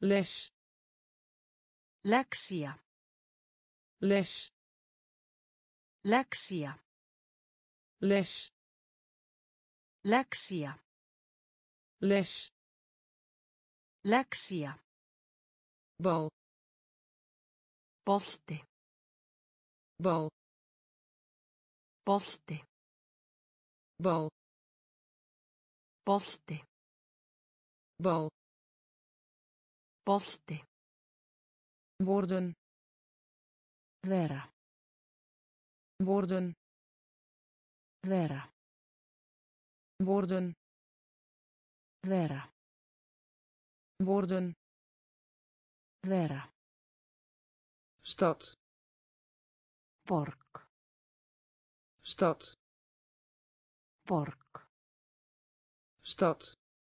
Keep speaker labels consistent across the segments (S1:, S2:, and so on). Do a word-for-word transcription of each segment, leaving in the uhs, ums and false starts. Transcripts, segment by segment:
S1: les
S2: Läxia.
S1: les
S2: Läxia.
S1: les
S2: Läxia.
S1: les
S2: Läxia.
S1: bal
S2: Bolti.
S1: bal
S2: Bolti.
S1: bal
S2: Bolti.
S1: bal
S2: Bolti.
S1: worden
S2: Vera.
S1: worden
S2: Vera.
S1: worden
S2: Vera.
S1: worden
S2: Vera.
S1: stad
S2: Borg.
S1: stad
S2: Borg.
S1: stad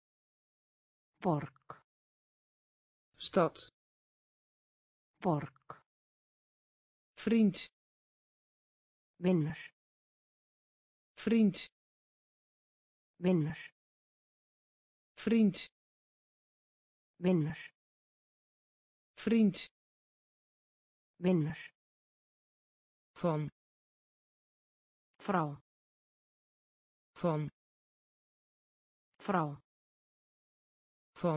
S2: Borg.
S1: stad
S2: Borg.
S1: vriend
S2: Vinnur.
S1: vriend
S2: Vinnur.
S1: vriend
S2: Vinnur.
S1: vriend
S2: Vinnur.
S1: van
S2: Frá.
S1: van
S2: Frá.
S1: van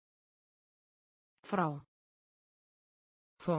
S2: Frá.
S1: van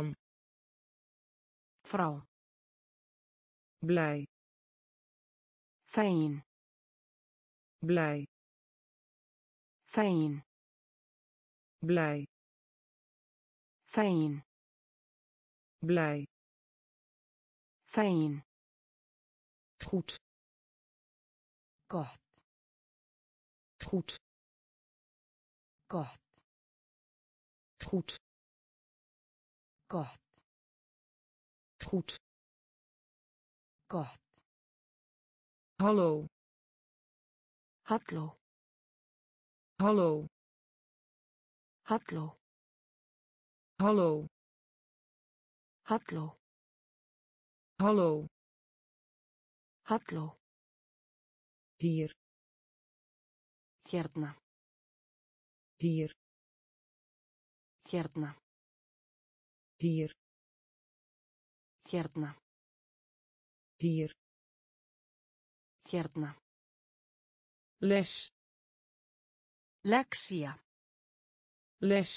S2: Frá.
S1: blij
S2: Fegin.
S1: blij
S2: Fegin.
S1: blij
S2: Fegin.
S1: blij
S2: Fegin.
S1: goed
S2: Gott.
S1: goed
S2: Gott.
S1: goed
S2: Gott.
S1: goed
S2: Gott.
S1: hallo
S2: Halló.
S1: hallo
S2: Halló.
S1: hallo
S2: Halló.
S1: hallo
S2: Halló.
S1: hier
S2: Hérna.
S1: hier
S2: Hérna.
S1: hier
S2: Hérna.
S1: hier
S2: Hérna.
S1: les
S2: Läxia.
S1: les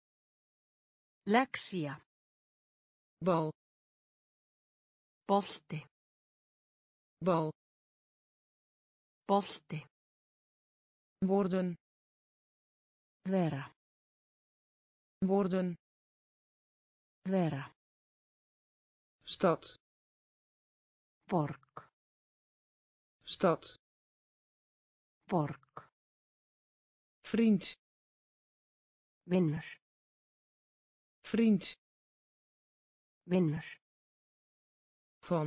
S2: Läxia.
S1: bal
S2: Bolti.
S1: bal
S2: Bolti.
S1: worden
S2: Vera.
S1: worden
S2: Vera.
S1: stad
S2: Borg.
S1: stad
S2: Borg.
S1: vriend
S2: Vinnur.
S1: vriend
S2: Vinnur.
S1: van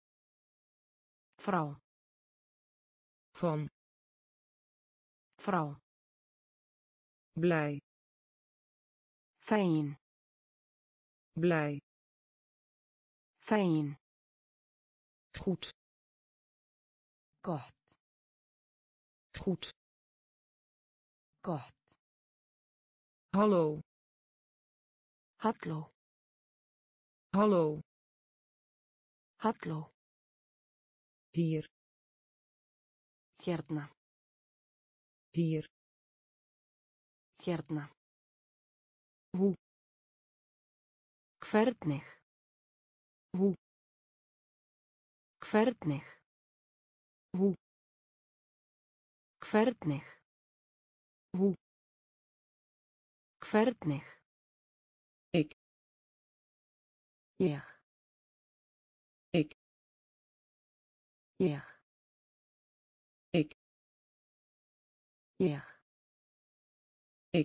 S2: Frá.
S1: van
S2: Frá.
S1: blij
S2: Fegin.
S1: blij
S2: Fegin.
S1: goed
S2: Gott.
S1: goed
S2: Gott.
S1: hallo
S2: Halló.
S1: hallo
S2: Halló.
S1: hier
S2: Hérna.
S1: hier
S2: Hérna.
S1: hoe
S2: Hvernig.
S1: hoe
S2: Hvernig.
S1: hoe
S2: Hvernig.
S1: hoe
S2: Hvernig.
S1: ik
S2: Ég.
S1: ik
S2: Ég.
S1: ik
S2: Ég.
S1: ik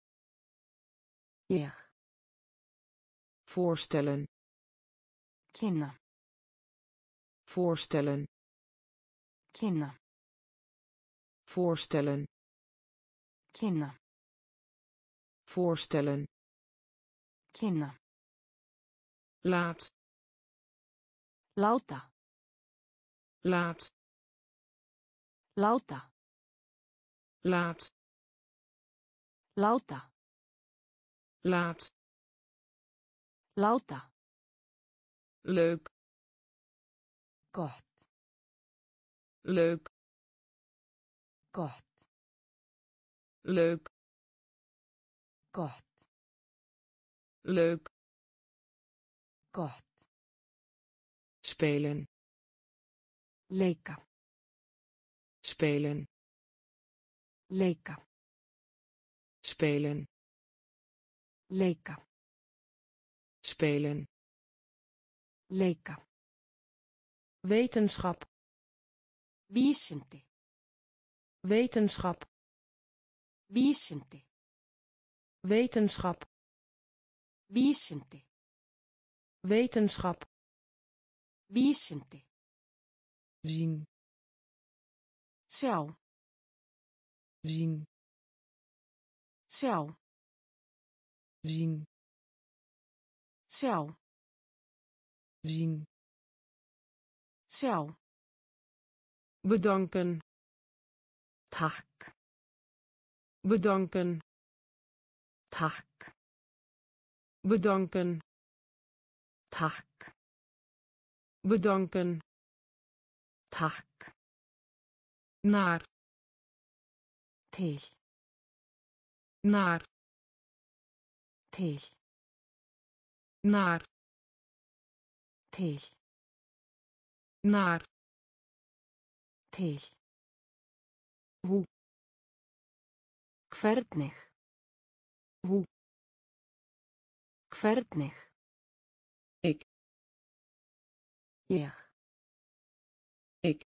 S2: Ég.
S1: voorstellen
S2: Kynna.
S1: voorstellen
S2: Kynna.
S1: voorstellen
S2: Kynna.
S1: voorstellen
S2: Kynna.
S1: laat
S2: Láta.
S1: laat
S2: Láta.
S1: laat
S2: Láta.
S1: laat,
S2: Láta.
S1: leuk,
S2: Gott.
S1: leuk,
S2: Gott.
S1: leuk,
S2: Gott.
S1: leuk,
S2: Gott.
S1: spelen,
S2: Leika.
S1: spelen,
S2: Leika.
S1: spelen,
S2: Leika.
S1: spelen,
S2: Leika.
S1: wetenschap,
S2: Vísindi.
S1: wetenschap,
S2: Vísindi.
S1: wetenschap,
S2: Vísindi.
S1: wetenschap,
S2: Vísindi.
S1: zien,
S2: Sjá.
S1: zien,
S2: Sjá.
S1: zien,
S2: Sjá.
S1: zien,
S2: Sjá.
S1: bedanken,
S2: Takk.
S1: bedanken,
S2: Takk.
S1: bedanken,
S2: Takk.
S1: bedanken,
S2: Takk.
S1: naar,
S2: Til.
S1: naar,
S2: Til.
S1: naar,
S2: Til.
S1: naar,
S2: Til.
S1: hoe,
S2: Hvernig.
S1: hoe,
S2: Hvernig.
S1: ik,
S2: Ég.
S1: ik,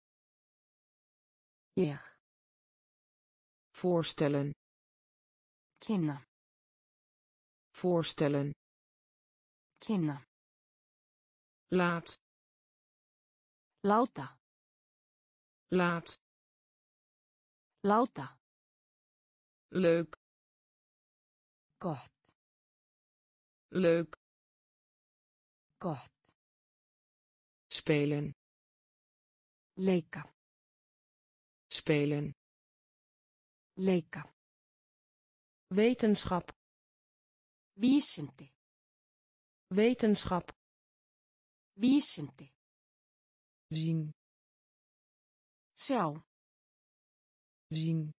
S2: Ég.
S1: voorstellen,
S2: Kynna.
S1: voorstellen,
S2: Kynna.
S1: laat,
S2: Láta.
S1: laat,
S2: Láta.
S1: leuk,
S2: Gott.
S1: leuk,
S2: Gott.
S1: spelen,
S2: Leika.
S1: spelen,
S2: Leika.
S1: wetenschap,
S2: Vísindi.
S1: wetenschap,
S2: Vísindi.
S1: zien,
S2: Sjá.
S1: zien,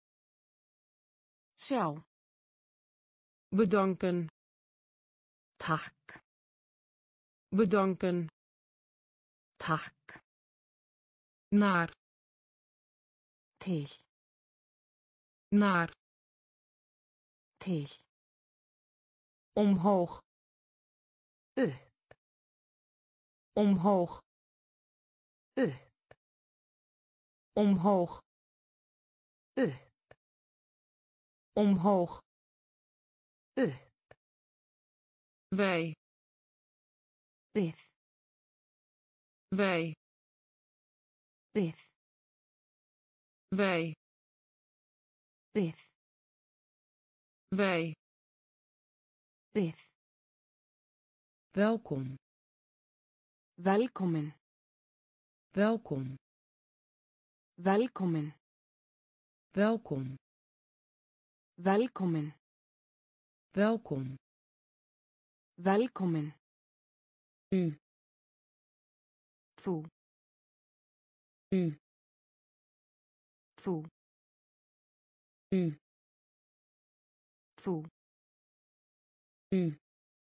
S2: Sjá.
S1: bedanken,
S2: Takk.
S1: bedanken,
S2: Takk.
S1: naar,
S2: Til.
S1: naar,
S2: Til.
S1: omhoog,
S2: Upp.
S1: omhoog,
S2: Upp.
S1: omhoog,
S2: Upp.
S1: omhoog,
S2: Upp.
S1: wij,
S2: Við.
S1: wij,
S2: Við.
S1: wij,
S2: Við.
S1: wij,
S2: Við.
S1: welkom,
S2: Velkomin.
S1: welkom,
S2: Velkomin.
S1: welkom,
S2: Velkomin.
S1: welkom,
S2: Velkomin.
S1: u,
S2: Þú.
S1: u,
S2: Þú.
S1: u,
S2: Þú.
S1: u,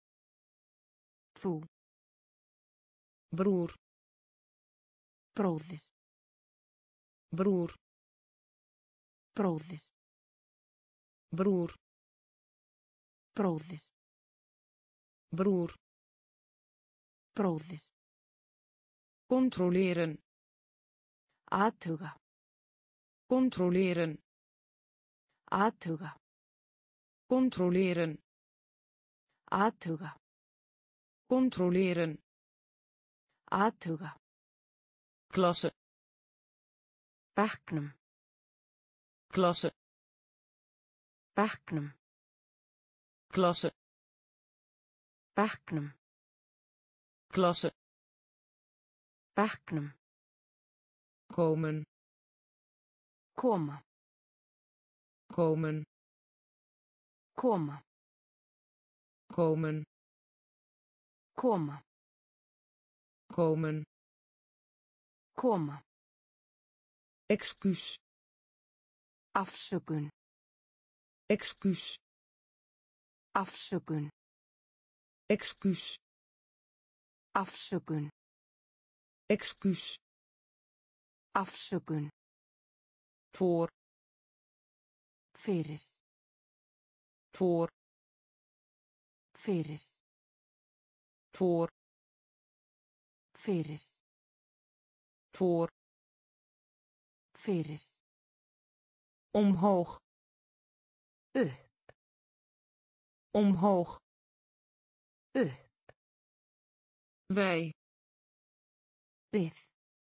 S2: Þú.
S1: broer,
S2: Bróðir.
S1: broer,
S2: Bróðir.
S1: broer,
S2: Bróðir.
S1: broer,
S2: Bróðir.
S1: controleren,
S2: Athuga.
S1: controleren,
S2: Athuga.
S1: controleren,
S2: Athuga.
S1: controleren,
S2: Athuga.
S1: klasse,
S2: Bekknum.
S1: klasse,
S2: Bekknum.
S1: klasse,
S2: Bekknum.
S1: klasse,
S2: Bekknum.
S1: komen,
S2: Koma.
S1: komen,
S2: Koma.
S1: komen,
S2: koma,
S1: komen,
S2: koma,
S1: excuus,
S2: afsökun,
S1: excuus,
S2: afsökun,
S1: excuus,
S2: afsökun,
S1: excuus,
S2: afsökun,
S1: voor,
S2: fyrir,
S1: voor,
S2: fyrir,
S1: voor,
S2: fyrir,
S1: voor,
S2: fyrir,
S1: omhoog,
S2: upp,
S1: omhoog,
S2: upp,
S1: wij,
S2: við,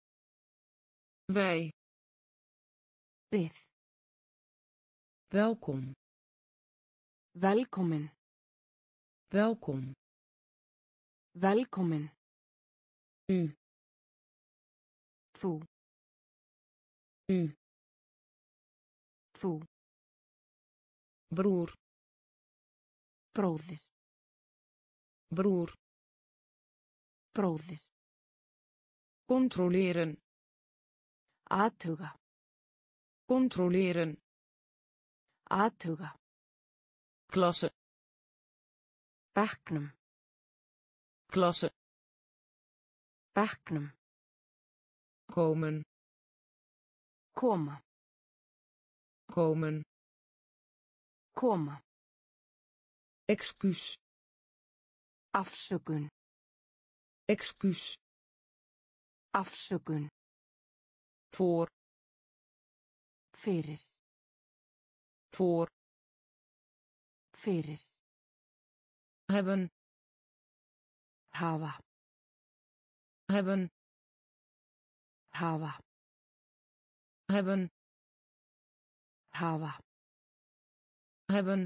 S1: wij,
S2: við,
S1: welkom,
S2: velkomin,
S1: welkom,
S2: velkomin,
S1: u,
S2: þú,
S1: u,
S2: þú,
S1: broer,
S2: bróðir,
S1: broer,
S2: bróðir,
S1: controleren,
S2: athuga,
S1: controleren,
S2: athuga,
S1: klasse,
S2: bekknum,
S1: klasse,
S2: bekknum,
S1: komen,
S2: koma,
S1: komen,
S2: koma,
S1: excuus,
S2: afsökun,
S1: excuus,
S2: afsökun,
S1: voor,
S2: fyrir,
S1: voor,
S2: fyrir,
S1: hebben,
S2: hafa,
S1: hebben,
S2: hafa,
S1: hebben,
S2: hafa,
S1: hebben,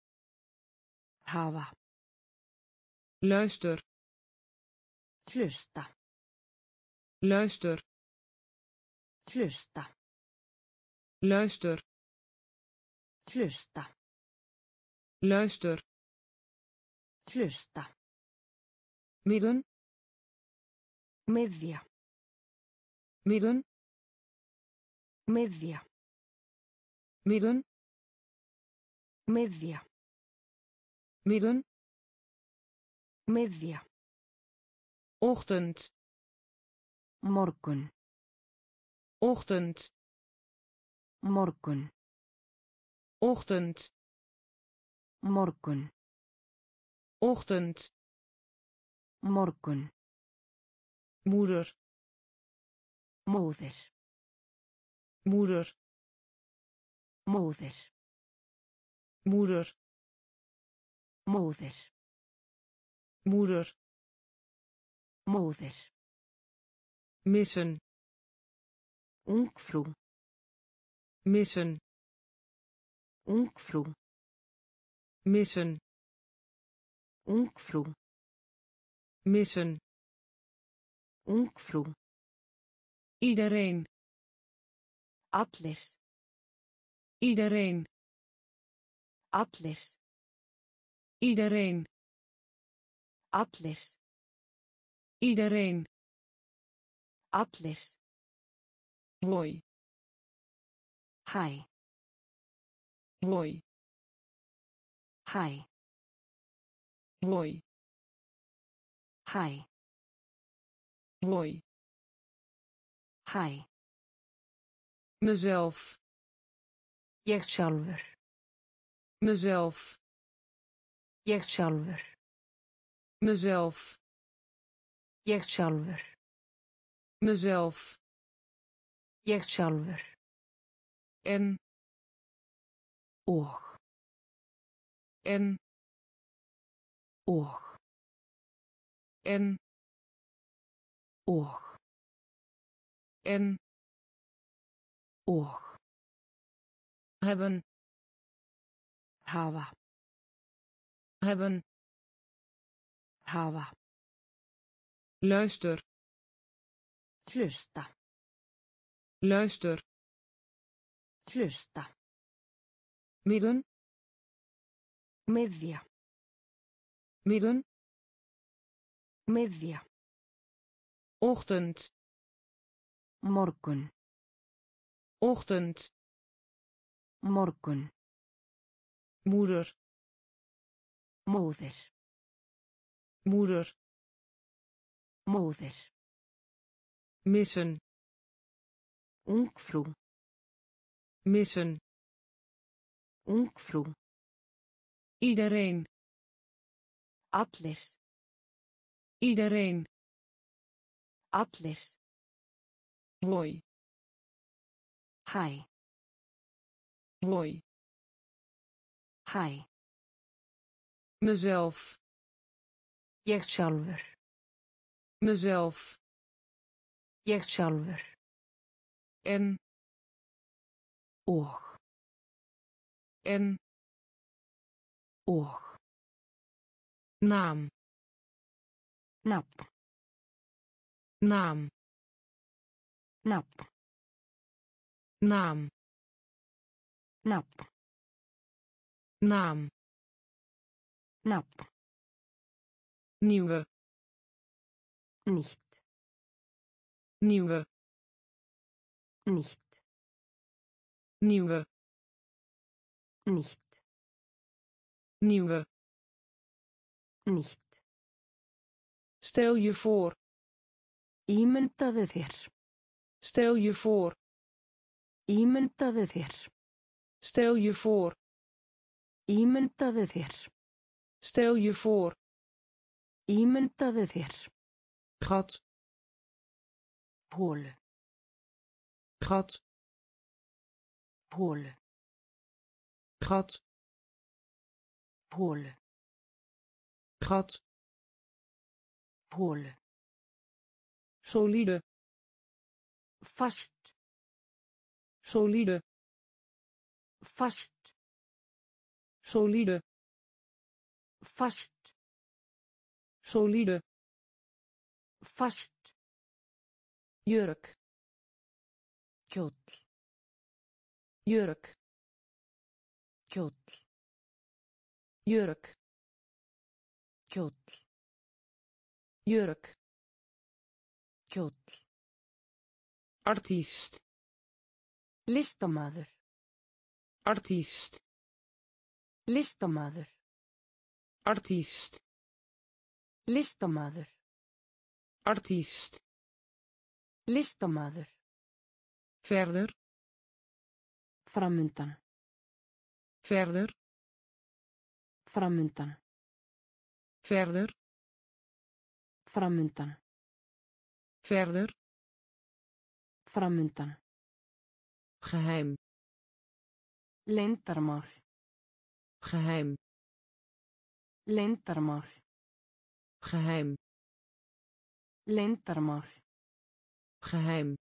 S2: hafa,
S1: luister,
S2: hlusta,
S1: luister,
S2: hlusta,
S1: luister,
S2: hlusta,
S1: luister,
S2: hlusta,
S1: midden,
S2: miðja,
S1: midden,
S2: miðja,
S1: midden,
S2: miðja,
S1: midden,
S2: miðja,
S1: ochtend,
S2: morgun,
S1: ochtend,
S2: morgun,
S1: ochtend,
S2: morgun,
S1: ochtend,
S2: morgun,
S1: moeder,
S2: móðir,
S1: moeder,
S2: móðir,
S1: moeder,
S2: móðir,
S1: moeder,
S2: móðir,
S1: missen,
S2: ungfrú,
S1: missen,
S2: ungfrú,
S1: missen,
S2: ungfrú,
S1: missen,
S2: ungfrú,
S1: iedereen,
S2: allir,
S1: iedereen,
S2: allir,
S1: iedereen,
S2: allir,
S1: iedereen,
S2: allir,
S1: hoi,
S2: hæ,
S1: hoi,
S2: hæ,
S1: hoi,
S2: hæ,
S1: hoi,
S2: hæ,
S1: mezelf,
S2: ég sjálfur,
S1: mezelf,
S2: ég sjálfur,
S1: mezelf,
S2: ég sjálfur,
S1: mezelf,
S2: ég sjálfur,
S1: en,
S2: og,
S1: en,
S2: og,
S1: en,
S2: og,
S1: en,
S2: og,
S1: hebben,
S2: hafa,
S1: hebben,
S2: hafa,
S1: luister,
S2: hlusta,
S1: luister,
S2: hlusta,
S1: midden,
S2: miðja,
S1: midden,
S2: Miðja.
S1: ochtend,
S2: Morgun.
S1: ochtend,
S2: Morgun.
S1: moeder,
S2: Móðir.
S1: moeder,
S2: Móðir.
S1: missen,
S2: Ungfrú.
S1: missen,
S2: Ungfrú.
S1: iedereen,
S2: Allir.
S1: iedereen,
S2: Allir.
S1: hoi,
S2: Hæ.
S1: hoi,
S2: Hæ.
S1: mezelf,
S2: Ég sjálfur.
S1: mezelf,
S2: Ég sjálfur.
S1: en,
S2: Og.
S1: en,
S2: Og.
S1: naam,
S2: Nafn.
S1: naam,
S2: Nafn.
S1: naam,
S2: Nafn.
S1: naam,
S2: Nafn.
S1: nieuwe,
S2: Nicht.
S1: nieuwe,
S2: Nicht.
S1: nieuwe,
S2: Nicht.
S1: nieuwe.
S2: Nicht.
S1: Stel je voor,
S2: Ímyndaðu þér.
S1: stel je voor,
S2: Ímyndaðu þér.
S1: stel je voor,
S2: Ímyndaðu þér.
S1: stel je voor,
S2: Ímyndaðu þér.
S1: gat,
S2: Holu.
S1: gat,
S2: Holu.
S1: gat,
S2: Holu.
S1: gat,
S2: Holu.
S1: solide,
S2: Fast.
S1: solide,
S2: Fast.
S1: solide,
S2: Fast.
S1: solide,
S2: Fast.
S1: jurk,
S2: Kjóll.
S1: jurk,
S2: Kjóll.
S1: jurk,
S2: Kjóll.
S1: jurk,
S2: Kjóll.
S1: artiest,
S2: Listamaður.
S1: artiest,
S2: Listamaður.
S1: artiest,
S2: Listamaður.
S1: artiest,
S2: Listamaður.
S1: verder,
S2: Framundan.
S1: verder,
S2: Framundan.
S1: verder,
S2: Framundan.
S1: verder,
S2: Framundan.
S1: geheim,
S2: Leyndarmál.
S1: geheim,
S2: Leyndarmál.
S1: geheim,
S2: Leyndarmál.
S1: geheim,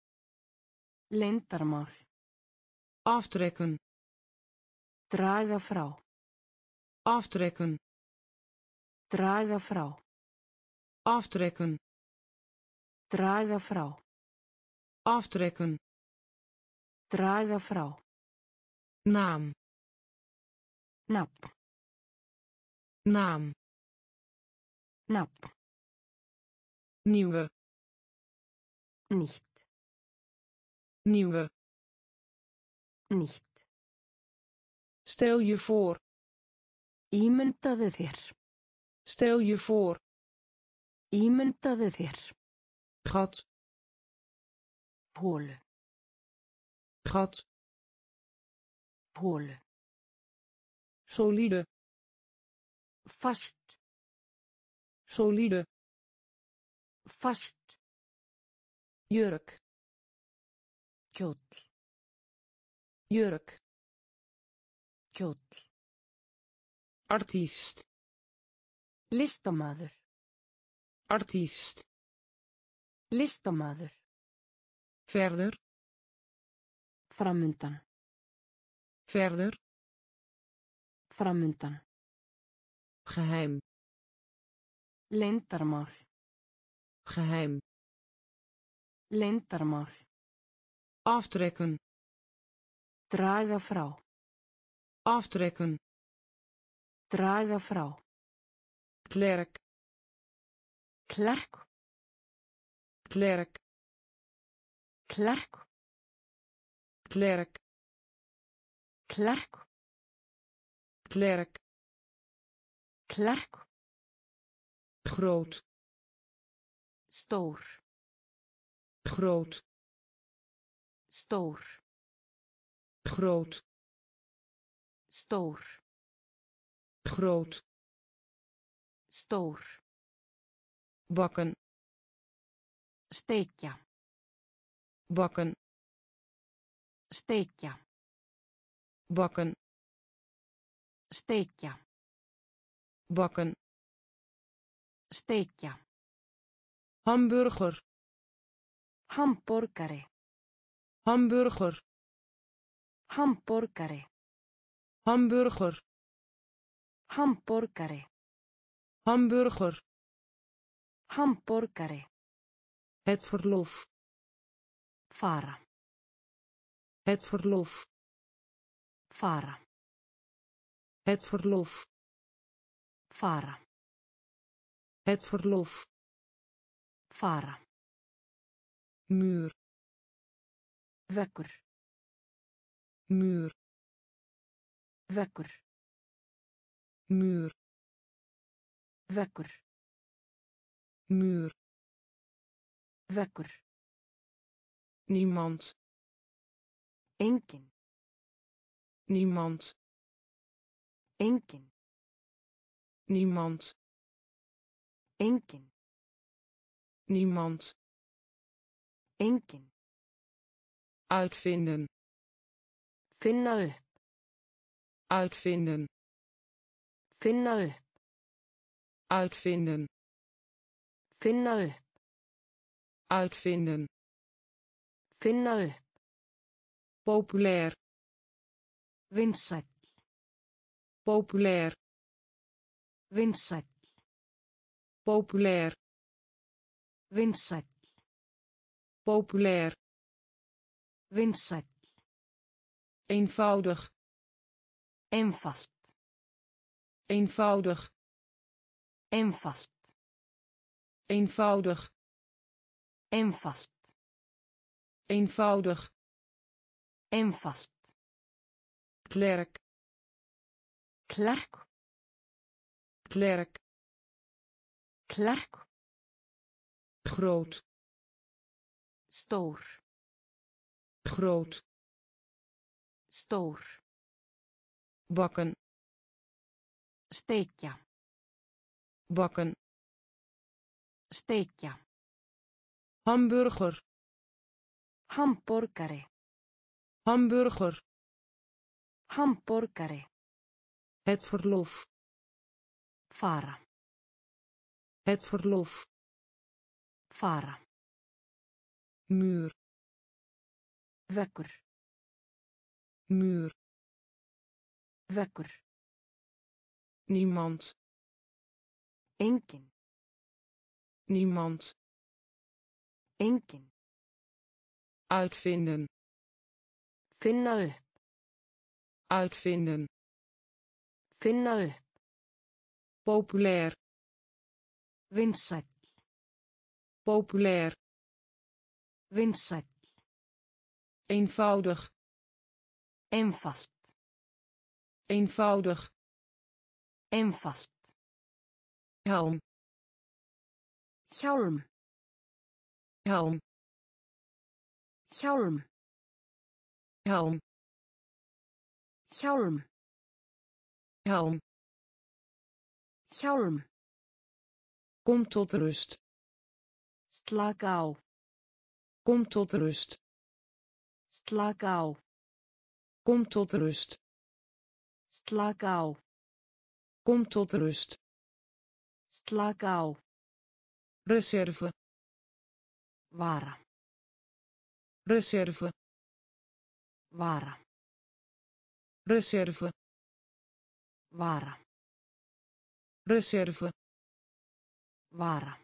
S2: Leyndarmál.
S1: aftrekken,
S2: Draga frá.
S1: aftrekken,
S2: Draga frá.
S1: aftrekken,
S2: Draga frá.
S1: aftrekken,
S2: Draga frá.
S1: naam,
S2: Nafn.
S1: naam,
S2: Nafn.
S1: nieuwe,
S2: Nicht.
S1: nieuwe,
S2: Nicht.
S1: stel je voor,
S2: Ímyndaðu þér.
S1: stel je voor,
S2: Ímyndaðu þér.
S1: gat,
S2: Holu.
S1: gat,
S2: Holu.
S1: solide,
S2: Fast.
S1: solide,
S2: Fast.
S1: jurk,
S2: Kjóll.
S1: jurk,
S2: Kjóll.
S1: artiest,
S2: Listamaður.
S1: artiest,
S2: Listamaður.
S1: verder,
S2: Framundan.
S1: verder,
S2: Framundan.
S1: geheim,
S2: Leyndarmál.
S1: geheim,
S2: Leyndarmál.
S1: aftrekken,
S2: Draga frá.
S1: aftrekken,
S2: Draga frá.
S1: klerk
S2: Klerk.
S1: klerk
S2: Klerk.
S1: klerk
S2: Klerk.
S1: klerk
S2: Klerk.
S1: groot
S2: Stór.
S1: groot
S2: Stór.
S1: groot
S2: Stór.
S1: groot
S2: Stór.
S1: bakken
S2: Steikja.
S1: bakken
S2: Steikja.
S1: bakken
S2: Steikja.
S1: bakken
S2: Steikja.
S1: hamburger
S2: Hamborgari.
S1: hamburger
S2: Hamborgari.
S1: hamburger
S2: Hamborgari.
S1: hamburger
S2: Hamborgari.
S1: het verlof
S2: Fara.
S1: het verlof
S2: Fara.
S1: het verlof
S2: Fara.
S1: het verlof
S2: Fara.
S1: muur
S2: Vekkur.
S1: muur
S2: Vekkur.
S1: muur
S2: Vekkur.
S1: muur
S2: Vekkur.
S1: niemand
S2: Engin.
S1: niemand
S2: Engin.
S1: niemand
S2: Engin.
S1: niemand
S2: Engin.
S1: uitvinden
S2: Finna upp.
S1: uitvinden
S2: Finna upp.
S1: uitvinden
S2: Finna upp.
S1: uitvinden
S2: Finna upp.
S1: populair
S2: Vinsæll.
S1: populair
S2: Vinsæll.
S1: populair
S2: Vinsæll.
S1: populair
S2: Vinsæll.
S1: eenvoudig
S2: Einfalt.
S1: eenvoudig
S2: Einfalt.
S1: eenvoudig
S2: Einfalt.
S1: eenvoudig
S2: Einfalt.
S1: klerk
S2: Klerk.
S1: klerk
S2: Klerk.
S1: groot
S2: Stór.
S1: groot
S2: Stór.
S1: bakken
S2: Steikja.
S1: bakken
S2: Steikja.
S1: hamburger
S2: Hamborgari.
S1: hamburger
S2: Hamborgari.
S1: het verlof
S2: Fara.
S1: het verlof
S2: Fara.
S1: muur
S2: Vekkur.
S1: muur
S2: Vekkur.
S1: niemand
S2: Engin.
S1: niemand
S2: Engin.
S1: uitvinden
S2: Finna upp.
S1: uitvinden
S2: Finna upp.
S1: populair
S2: Vinsæll.
S1: populair
S2: Vinsæll.
S1: eenvoudig
S2: Einfalt.
S1: eenvoudig
S2: Einfalt.
S1: helm
S2: Hjálm.
S1: helm
S2: Hjálm.
S1: helm
S2: Hjálm.
S1: helm
S2: Hjálm.
S1: kom tot rust
S2: Slaka á.
S1: kom tot rust
S2: Slaka á.
S1: kom tot rust
S2: Slaka á.
S1: kom tot rust
S2: Slaka á.
S1: reserve
S2: Vara.
S1: reserve
S2: Vara.
S1: reserve
S2: Vara.
S1: reserve
S2: Vara.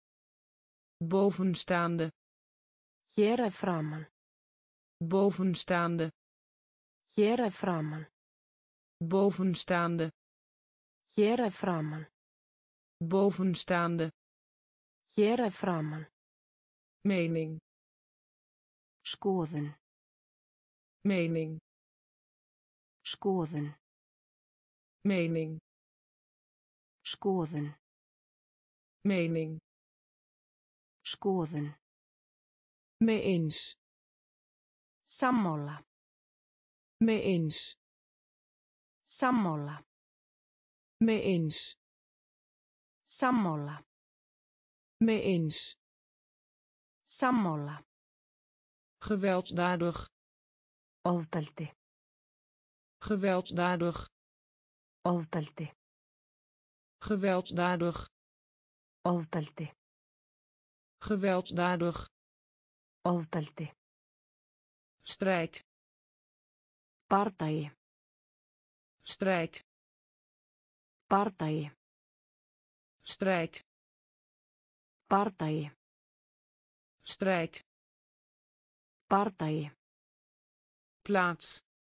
S1: bovenstaande
S2: Hér er framan.
S1: bovenstaande
S2: Hér er framan.
S1: bovenstaande
S2: Hér er framan.
S1: bovenstaande,
S2: Hér að framan.
S1: mening,
S2: Skoðun.
S1: mening,
S2: Skoðun.
S1: mening,
S2: Skoðun.
S1: mening,
S2: Skoðun.
S1: mee eens,
S2: Sammála.
S1: mee eens,
S2: Sammála.
S1: mee eens,
S2: Sammála.
S1: mee eens,
S2: Sammála.
S1: gewelddadig,
S2: Ofbeldi.
S1: gewelddadig,
S2: Ofbeldi.
S1: gewelddadig,
S2: Ofbeldi.
S1: gewelddadig,
S2: Ofbeldi.
S1: strijd,
S2: Bardagi.
S1: strijd,
S2: Bardagi.
S1: strijd,
S2: Bardagi.
S1: strijd,
S2: Bardagi.
S1: plaats,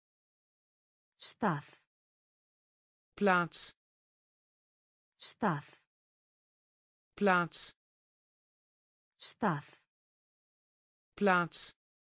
S2: Stað.
S1: plaats,
S2: Stað.
S1: plaats,
S2: Stað.
S1: plaats,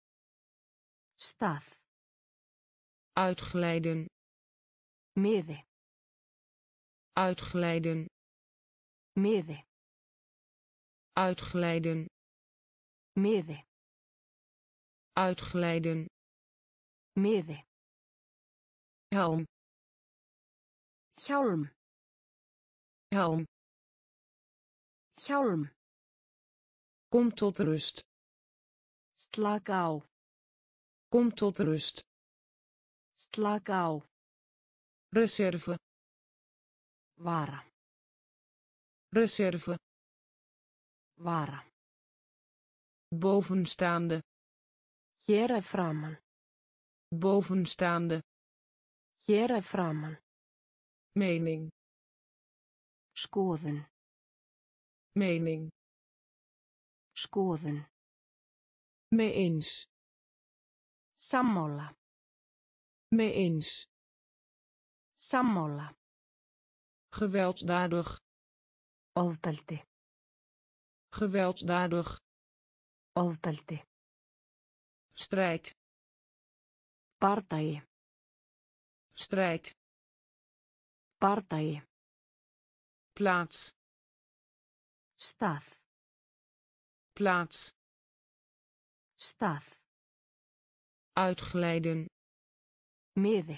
S2: Stað.
S1: uitglijden,
S2: Miði.
S1: uitglijden,
S2: Miði.
S1: uitglijden,
S2: Miði.
S1: uitglijden,
S2: Miði.
S1: helm,
S2: Hjálm.
S1: helm,
S2: Hjálm.
S1: kom tot rust,
S2: Slaka á.
S1: kom tot rust,
S2: Slaka á.
S1: reserve,
S2: Vara.
S1: reserve,
S2: Vara.
S1: bovenstaande,
S2: Hér að framan.
S1: bovenstaande,
S2: Hér að framan.
S1: mening,
S2: Skoðun.
S1: mening,
S2: Skoðun.
S1: mee eens,
S2: Sammála.
S1: mee eens,
S2: Sammála.
S1: gewelddadig,
S2: Ofbeldi.
S1: gewelddadig,
S2: Ofbeldi.
S1: strijd,
S2: Bardagi.
S1: strijd,
S2: Bardagi.
S1: plaats,
S2: Stað.
S1: plaats,
S2: Stað.
S1: uitglijden,
S2: Miði.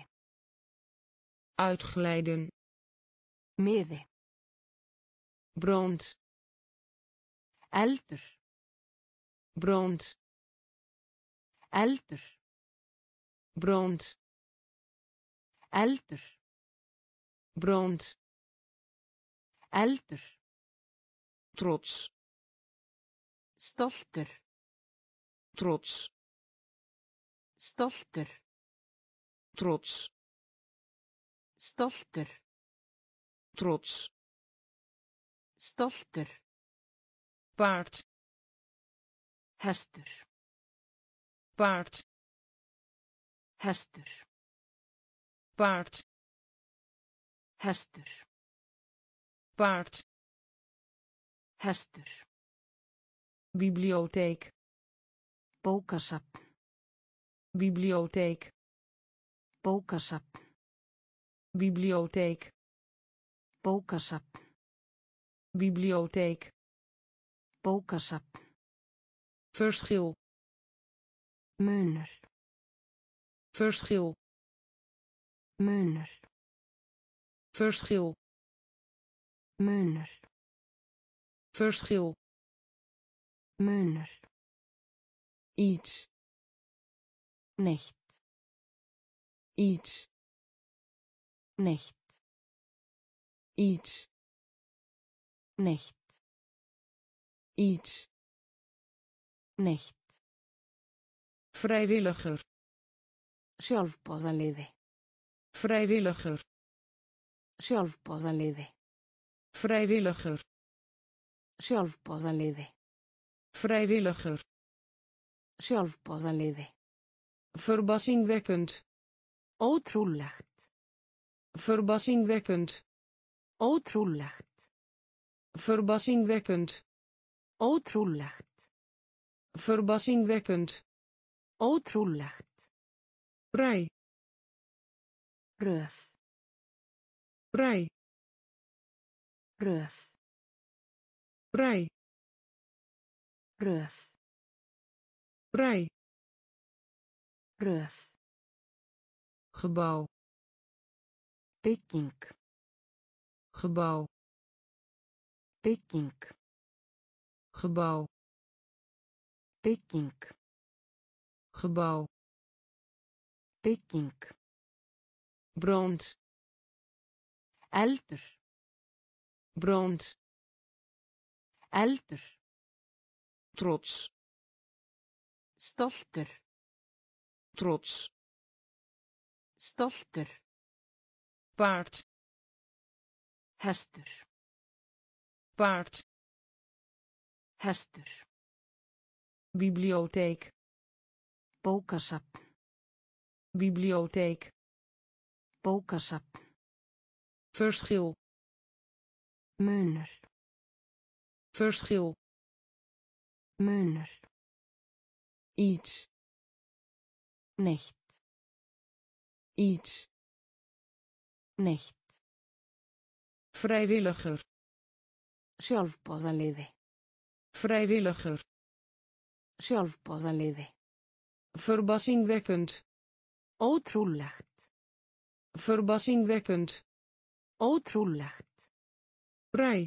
S1: uitglijden,
S2: Miði.
S1: brand,
S2: Eldur.
S1: brand,
S2: Eldur.
S1: brand,
S2: Eldur.
S1: brand,
S2: Eldur.
S1: trots,
S2: Stoltur.
S1: trots,
S2: Stoltur.
S1: trots,
S2: Stoltur.
S1: trots,
S2: Stoltur.
S1: paard,
S2: Hestur.
S1: paard,
S2: Hestur.
S1: paard,
S2: Hestur.
S1: paard,
S2: Hestur.
S1: bibliotheek,
S2: Bókasafn.
S1: bibliotheek,
S2: Bókasafn.
S1: bibliotheek,
S2: Bókasafn.
S1: bibliotheek,
S2: Bókasafn.
S1: verschil,
S2: Munur.
S1: verschil,
S2: Munur.
S1: verschil,
S2: Munur.
S1: verschil,
S2: Munur.
S1: iets,
S2: Neitt.
S1: iets,
S2: Neitt.
S1: iets,
S2: Neitt.
S1: iets,
S2: Neitt.
S1: vrijwilliger,
S2: Sjálfboðaliði.
S1: vrijwilliger,
S2: Sjálfboðaliði.
S1: vrijwilliger,
S2: Sjálfboðaliði.
S1: vrijwilliger,
S2: Sjálfboðaliði.
S1: verbazingwekkend,
S2: Ótrúlegt.
S1: verbazingwekkend,
S2: Ótrúlegt.
S1: Verbazingwekkend.
S2: Ótrúlegt.
S1: Verbazingwekkend.
S2: Ótrúlegt.
S1: Rij.
S2: Röð.
S1: Rij.
S2: Röð.
S1: Rij.
S2: Röð.
S1: Rij.
S2: Röð.
S1: Gebouw.
S2: Bygging.
S1: Gebouw.
S2: Bygging.
S1: Gebouw.
S2: Bygging.
S1: Gebouw.
S2: Bygging.
S1: Brand.
S2: Eldur.
S1: Brand.
S2: Eldur.
S1: Trots.
S2: Stoltur.
S1: Trots.
S2: Stoltur.
S1: Paard.
S2: Hestur.
S1: Paard.
S2: Hestur.
S1: Bibliotheek.
S2: Bókasafn.
S1: Bibliotheek.
S2: Bókasafn.
S1: Verschil.
S2: Munur.
S1: Verschil.
S2: Munur.
S1: Iets.
S2: Nicht.
S1: Iets.
S2: Nicht.
S1: Vrijwilliger.
S2: Sjálfboðaliði.
S1: Vrijwilliger.
S2: Sjálfboðaliði.
S1: Verbazingwekkend.
S2: Ótrúlegt.
S1: Verbazingwekkend.
S2: Ótrúlegt.
S1: Rij.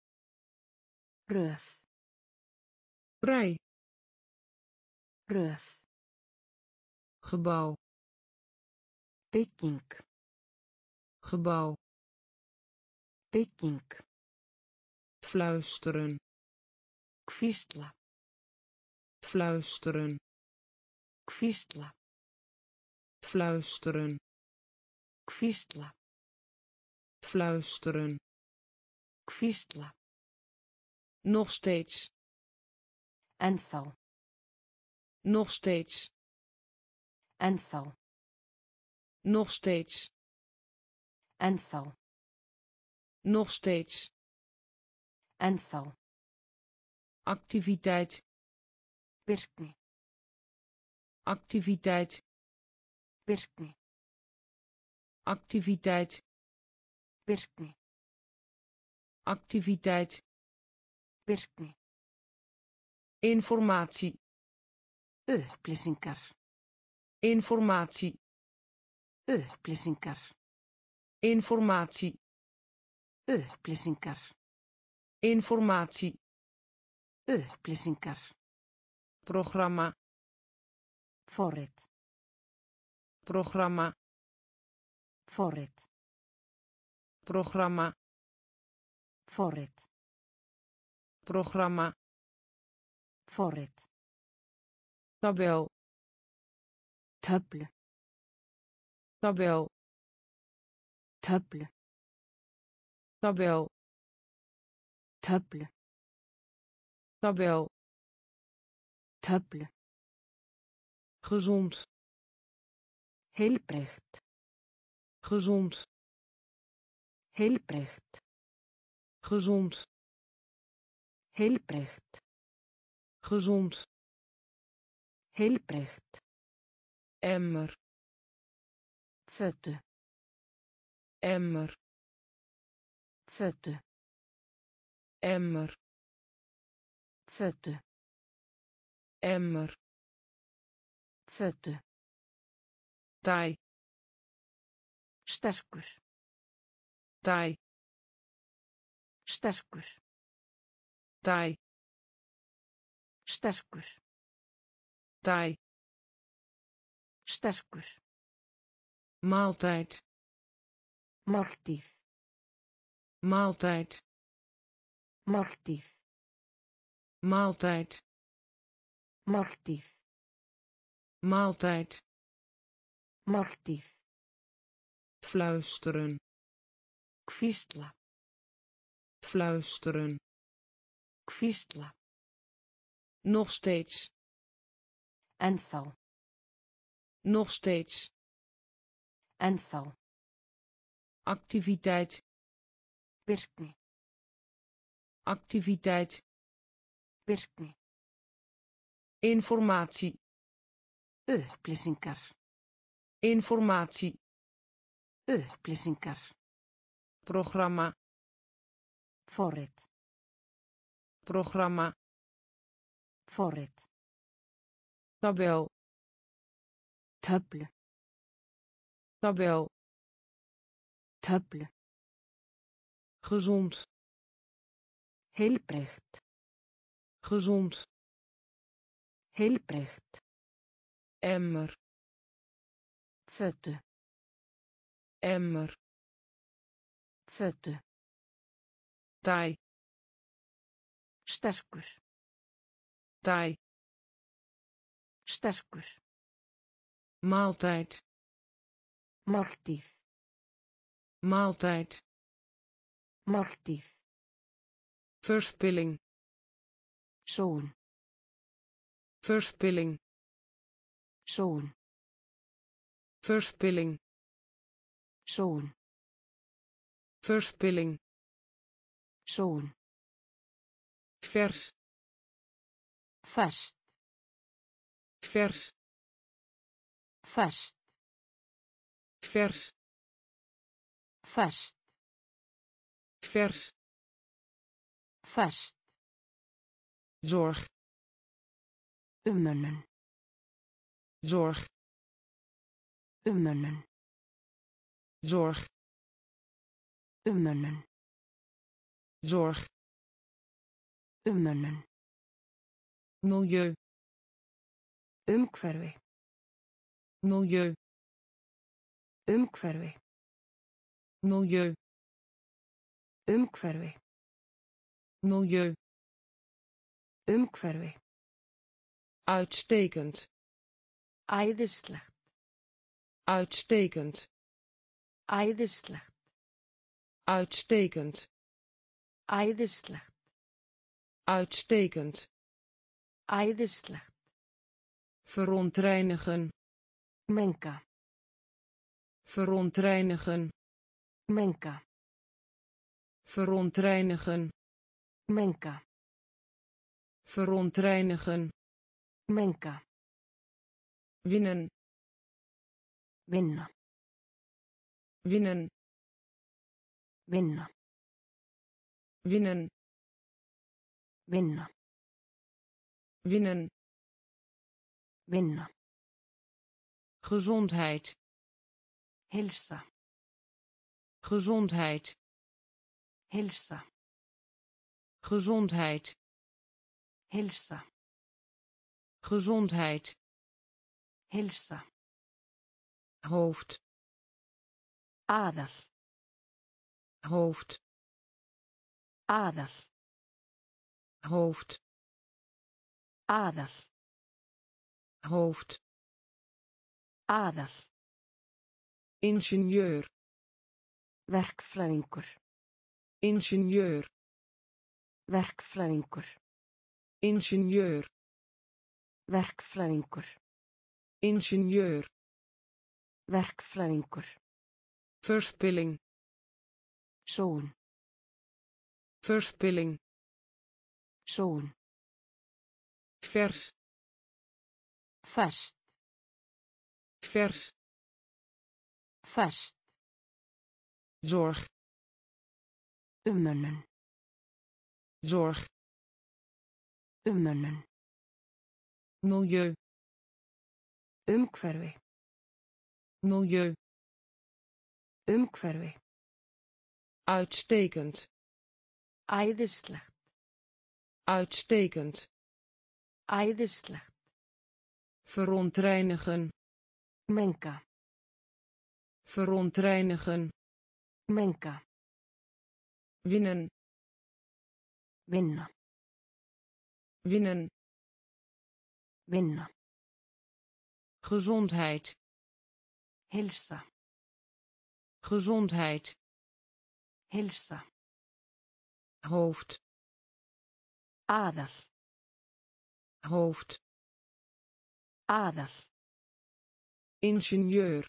S2: Röð.
S1: Rij.
S2: Röð.
S1: Gebouw.
S2: Bygging.
S1: Gebouw.
S2: Bygging.
S1: Fluisteren.
S2: Hvísla.
S1: Fluisteren.
S2: Hvísla.
S1: Fluisteren.
S2: Hvísla.
S1: Fluisteren.
S2: Hvísla.
S1: Nog steeds.
S2: Ennþá.
S1: Nog steeds.
S2: Ennþá.
S1: Nog steeds.
S2: Ennþá.
S1: Nog steeds.
S2: Ennþá.
S1: Activiteit.
S2: Virkni.
S1: Activiteit.
S2: Virkni.
S1: Activiteit.
S2: Virkni.
S1: Activiteit.
S2: Virkni.
S1: Informatie.
S2: Upplýsingar.
S1: Informatie.
S2: Upplýsingar.
S1: Informatie.
S2: Upplýsingar.
S1: Informatie.
S2: Upplýsingar.
S1: Programma.
S2: Forrit.
S1: Programma.
S2: Forrit.
S1: Programma.
S2: Forrit.
S1: Programma.
S2: Forrit.
S1: Tabel.
S2: Töflu.
S1: Tabel.
S2: Töflu.
S1: Tabel.
S2: Töflu.
S1: Tabel.
S2: Töflu.
S1: Gezond.
S2: Heilbrigt.
S1: Gezond.
S2: Heilbrigt.
S1: Gezond.
S2: Heilbrigt.
S1: Gezond.
S2: Heilbrigt.
S1: Emmer.
S2: Fötu.
S1: Emmer.
S2: Fötu.
S1: Emmer.
S2: Fötu.
S1: Emmer.
S2: Fötu.
S1: Taai.
S2: Sterkur.
S1: Taai.
S2: Sterkur.
S1: Taai.
S2: Sterkur.
S1: Taai.
S2: Sterkur.
S1: Maaltijd.
S2: Máltíð.
S1: Maaltijd.
S2: Máltíð.
S1: Maaltijd.
S2: Máltíð.
S1: Maaltijd.
S2: Máltíð.
S1: Fluisteren.
S2: Hvísla.
S1: Fluisteren.
S2: Hvísla.
S1: Nog steeds.
S2: Ennþá.
S1: Nog steeds.
S2: Ennþá.
S1: Activiteit.
S2: Virkni.
S1: activiteit,
S2: virkni,
S1: informatie,
S2: upplýsingar,
S1: informatie,
S2: upplýsingar,
S1: programma,
S2: forrit,
S1: programma,
S2: forrit,
S1: tabel,
S2: töflu,
S1: tabel,
S2: töflu,
S1: gezond,
S2: heilbrigt,
S1: gezond,
S2: heilbrigt,
S1: emmer,
S2: fötu,
S1: emmer,
S2: fötu,
S1: taai,
S2: sterkur,
S1: taai,
S2: sterkur,
S1: maaltijd,
S2: máltíð,
S1: maaltijd,
S2: máltíð,
S1: verspilling,
S2: sóun,
S1: verspilling,
S2: sóun,
S1: verspilling,
S2: sóun,
S1: verspilling,
S2: sóun,
S1: vers,
S2: ferskt,
S1: vers,
S2: ferskt,
S1: vers,
S2: ferskt,
S1: vers,
S2: ferskt,
S1: zorg,
S2: umönnun,
S1: zorg,
S2: umönnun,
S1: zorg,
S2: umönnun,
S1: zorg,
S2: umönnun,
S1: milieu,
S2: umhverfi,
S1: milieu,
S2: umhverfi,
S1: milieu,
S2: umhverfi,
S1: milieu,
S2: umhverfi,
S1: uitstekend,
S2: æðislegt,
S1: uitstekend,
S2: æðislegt,
S1: uitstekend,
S2: æðislegt,
S1: uitstekend,
S2: æðislegt,
S1: verontreinigen,
S2: menga,
S1: verontreinigen,
S2: menga,
S1: verontreinigen,
S2: menga,
S1: verontreinigen,
S2: menga,
S1: winnen,
S2: vinna,
S1: winnen,
S2: vinna,
S1: winnen,
S2: vinna,
S1: winnen,
S2: vinna,
S1: gezondheid,
S2: heilsa,
S1: gezondheid,
S2: heilsa,
S1: gezondheid,
S2: heilsa,
S1: gezondheid,
S2: heilsa,
S1: hoofd,
S2: aðal,
S1: hoofd,
S2: aðal,
S1: hoofd,
S2: aðal,
S1: hoofd,
S2: aðal,
S1: ingenieur,
S2: verkfræðingur,
S1: ingenieur,
S2: verkfræðingur,
S1: ingenieur,
S2: verkfræðingur,
S1: ingenieur,
S2: verkfræðingur,
S1: verspilling,
S2: sóun,
S1: verspilling,
S2: sóun,
S1: vers,
S2: ferskt,
S1: vers,
S2: ferskt,
S1: zorg,
S2: umönnun,
S1: zorg,
S2: umönnun,
S1: milieu,
S2: umhverfi,
S1: milieu,
S2: umhverfi,
S1: uitstekend,
S2: æðislegt,
S1: uitstekend,
S2: æðislegt,
S1: verontreinigen,
S2: menga,
S1: verontreinigen,
S2: menga,
S1: winnen,
S2: vinna,
S1: winnen,
S2: vinna,
S1: gezondheid,
S2: heilsa,
S1: gezondheid,
S2: heilsa,
S1: hoofd,
S2: aðal,
S1: hoofd,
S2: aðal,
S1: ingenieur,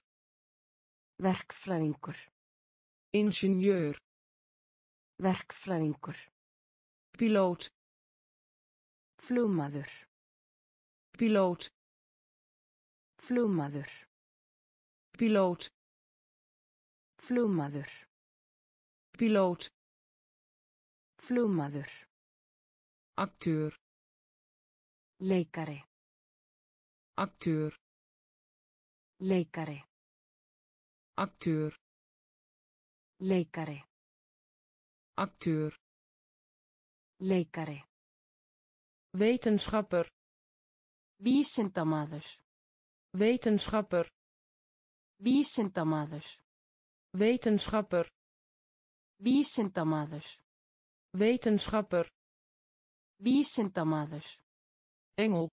S2: verkfræðingur,
S1: ingenieur,
S2: verkfræðingur,
S1: piloot
S2: Flugmaður.
S1: piloot
S2: Flugmaður.
S1: piloot
S2: Flugmaður.
S1: piloot
S2: Flugmaður.
S1: acteur
S2: Leikari.
S1: acteur
S2: Leikari.
S1: acteur
S2: Leikari.
S1: acteur
S2: Leikari.
S1: wetenschapper
S2: Vísindamaður.
S1: wetenschapper
S2: Vísindamaður.
S1: wetenschapper
S2: Vísindamaður.
S1: wetenschapper
S2: Vísindamaður.
S1: engel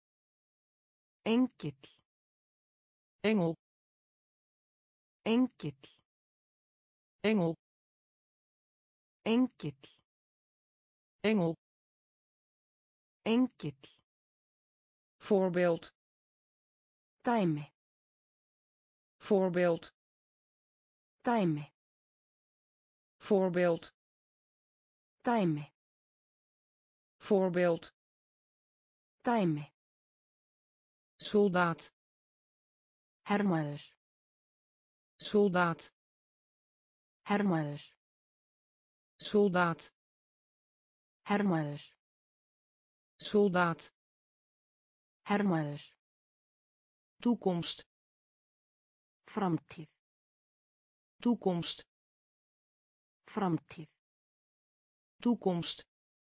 S2: Engill.
S1: engel
S2: Engill.
S1: engel
S2: Engill.
S1: engel
S2: Engill.
S1: voorbeeld
S2: Dæmi.
S1: voorbeeld
S2: Dæmi.
S1: voorbeeld
S2: Dæmi.
S1: voorbeeld
S2: Dæmi.
S1: soldaat
S2: Hermaður.
S1: soldaat
S2: Hermaður.
S1: soldaat
S2: Hermaður.
S1: soldaat
S2: Hermaður.
S1: toekomst
S2: Framtíð.
S1: toekomst
S2: Framtíð.
S1: toekomst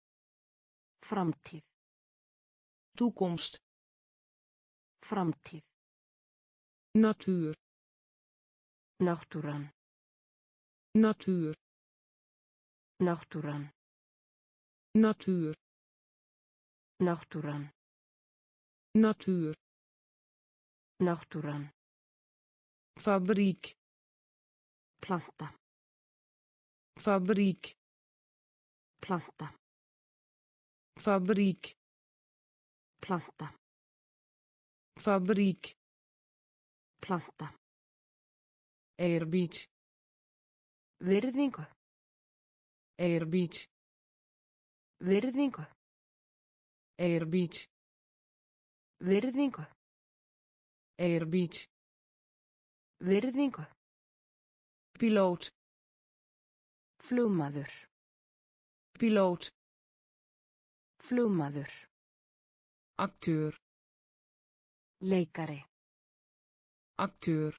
S2: Framtíð.
S1: toekomst
S2: Framtíð.
S1: natuur
S2: Náttúran.
S1: natuur
S2: Náttúran.
S1: natuur
S2: Náttúran.
S1: natuur
S2: Náttúran.
S1: fabriek
S2: Planta.
S1: fabriek
S2: Planta.
S1: fabriek
S2: Planta.
S1: fabriek
S2: Planta.
S1: eerbied
S2: Virðingu.
S1: eerbied
S2: Virðingu.
S1: eerbied
S2: Virðingu.
S1: eerbied
S2: Virðingu.
S1: piloot
S2: Flugmaður.
S1: piloot
S2: Flugmaður.
S1: acteur
S2: Leikari.
S1: acteur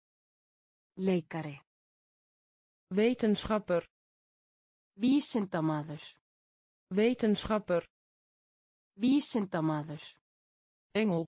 S2: Leikari.
S1: wetenschapper
S2: Vísindamaður.
S1: wetenschapper
S2: Vísindamaður.
S1: engel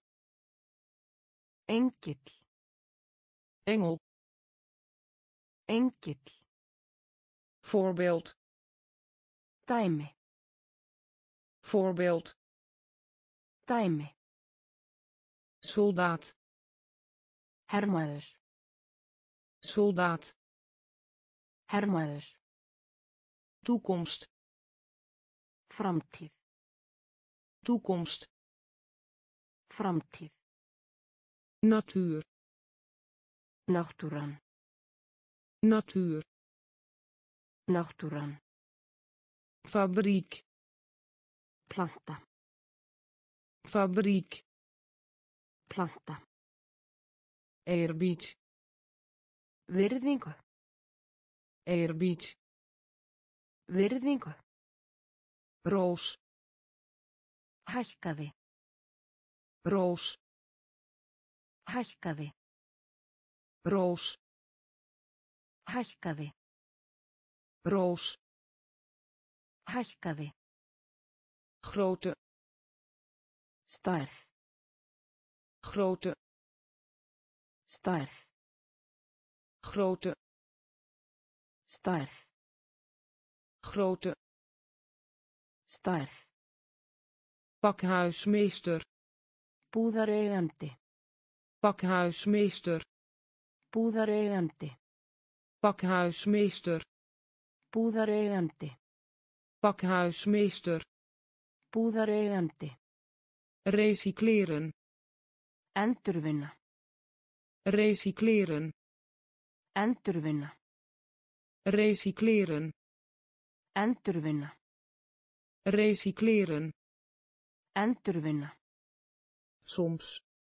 S2: Engill.
S1: engel
S2: Engill.
S1: voorbeeld
S2: Dæmi.
S1: voorbeeld
S2: Dæmi.
S1: soldaat
S2: Hermaður.
S1: soldaat
S2: Hermaður.
S1: toekomst
S2: Framtíð.
S1: toekomst
S2: Framtíð.
S1: natuur
S2: Náttúran.
S1: natuur
S2: Náttúran.
S1: fabriek
S2: Planta.
S1: fabriek
S2: Planta.
S1: eerbied
S2: Virðingu.
S1: eerbied
S2: Virðingu.
S1: roos
S2: Hækkaði.
S1: roos
S2: Hækkaði.
S1: roos
S2: Hækkaði.
S1: roos
S2: Hækkaði.
S1: grote
S2: Stærð.
S1: grote
S2: Stærð.
S1: grote
S2: Stærð.
S1: grote
S2: Stærð.
S1: pakhuismeester
S2: Búðareigandi.
S1: pakhuismeester
S2: Búðareigandi.
S1: pakhuismeester
S2: Búðareigandi.
S1: pakhuismeester
S2: Búðareigandi.
S1: recycleren
S2: Endurvinna.
S1: recycleren
S2: Endurvinna.
S1: recycleren
S2: Endurvinna.
S1: recycleren,
S2: Endurvinna.
S1: soms,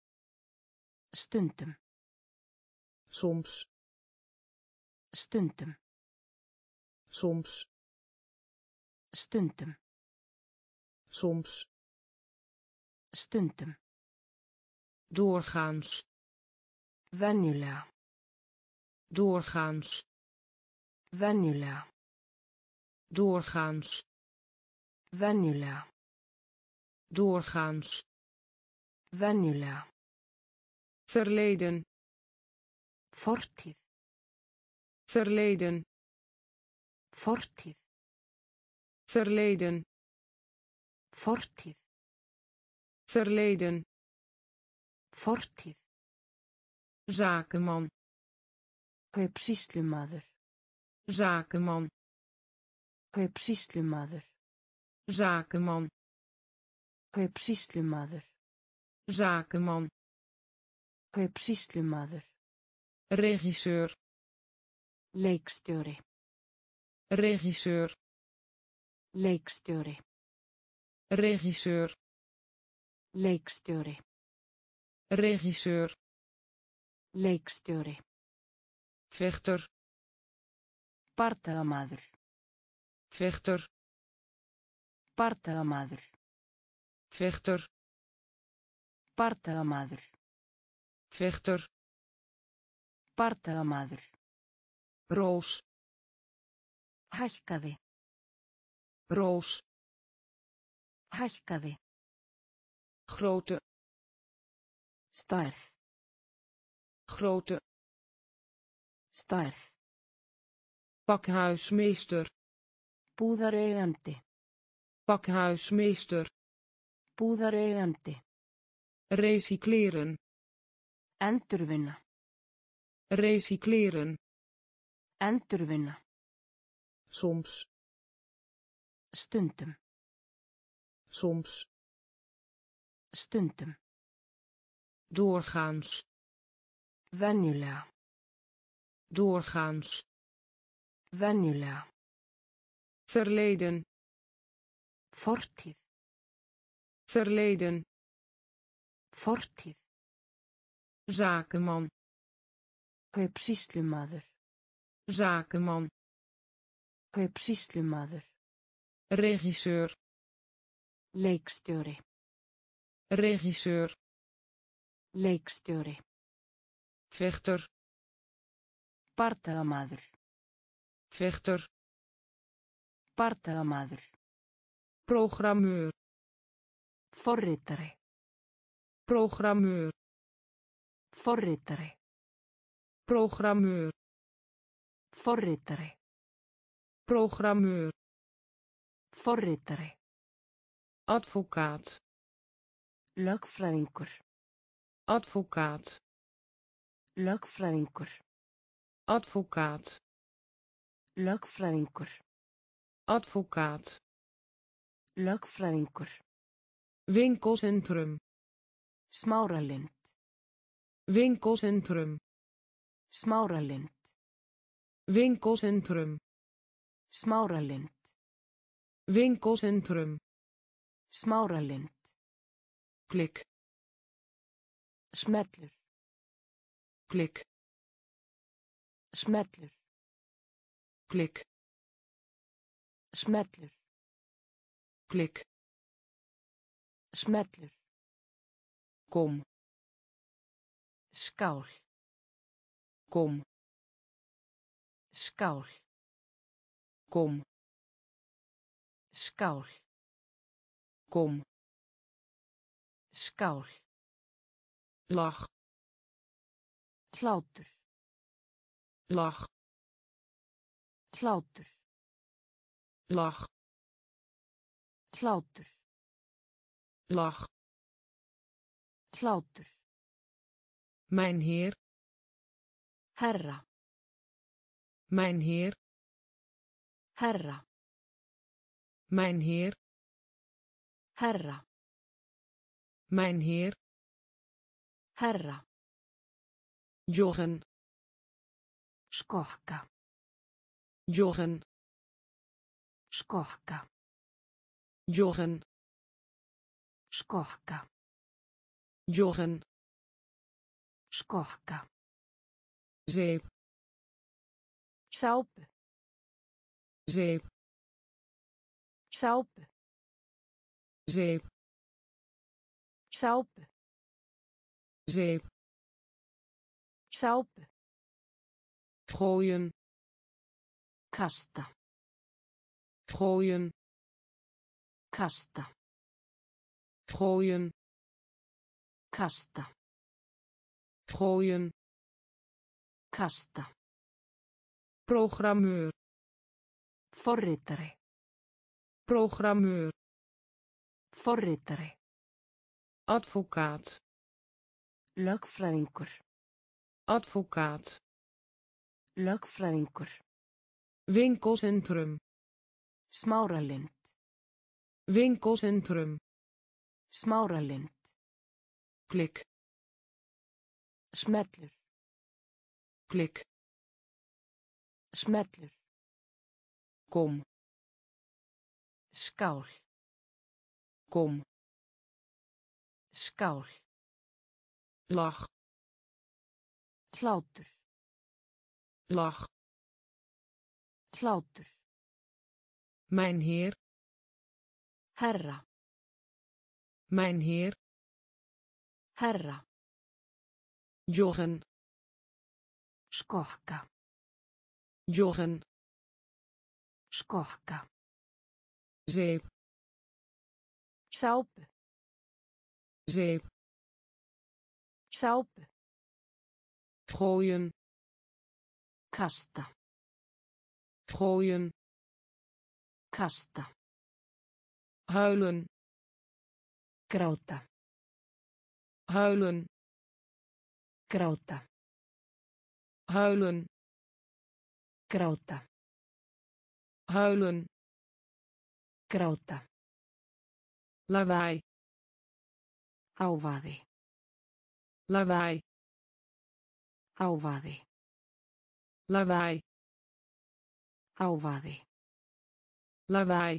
S2: Stundum.
S1: soms,
S2: Stundum.
S1: soms,
S2: Stundum.
S1: soms,
S2: Stundum.
S1: doorgaans,
S2: Venjulega.
S1: doorgaans,
S2: Venjulega.
S1: doorgaans,
S2: Venjulega.
S1: doorgaans,
S2: Venjulega.
S1: verleden,
S2: Fortíð.
S1: verleden,
S2: Fortíð.
S1: verleden,
S2: Fortíð.
S1: verleden,
S2: Fortíð.
S1: zakenman,
S2: Kaupsýslumaður.
S1: zakenman,
S2: Kaupsýslumaður.
S1: zakenman,
S2: Kaupsýslumaður.
S1: zakenman,
S2: Kaupsýslumaður.
S1: regisseur,
S2: Leikstjóri.
S1: regisseur,
S2: Leikstjóri.
S1: regisseur,
S2: Leikstjóri.
S1: regisseur,
S2: Leikstjóri.
S1: vechter,
S2: Bardagamaður.
S1: vechter,
S2: Bardagamaður.
S1: vechter,
S2: Bardagamaður.
S1: vechter,
S2: Bardagamaður.
S1: roos,
S2: Hækkaði.
S1: roos,
S2: Hækkaði.
S1: grote,
S2: Stærð.
S1: grote,
S2: Stærð.
S1: pakhuismeester,
S2: Búðareigandi.
S1: pakhuismeester,
S2: Búðareigandi.
S1: recycleren,
S2: Endurvinna.
S1: recycleren,
S2: Endurvinna.
S1: soms,
S2: Stundum.
S1: soms,
S2: Stundum.
S1: doorgaans,
S2: Venjulega.
S1: doorgaans,
S2: Venjulega.
S1: verleden,
S2: Fortíð.
S1: verleden,
S2: Fortíð.
S1: zakenman,
S2: Kaupsýslumaður.
S1: zakenman,
S2: Kaupsýslumaður.
S1: regisseur,
S2: Leikstjóri.
S1: regisseur,
S2: Leikstjóri.
S1: vechter,
S2: Bardagamaður.
S1: vechter,
S2: Bardagamaður.
S1: programmeur,
S2: Forritari.
S1: programmeur,
S2: Forritari.
S1: programmeur,
S2: Forritari.
S1: programmeur,
S2: Forritari.
S1: advocaat,
S2: Lögfræðingur.
S1: advocaat,
S2: Lögfræðingur.
S1: advocaat,
S2: Lögfræðingur.
S1: advocaat,
S2: Lögfræðingur.
S1: winkelcentrum,
S2: Smáralind.
S1: winkelcentrum,
S2: Smáralind.
S1: winkelcentrum,
S2: Smáralind.
S1: winkelcentrum,
S2: Smáralind.
S1: klik,
S2: Smellur.
S1: klik,
S2: Smellur.
S1: klik,
S2: Smellur.
S1: klik,
S2: Smellur.
S1: kom,
S2: Skál.
S1: kom,
S2: Skál.
S1: kom,
S2: Skál.
S1: kom,
S2: Skál.
S1: lach,
S2: Hlátur.
S1: lach,
S2: Hlátur.
S1: lach,
S2: Hlátur.
S1: lach,
S2: Hlátur.
S1: mijn heer,
S2: Herra.
S1: mijn heer,
S2: Herra.
S1: mijn heer,
S2: Herra.
S1: mijn heer,
S2: Herra.
S1: joggen,
S2: Skokka.
S1: joggen,
S2: Skokka.
S1: joggen,
S2: Skokka.
S1: joggen,
S2: Skokka.
S1: zeep,
S2: Sápu.
S1: zeep,
S2: Sápu.
S1: zeep,
S2: Sápu.
S1: zeep,
S2: Sápu.
S1: gooien,
S2: Kasta.
S1: gooien,
S2: Kasta.
S1: gooien,
S2: Kasta.
S1: gooien,
S2: Kasta.
S1: programmeur,
S2: Forritari.
S1: programmeur,
S2: Forritari.
S1: advocaat,
S2: Lögfræðingur.
S1: advocaat,
S2: Lögfræðingur.
S1: winkelcentrum,
S2: Smáralind.
S1: winkelcentrum,
S2: Smáralind.
S1: klik,
S2: Smellur.
S1: klik,
S2: Smellur.
S1: kom,
S2: Skál.
S1: kom,
S2: Skál.
S1: lach,
S2: Hlátur.
S1: lach,
S2: Hlátur.
S1: mijn heer,
S2: Herra.
S1: mijn heer,
S2: Herra.
S1: joggen,
S2: Skokka.
S1: joggen,
S2: Skokka.
S1: zeep,
S2: Sápu.
S1: zeep,
S2: Sápu.
S1: gooien,
S2: Kasta.
S1: gooien,
S2: Kasta.
S1: huilen,
S2: Gráta.
S1: huilen,
S2: Gráta.
S1: huilen,
S2: Gráta.
S1: huilen,
S2: Gráta.
S1: lawaai,
S2: Hávaði.
S1: lawaai,
S2: Hávaði.
S1: lawaai,
S2: Hávaði.
S1: lawaai,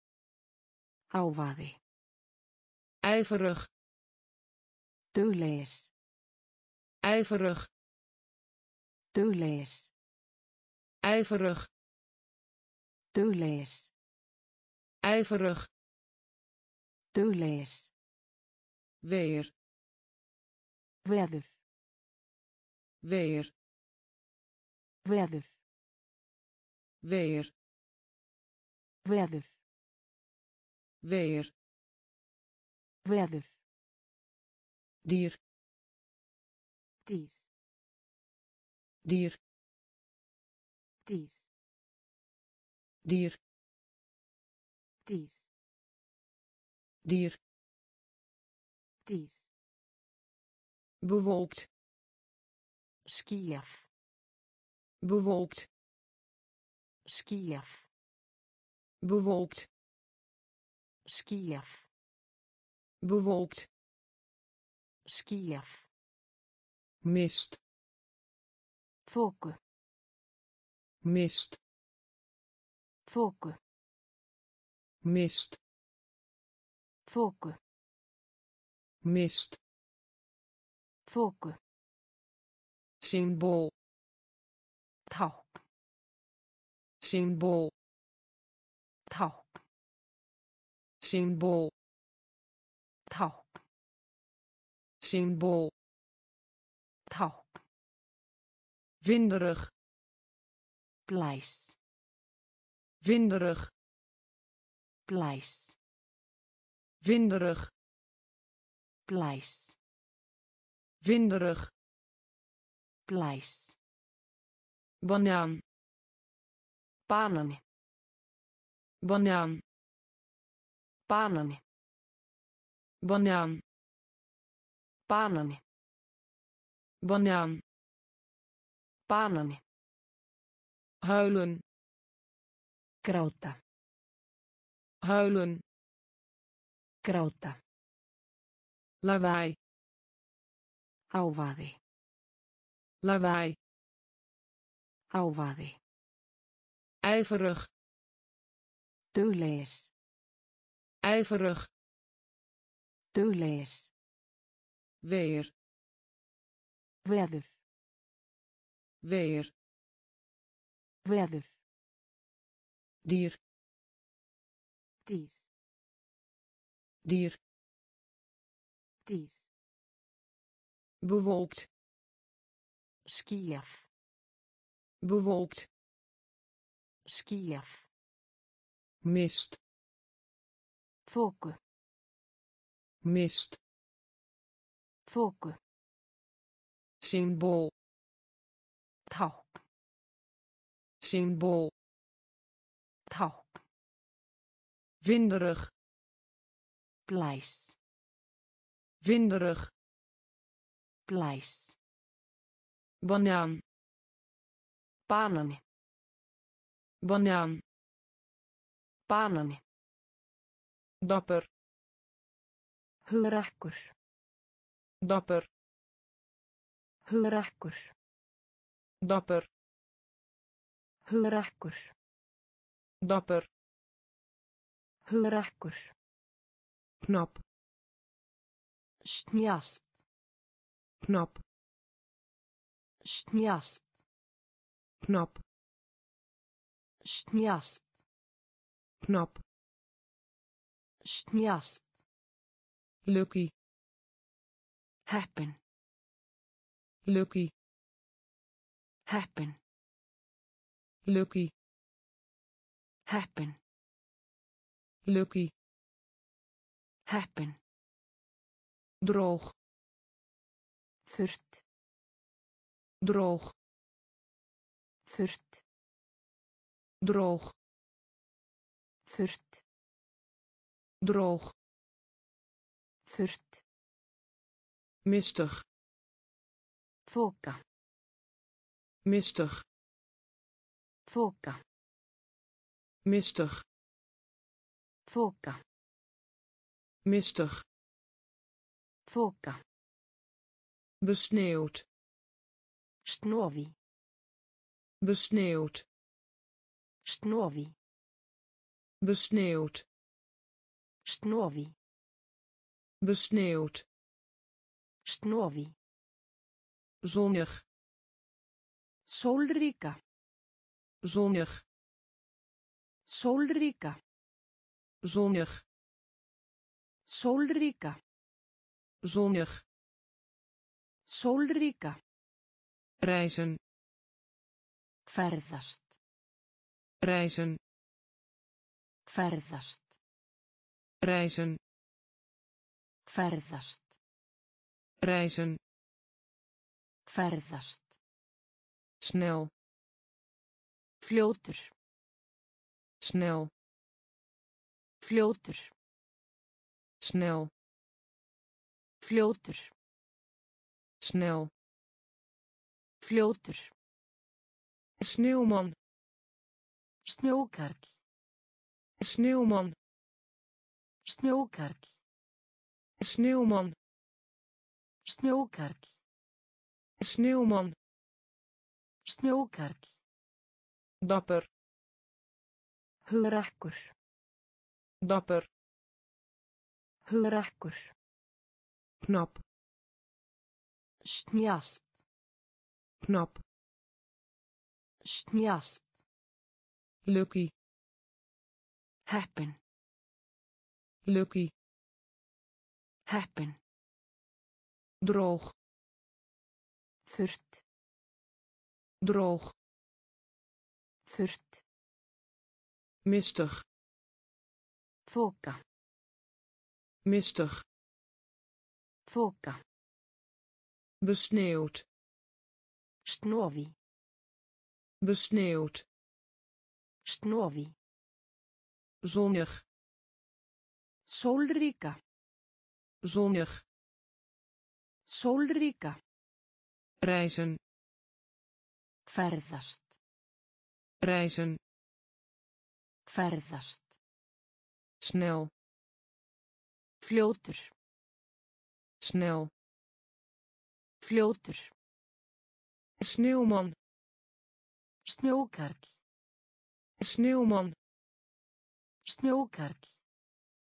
S2: Hávaði.
S1: ijverig,
S2: Duglegir.
S1: ijverig,
S2: Duglegir.
S1: ijverig,
S2: Duglegir.
S1: ijverig,
S2: Duglegir.
S1: weer,
S2: Veður.
S1: weer,
S2: Veður.
S1: weer,
S2: Veður.
S1: weer,
S2: Veður.
S1: dier,
S2: Dýr.
S1: dier,
S2: Dýr.
S1: dier,
S2: Dýr.
S1: dier,
S2: Dýr.
S1: bewolkt,
S2: Skýjað.
S1: bewolkt,
S2: Skýjað.
S1: bewolkt,
S2: Skýjað.
S1: bewolkt,
S2: Skýjað.
S1: mist,
S2: Þoku.
S1: mist,
S2: Þoku.
S1: mist,
S2: Þoku.
S1: mist,
S2: Þoku.
S1: symbool,
S2: Tákn.
S1: symbool,
S2: Tákn.
S1: symbool,
S2: Tákn.
S1: symbool,
S2: Tákn.
S1: winderig,
S2: Blæs.
S1: winderig,
S2: Blæs.
S1: winderig,
S2: Blæs.
S1: winderig,
S2: Blæs.
S1: banaan,
S2: Banani.
S1: banaan,
S2: Banani.
S1: banaan,
S2: Banani.
S1: banaan,
S2: Banani.
S1: huilen,
S2: Gráta.
S1: huilen,
S2: Gráta.
S1: lawaai,
S2: Hávaði.
S1: lawaai,
S2: Hávaði.
S1: ijverig,
S2: Duglegir.
S1: ijverig,
S2: Duglegir.
S1: weer,
S2: Veður.
S1: weer,
S2: Veður.
S1: dier,
S2: Dýr.
S1: dier,
S2: Dýr.
S1: bewolkt,
S2: Skýjað.
S1: bewolkt,
S2: Skýjað.
S1: mist,
S2: Þoku.
S1: mist,
S2: Þoku.
S1: symbool,
S2: Tákn.
S1: symbool,
S2: Tákn.
S1: winderig,
S2: Blæs.
S1: winderig,
S2: Blæs.
S1: banaan,
S2: Banani.
S1: banaan,
S2: Banani.
S1: dapper,
S2: Hugrakkur.
S1: dapper,
S2: Hugrakkur.
S1: dapper,
S2: Hugrakkur.
S1: dapper,
S2: Hugrakkur.
S1: knap,
S2: Snjallt.
S1: knap,
S2: Snjallt.
S1: knap,
S2: Snjallt.
S1: knap,
S2: Snjallt.
S1: lucky,
S2: Heppin.
S1: lucky,
S2: Heppin.
S1: lucky,
S2: Heppin.
S1: lucky,
S2: Heppin.
S1: droog,
S2: Þurrt.
S1: droog,
S2: Þurrt.
S1: droog,
S2: Þurrt.
S1: droog,
S2: Þurrt.
S1: mistig,
S2: Þoka.
S1: mistig,
S2: Þoka.
S1: mistig,
S2: Þoka.
S1: mistig,
S2: Þoka.
S1: besneeuwd,
S2: Snovi.
S1: besneeuwd,
S2: Snovi.
S1: besneeuwd,
S2: Snovi.
S1: besneeuwd,
S2: Snovi.
S1: zonnig,
S2: Sólríka.
S1: zonnig,
S2: Sólríka.
S1: zonnig,
S2: Sólríka.
S1: zonnig,
S2: Sólríka.
S1: reizen,
S2: Ferðast.
S1: reizen,
S2: Ferðast.
S1: reizen,
S2: Ferðast.
S1: reizen,
S2: Ferðast.
S1: snel,
S2: Fljótur.
S1: snel,
S2: Fljótur.
S1: snel,
S2: Fljótur.
S1: snel,
S2: Fljótur.
S1: sneeuwman,
S2: Snjókarl.
S1: sneeuwman,
S2: Snjókarl.
S1: sneeuwman,
S2: Snjókarl.
S1: sneeuwman,
S2: Snjókarl.
S1: dapper,
S2: Hugrakkur.
S1: dapper,
S2: Hugrakkur.
S1: knap,
S2: Snjallt.
S1: knap,
S2: Snjallt.
S1: lucky,
S2: Heppin.
S1: lucky,
S2: Heppin.
S1: droog,
S2: Þurrt.
S1: droog,
S2: Þurrt.
S1: mistig,
S2: Þoka.
S1: mistig,
S2: Þoka.
S1: besneeuwd,
S2: Snovi.
S1: besneeuwd,
S2: Snovi.
S1: zonnig,
S2: Sólríka.
S1: zonnig,
S2: Sólríka.
S1: reizen,
S2: Ferðast.
S1: reizen,
S2: Ferðast.
S1: snel,
S2: Fljótur.
S1: snel,
S2: Fljótur.
S1: sneeuwman,
S2: Snjókarl.
S1: sneeuwman,
S2: Snjókarl.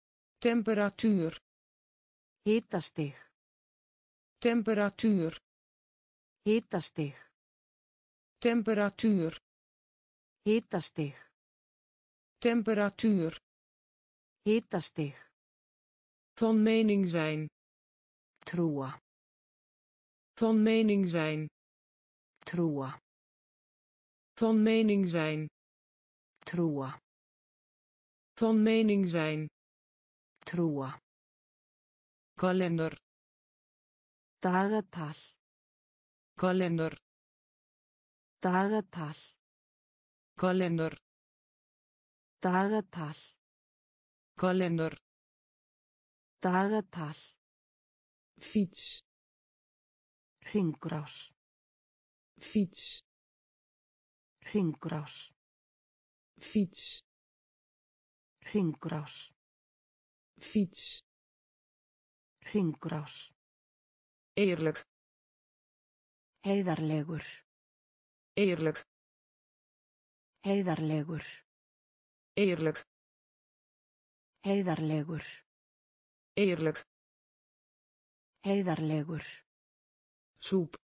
S1: Temperatuur.
S2: Hitastig.
S1: Temperatuur.
S2: Hitastig.
S1: Temperatuur.
S2: Hitastig.
S1: Temperatuur.
S2: Hitastig.
S1: Van mening zijn.
S2: Trúa.
S1: Van mening zijn.
S2: Trúa.
S1: Van mening zijn.
S2: Trúa.
S1: Van mening zijn.
S2: Trúa.
S1: Kalender.
S2: Dagatal.
S1: Kalender.
S2: Dagatal.
S1: Kalender.
S2: Dagatal.
S1: Kalender.
S2: Dagatal.
S1: Fiets.
S2: Hringrás.
S1: Fiets.
S2: Hringrás.
S1: Fiets.
S2: Hringrás.
S1: Fiets.
S2: Hringrás.
S1: Eerlijk.
S2: Heiðarlegur.
S1: Eerlijk.
S2: Heiðarlegur.
S1: Eerlijk.
S2: Heiðarlegur.
S1: Eerlijk.
S2: Heiðarlegur.
S1: Soep.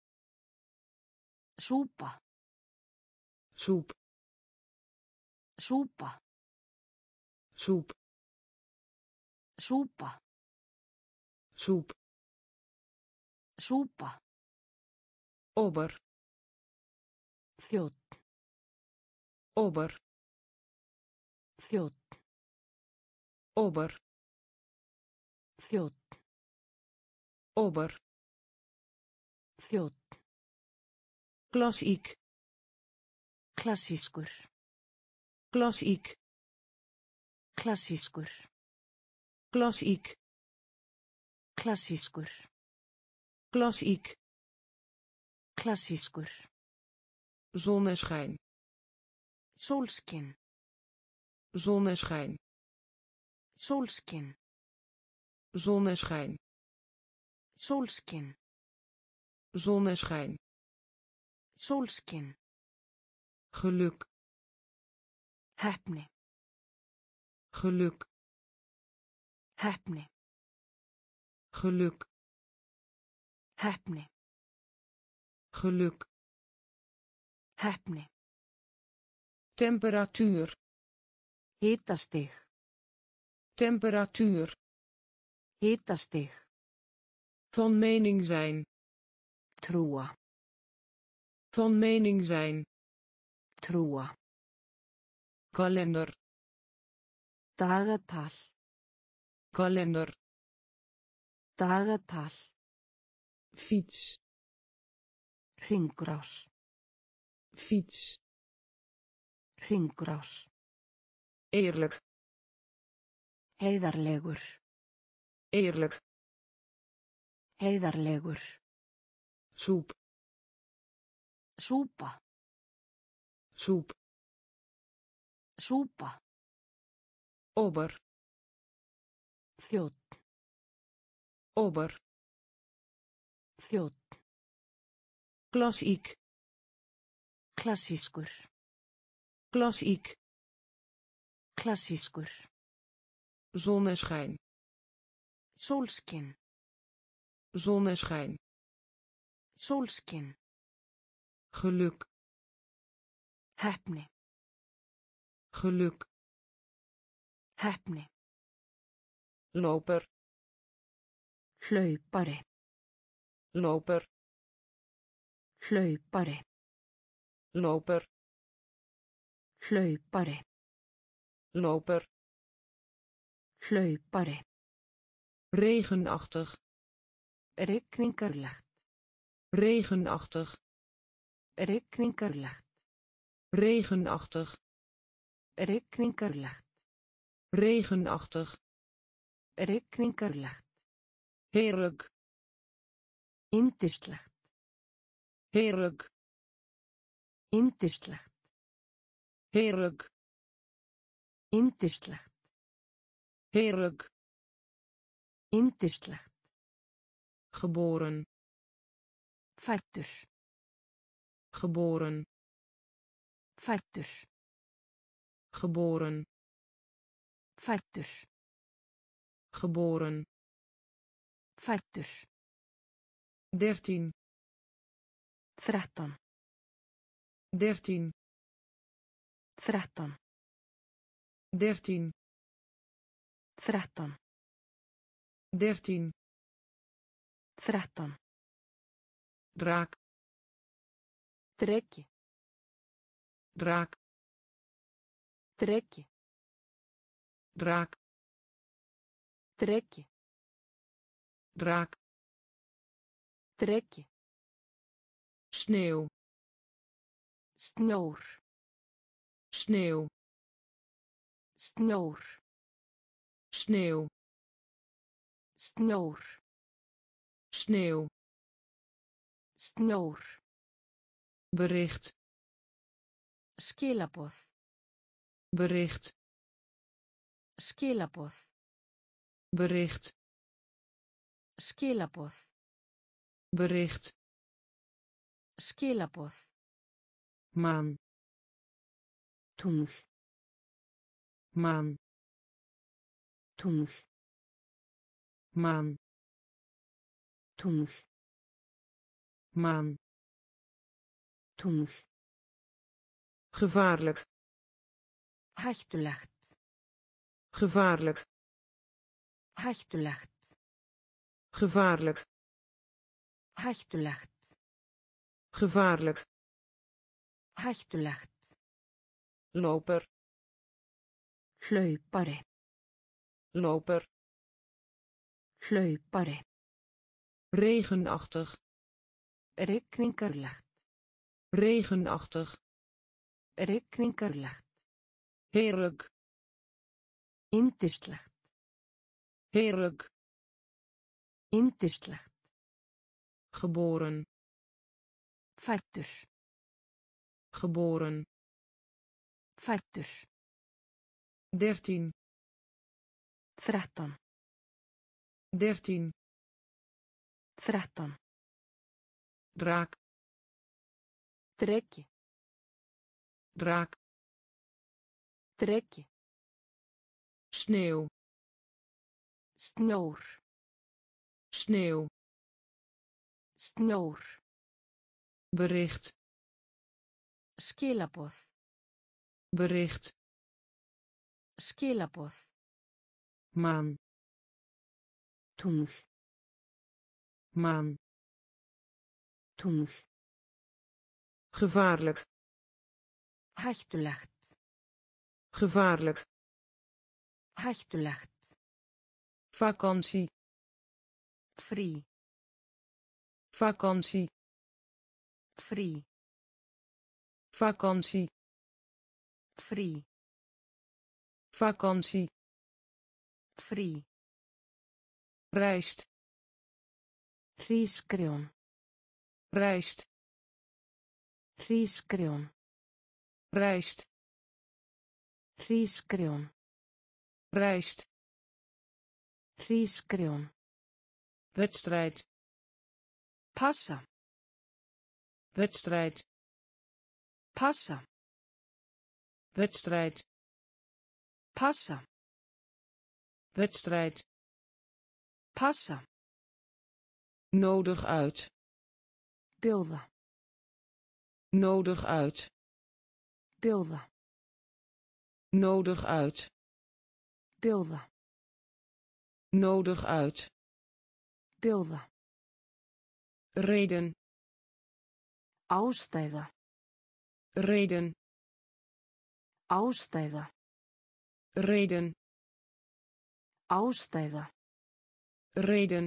S2: Súpa.
S1: Soep.
S2: Súpa.
S1: Soep.
S2: Súpa.
S1: Soep.
S2: Súpa.
S1: Ober.
S2: Þjónn.
S1: Ober.
S2: Þjónn.
S1: Ober.
S2: Þjónn.
S1: Ober.
S2: Þjónn.
S1: Klassiek.
S2: Klassískur.
S1: Klassiek.
S2: Klassískur.
S1: Klassiek.
S2: Klassískur.
S1: Klassiek.
S2: Klassískur.
S1: Zonneschijn.
S2: Sólskin.
S1: Zonneschijn.
S2: Sólskin.
S1: Zonneschijn.
S2: Sólskin.
S1: Zonneschijn.
S2: Sólskin.
S1: Geluk.
S2: Heppni.
S1: Geluk.
S2: Heppni.
S1: Geluk.
S2: Heppni.
S1: Geluk.
S2: Heppni.
S1: Temperatuur.
S2: Hitastig.
S1: Temperatuur.
S2: Hitastig.
S1: Van mening zijn.
S2: Trúa.
S1: Van mening zijn.
S2: Trúa.
S1: Kalender.
S2: Dagatal.
S1: Kalender.
S2: Dagatal.
S1: Fiets.
S2: Hringrás.
S1: Fiets.
S2: Hringrás.
S1: Eerlijk.
S2: Heiðarlegur.
S1: Eerlijk.
S2: Heiðarlegur.
S1: Soep.
S2: Súpa.
S1: Soep.
S2: Súpa.
S1: Ober.
S2: Þjónn.
S1: Ober.
S2: Þjónn.
S1: Klassiek.
S2: Klassískur.
S1: Klassiek.
S2: Klassískur.
S1: Zonneschijn.
S2: Sólskin.
S1: Zonneschijn.
S2: Sólskin.
S1: Geluk.
S2: Heppni.
S1: Geluk.
S2: Heppni.
S1: Loper.
S2: Hlaupari.
S1: Loper.
S2: Hlaupari.
S1: Loper.
S2: Hlaupari.
S1: Loper.
S2: Hlaupari.
S1: Regenachtig.
S2: Rigningarlegt.
S1: Regenachtig.
S2: Rigningarlegt.
S1: Regenachtig.
S2: Rigningarlegt.
S1: Regenachtig.
S2: Rigningarlegt.
S1: Heerlijk.
S2: Yndislegt.
S1: Heerlijk.
S2: Yndislegt.
S1: Heerlijk.
S2: Yndislegt.
S1: Heerlijk.
S2: Yndislegt.
S1: Geboren.
S2: Fæddur.
S1: Geboren.
S2: Fæddur.
S1: Geboren.
S2: Fæddur.
S1: geboren,
S2: Fæddur.
S1: dertien,
S2: Þrettán.
S1: dertien,
S2: Þrettán.
S1: dertien,
S2: Þrettán.
S1: dertien,
S2: Þrettán.
S1: draak,
S2: Dreki.
S1: draak,
S2: Dreki.
S1: draak,
S2: Dreki.
S1: draak,
S2: Dreki.
S1: sneeuw,
S2: Snjór.
S1: sneeuw,
S2: Snjór.
S1: sneeuw,
S2: Snjór.
S1: sneeuw,
S2: Snjór.
S1: bericht,
S2: Skilaboð.
S1: bericht,
S2: Skilaboð.
S1: bericht,
S2: Skilaboð.
S1: bericht,
S2: Skilaboð.
S1: maan,
S2: Tungl.
S1: maan,
S2: Tungl.
S1: maan,
S2: Tungl.
S1: maan,
S2: Tungl.
S1: gevaarlijk,
S2: Hættulegt.
S1: gevaarlijk,
S2: Hættulegt.
S1: gevaarlijk,
S2: Hættulegt.
S1: gevaarlijk,
S2: Hættulegt.
S1: loper,
S2: Hlaupari.
S1: loper,
S2: Hlaupari.
S1: regenachtig,
S2: Rigningarlegt.
S1: regenachtig,
S2: Rigningarlegt.
S1: heerlijk,
S2: Yndislegt.
S1: heerlijk,
S2: Yndislegt.
S1: geboren,
S2: Fæddur.
S1: geboren,
S2: Fæddur.
S1: dertien,
S2: Þrettán.
S1: dertien,
S2: Þrettán.
S1: draak,
S2: Dreki.
S1: draak,
S2: Dreki.
S1: sneeuw,
S2: Snjór.
S1: sneeuw,
S2: Snjór.
S1: bericht,
S2: Skilaboð.
S1: bericht,
S2: Skilaboð.
S1: maan,
S2: Tungl.
S1: maan,
S2: Tungl.
S1: gevaarlijk,
S2: Hættulegt.
S1: gevaarlijk,
S2: Hættulegt.
S1: vakantie,
S2: Frí.
S1: vakantie,
S2: Frí.
S1: vakantie,
S2: Frí.
S1: vakantie,
S2: Frí.
S1: rijst,
S2: Hrísgrjón.
S1: rijst,
S2: Hrísgrjón.
S1: rijst,
S2: Hrísgrjón.
S1: rijst,
S2: Hrísgrjón.
S1: wedstrijd,
S2: Passa.
S1: wedstrijd,
S2: Passa.
S1: wedstrijd,
S2: Passa.
S1: wedstrijd,
S2: Passa.
S1: nodig uit,
S2: Bjóða.
S1: nodig uit,
S2: Bjóða.
S1: nodig uit,
S2: Bjóða.
S1: nodig uit,
S2: Bjóða.
S1: reden,
S2: Ástæða.
S1: reden,
S2: Ástæða.
S1: reden,
S2: Ástæða.
S1: reden,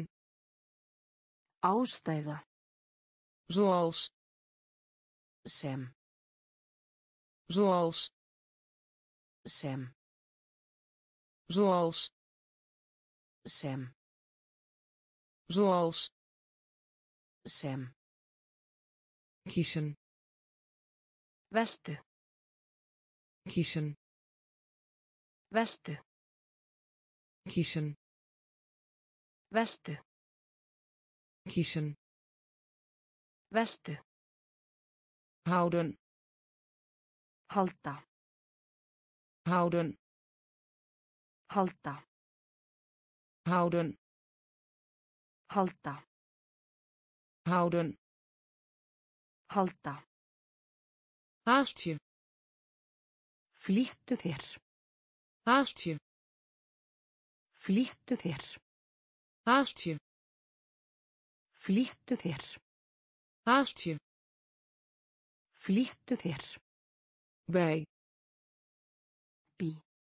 S2: Ástæða.
S1: zoals,
S2: Sem.
S1: zoals,
S2: Sem.
S1: zoals,
S2: Sem.
S1: zoals,
S2: Sem.
S1: kiezen,
S2: Veltu.
S1: kiezen,
S2: Veltu.
S1: kiezen,
S2: Veltu.
S1: kiezen,
S2: Veltu.
S1: houden,
S2: Halda.
S1: houden,
S2: Halda.
S1: houden,
S2: halda,
S1: houden,
S2: halda,
S1: haast je,
S2: flýttu þér,
S1: haast je,
S2: flýttu þér,
S1: haast je,
S2: flýttu þér,
S1: haast je,
S2: flýttu þér,
S1: bij,
S2: bí,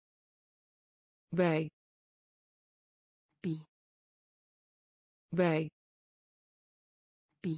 S1: bij,
S2: bí,
S1: bij,
S2: bí,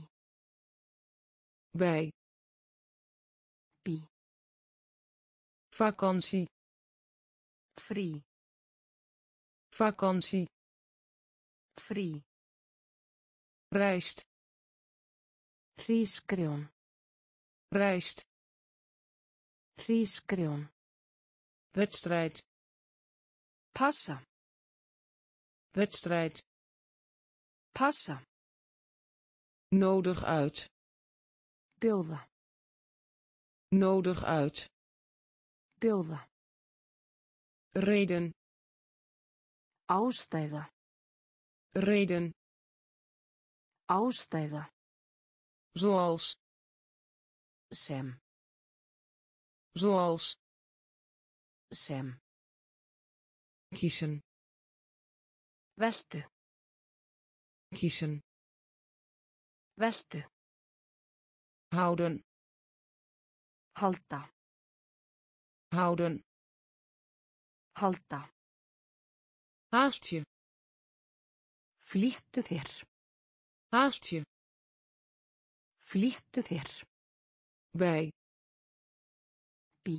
S1: bij,
S2: bí,
S1: vakantie,
S2: frí,
S1: vakantie,
S2: frí,
S1: rijst,
S2: hrísgrjón,
S1: rijst,
S2: hrísgrjón,
S1: wedstrijd,
S2: passa,
S1: wedstrijd,
S2: passa,
S1: nodig uit,
S2: bjóða,
S1: nodig uit,
S2: bjóða,
S1: reden,
S2: ástæða,
S1: reden,
S2: ástæða,
S1: zoals,
S2: sem,
S1: zoals,
S2: sem,
S1: kiezen,
S2: veltu,
S1: kiezen,
S2: veltu,
S1: houden,
S2: halda,
S1: houden,
S2: halda,
S1: haast je,
S2: flýttu þér,
S1: haast je,
S2: flýttu þér,
S1: bij,
S2: bí,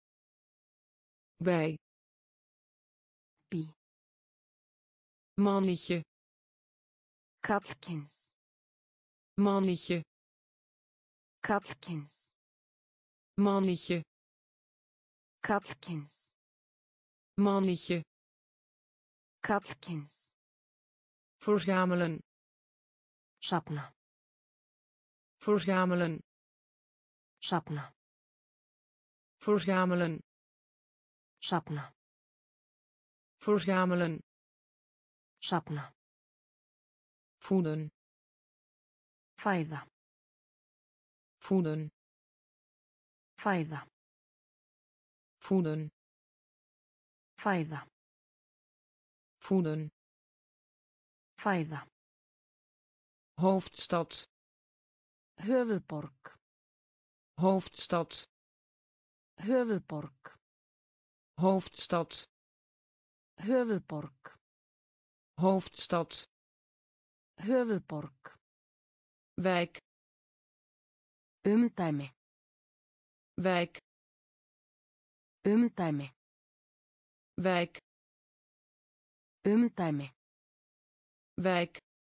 S1: bij,
S2: bí,
S1: mannetje,
S2: kallkyns,
S1: mannetje,
S2: kallkyns,
S1: mannetje,
S2: kallkyns,
S1: mannetje,
S2: kallkyns,
S1: verzamelen,
S2: safna,
S1: verzamelen,
S2: safna,
S1: verzamelen,
S2: safna,
S1: verzamelen,
S2: safna,
S1: voeden,
S2: fæða,
S1: voeden,
S2: fæða,
S1: voeden,
S2: fæða,
S1: voeden,
S2: fæða,
S1: hoofdstad,
S2: höfuðborg,
S1: hoofdstad,
S2: höfuðborg,
S1: hoofdstad,
S2: höfuðborg,
S1: hoofdstad,
S2: höfuðborg,
S1: wijk,
S2: umdæmi,
S1: wijk,
S2: umdæmi,
S1: wijk,
S2: umdæmi,
S1: wijk,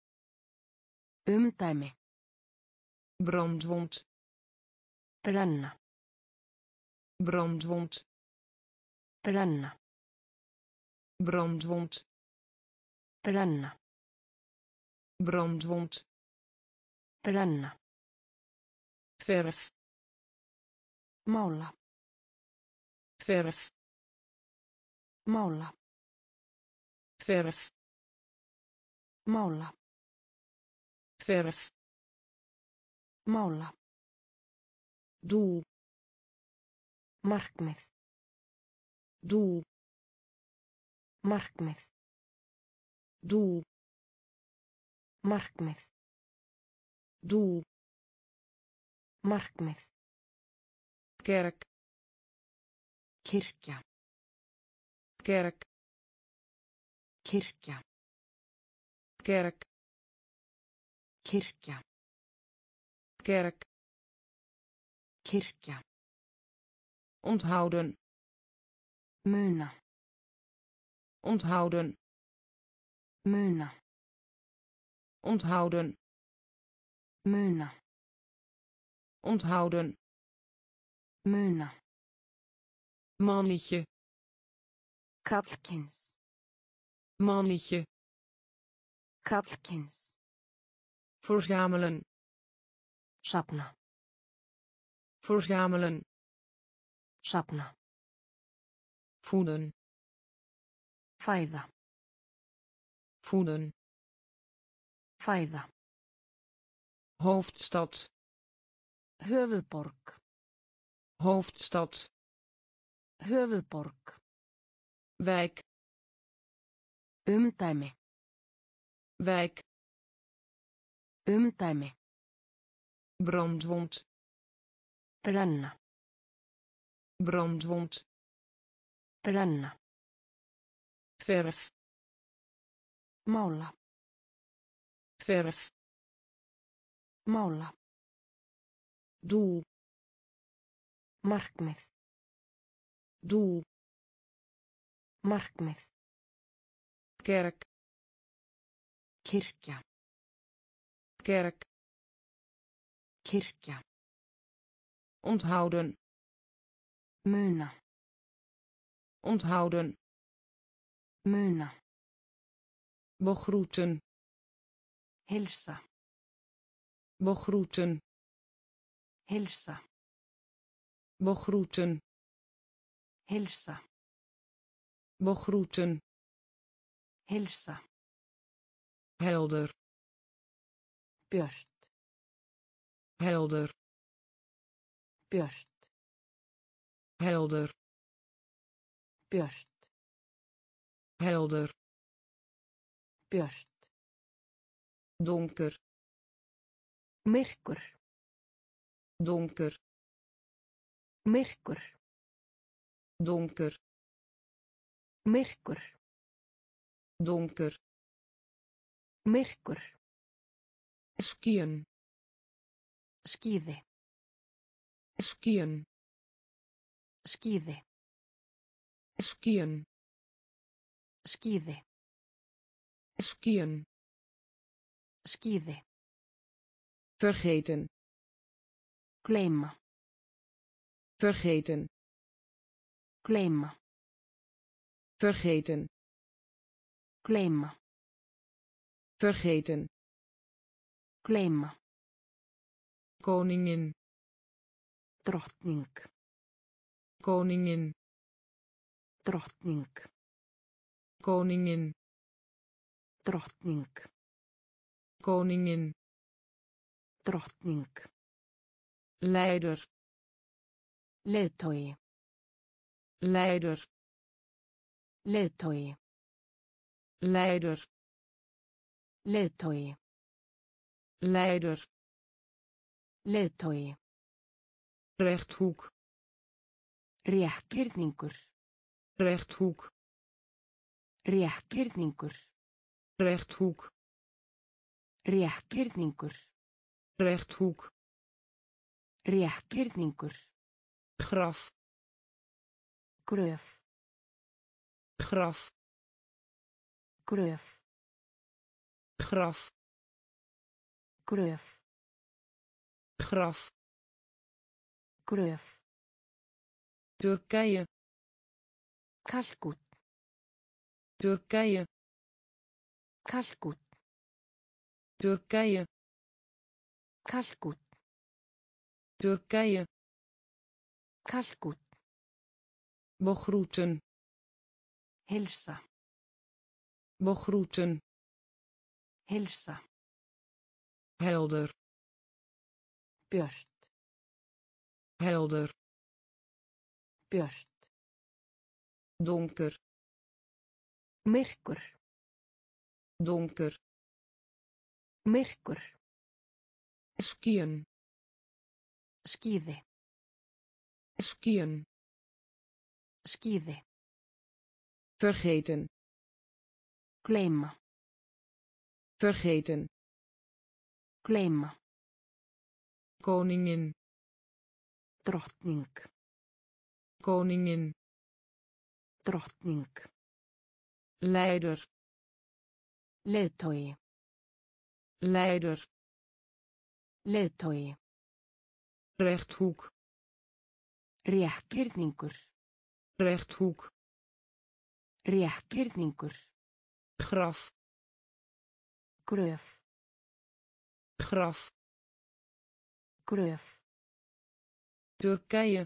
S2: umdæmi,
S1: brandwond,
S2: brenna,
S1: brandwond,
S2: brenna,
S1: brandwond,
S2: brenna,
S1: brandwond,
S2: brenna,
S1: verf,
S2: mála,
S1: verf,
S2: mála,
S1: verf,
S2: mála,
S1: verf,
S2: mála,
S1: doel,
S2: markmið,
S1: doel,
S2: markmið,
S1: doel,
S2: markmið,
S1: doel,
S2: markmið,
S1: kerk,
S2: kirkja,
S1: kerk,
S2: kirkja,
S1: kerk,
S2: kirkja,
S1: kerk,
S2: kirkja,
S1: onthouden,
S2: muna,
S1: onthouden,
S2: muna,
S1: onthouden,
S2: muna,
S1: onthouden,
S2: muna,
S1: mannetje,
S2: kallkyns,
S1: mannetje,
S2: kallkyns,
S1: verzamelen,
S2: safna,
S1: verzamelen,
S2: safna,
S1: voeden,
S2: fæða,
S1: voeden,
S2: Fæða.
S1: hoofdstad,
S2: Höfuðborg.
S1: hoofdstad,
S2: Höfuðborg.
S1: wijk,
S2: Umdæmi.
S1: wijk,
S2: Umdæmi.
S1: brandwond,
S2: Brenna.
S1: brandwond,
S2: Brenna.
S1: verf,
S2: Mála.
S1: verf,
S2: Mála.
S1: doel,
S2: Markmið.
S1: doel,
S2: Markmið.
S1: kerk,
S2: Kirkja.
S1: kerk,
S2: Kirkja.
S1: onthouden,
S2: Muna.
S1: onthouden,
S2: Muna.
S1: begroeten,
S2: Hilsa.
S1: begroeten,
S2: Hilsa.
S1: begroeten,
S2: Hilsa.
S1: begroeten,
S2: Hilsa.
S1: helder,
S2: Björt.
S1: helder,
S2: Björt.
S1: helder,
S2: Björt.
S1: helder,
S2: Björt.
S1: donker,
S2: Myrkur.
S1: donker,
S2: Myrkur.
S1: donker,
S2: Myrkur.
S1: donker,
S2: Myrkur.
S1: skiën,
S2: Skíði.
S1: skiën,
S2: Skíði.
S1: skiën,
S2: Skíði.
S1: skiën,
S2: Skíði.
S1: vergeten,
S2: Gleyma.
S1: vergeten,
S2: Gleyma.
S1: vergeten,
S2: Gleyma.
S1: vergeten,
S2: Gleyma.
S1: koningin,
S2: Drottning.
S1: koningin,
S2: Drottning.
S1: koningin,
S2: Drottning.
S1: koningin,
S2: Drottning.
S1: leider,
S2: Leiðtogi.
S1: leider,
S2: Leiðtogi.
S1: leider,
S2: Leiðtogi.
S1: leider,
S2: Leiðtogi.
S1: rechthoek,
S2: Rétthyrningur.
S1: rechthoek,
S2: Rétthyrningur.
S1: rechthoek,
S2: Rétthyrningur.
S1: rechthoek,
S2: Rétthyrningur.
S1: graf,
S2: Gröf.
S1: graf,
S2: Gröf.
S1: graf,
S2: Gröf.
S1: graf,
S2: Gröf.
S1: Turkije,
S2: Kalkút.
S1: Turkije,
S2: Kalkút.
S1: Turkije,
S2: Kalkút.
S1: Turkije,
S2: Kalkút.
S1: begroeten,
S2: Hilsa.
S1: begroeten,
S2: Hilsa.
S1: helder,
S2: Björt.
S1: helder,
S2: Björt.
S1: donker,
S2: Myrkur.
S1: donker,
S2: Myrkur.
S1: skiën,
S2: Skíði.
S1: skiën,
S2: Skíði.
S1: vergeten,
S2: Gleyma.
S1: vergeten,
S2: Gleyma.
S1: koningin,
S2: Drottning.
S1: koningin,
S2: Drottning.
S1: leider,
S2: Leiðtogi.
S1: leider,
S2: Leiðtogi.
S1: rechthoek,
S2: Rétthyrningur.
S1: rechthoek,
S2: Rétthyrningur.
S1: graf,
S2: Gröf.
S1: graf,
S2: Gröf.
S1: Turkije,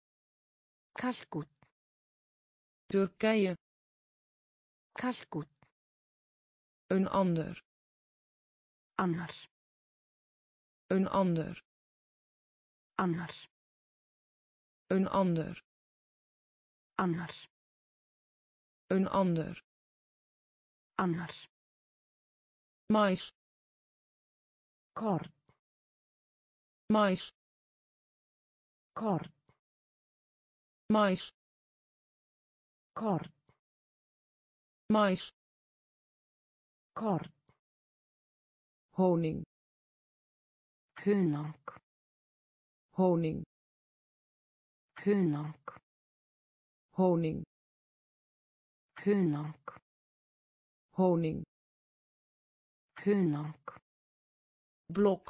S2: Kalkút.
S1: Turkije,
S2: Kalkút.
S1: Een ander.
S2: Annars.
S1: Een ander.
S2: Annars.
S1: Een ander.
S2: Annars.
S1: Een ander.
S2: Annars.
S1: Mais.
S2: Kort.
S1: Mais.
S2: Kort.
S1: Mais.
S2: Kort.
S1: Mais.
S2: Kort.
S1: Honing.
S2: Hunang.
S1: Honing.
S2: Hunang.
S1: Honing.
S2: Hunang.
S1: Honing.
S2: Hunang.
S1: Blok.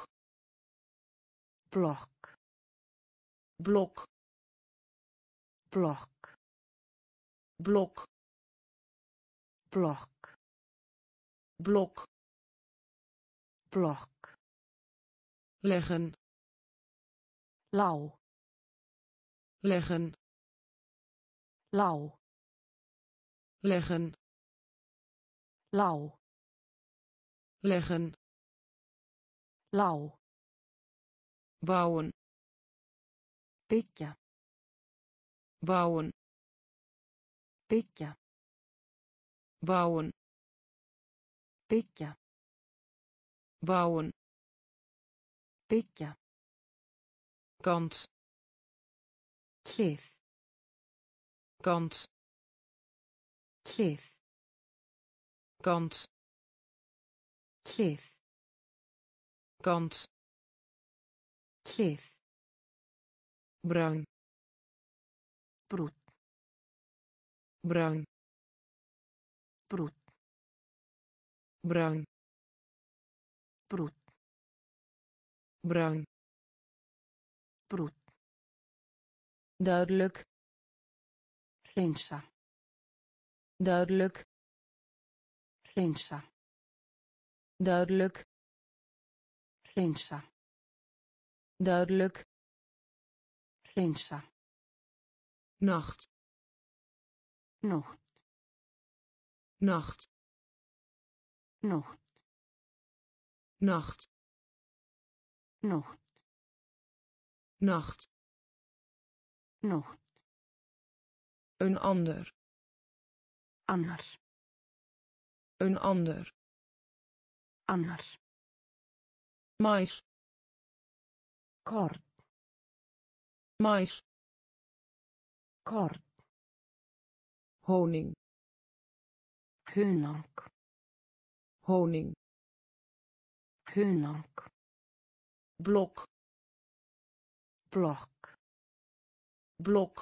S2: Blok.
S1: Blok.
S2: Blok.
S1: Blok.
S2: Blok.
S1: Blok.
S2: Blok.
S1: Leggen.
S2: Lauw.
S1: Leggen.
S2: Lauw.
S1: Leggen.
S2: Lauw.
S1: Leggen.
S2: Lauw.
S1: Bouwen.
S2: Byggja.
S1: Bouwen.
S2: Byggja.
S1: Bouwen.
S2: Byggja.
S1: Bouwen.
S2: Byggja.
S1: Kant.
S2: Hlið.
S1: Kant.
S2: Hlið.
S1: Kant.
S2: Hlið.
S1: Kant.
S2: Hlið.
S1: Bruin.
S2: Brúnn.
S1: Bruin.
S2: Brúnn.
S1: Bruin.
S2: Brúnn.
S1: Bruin.
S2: Brúnn.
S1: Duidelijk.
S2: Hreinsa.
S1: Duidelijk.
S2: Hreinsa.
S1: Duidelijk.
S2: Hreinsa.
S1: Duidelijk.
S2: Hreinsa.
S1: Nacht.
S2: Nótt.
S1: Nacht.
S2: Nótt.
S1: Nacht.
S2: Nótt.
S1: Nacht.
S2: Nótt.
S1: Een ander.
S2: Annars.
S1: Een ander.
S2: Annars.
S1: Mais.
S2: Kort.
S1: Mais.
S2: Kort.
S1: Honing.
S2: Hunang.
S1: Honing.
S2: Hunang.
S1: Blok.
S2: Blok.
S1: Blok.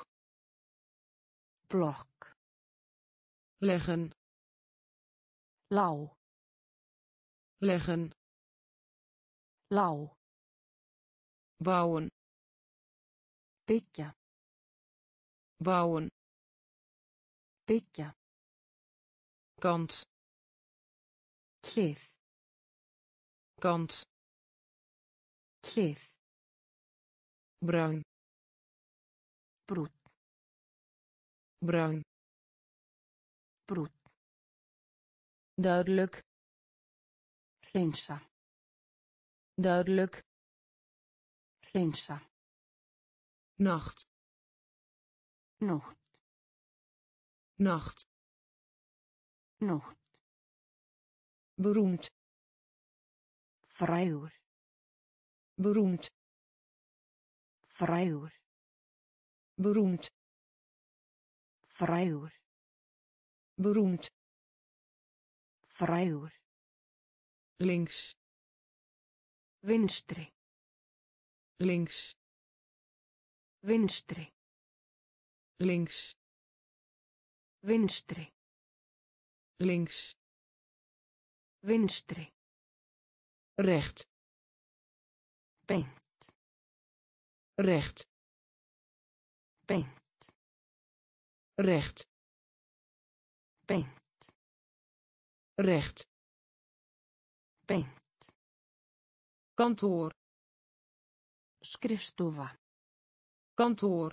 S2: Blok.
S1: Leggen.
S2: Lauw.
S1: Leggen.
S2: Lauw.
S1: Bouwen.
S2: Byggja.
S1: Bouwen.
S2: Byggja.
S1: Kant.
S2: Hlið.
S1: Kant.
S2: Hlið.
S1: Bruin.
S2: Brúnn.
S1: Bruin.
S2: Brúnn.
S1: Duidelijk.
S2: Hreinsa.
S1: Duidelijk.
S2: Hreinsa.
S1: Nacht.
S2: Nótt.
S1: Nacht.
S2: Nótt.
S1: Beroemd.
S2: Frægur.
S1: Beroemd.
S2: Frægur.
S1: Beroemd.
S2: Frægur.
S1: Beroemd.
S2: Frægur.
S1: Links.
S2: Vinstri.
S1: Links.
S2: Vinstri.
S1: Links.
S2: Vinstri.
S1: Links.
S2: Vinstri.
S1: Recht.
S2: Beint.
S1: Recht.
S2: Beint.
S1: Recht.
S2: Beint.
S1: Recht.
S2: Beint.
S1: Kantoor.
S2: Skrifstofa.
S1: Kantoor.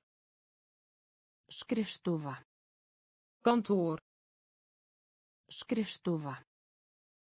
S2: Skrifstofa.
S1: Kantoor.
S2: Skrifstofa.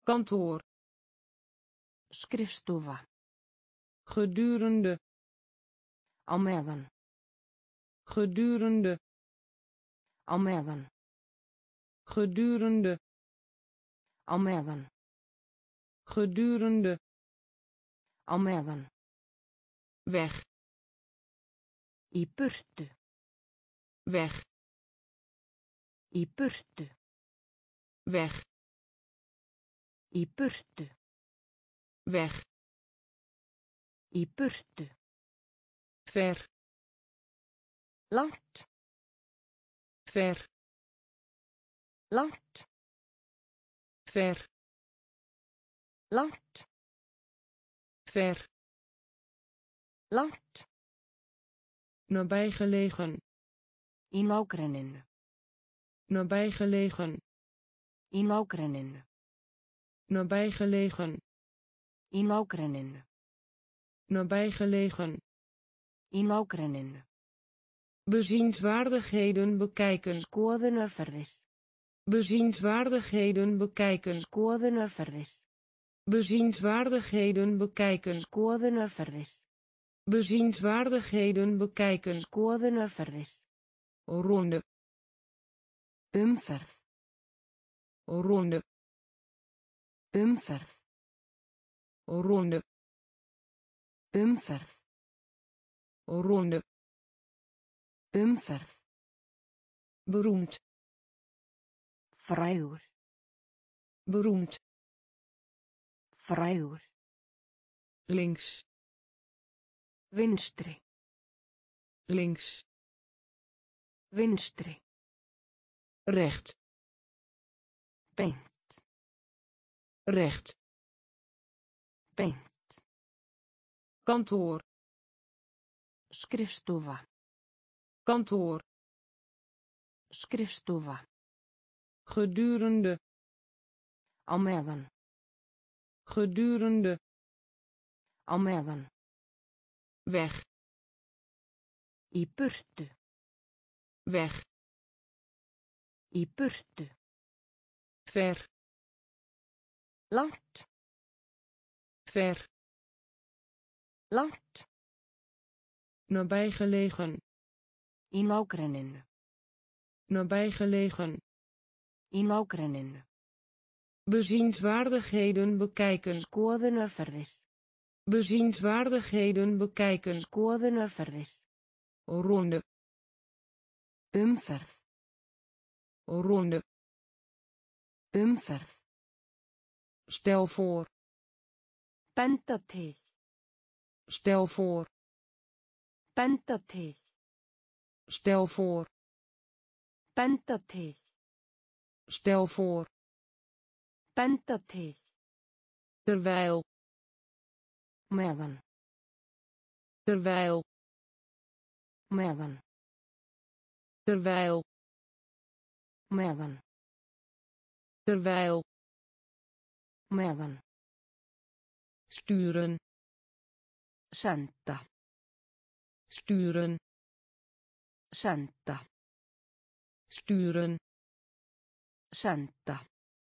S1: kantoor,
S2: skrifstofa,
S1: gedurende,
S2: á meðan,
S1: gedurende,
S2: á meðan,
S1: gedurende,
S2: á meðan,
S1: gedurende,
S2: á meðan,
S1: weg,
S2: í burtu,
S1: weg,
S2: í burtu,
S1: weg,
S2: í burtu,
S1: weg,
S2: í burtu,
S1: ver,
S2: langt,
S1: ver,
S2: langt,
S1: ver,
S2: langt,
S1: ver,
S2: langt,
S1: nabijgelegen,
S2: í nágrenninu,
S1: nabijgelegen,
S2: í nágrenninu,
S1: nabijgelegen,
S2: í nágrenninu,
S1: nabijgelegen,
S2: í nágrenninu,
S1: bezienswaardigheden bekijken,
S2: skoðunarferðir,
S1: bezienswaardigheden bekijken,
S2: skoðunarferðir,
S1: bezienswaardigheden bekijken,
S2: skoðunarferðir,
S1: bezienswaardigheden bekijken,
S2: skoðunarferðir,
S1: ronde,
S2: umferð,
S1: ronde,
S2: umferð,
S1: ronde,
S2: umferð,
S1: ronde,
S2: umferð,
S1: beroemd,
S2: frægur,
S1: beroemd,
S2: frægur,
S1: links,
S2: vinstri,
S1: links,
S2: vinstri,
S1: recht,
S2: beint,
S1: recht,
S2: beint,
S1: kantoor,
S2: skrifstofa,
S1: kantoor,
S2: skrifstofa,
S1: gedurende,
S2: á meðan,
S1: gedurende,
S2: á meðan,
S1: weg,
S2: í burtu,
S1: weg,
S2: í burtu,
S1: ver,
S2: langt,
S1: ver,
S2: langt,
S1: nabijgelegen,
S2: í nágrenninu,
S1: nabijgelegen,
S2: í nágrenninu,
S1: bezienswaardigheden bekijken,
S2: skoðunarferðir,
S1: bezienswaardigheden bekijken,
S2: skoðunarferðir,
S1: ronde,
S2: umferð,
S1: ronde,
S2: umferð,
S1: stel voor,
S2: benda til,
S1: stel voor,
S2: benda til,
S1: stel voor,
S2: benda til,
S1: stel voor,
S2: benda til,
S1: terwijl,
S2: meðan,
S1: terwijl,
S2: meðan,
S1: terwijl,
S2: meðan,
S1: terwijl,
S2: meðan,
S1: sturen,
S2: senda,
S1: sturen,
S2: senda,
S1: sturen,
S2: senda,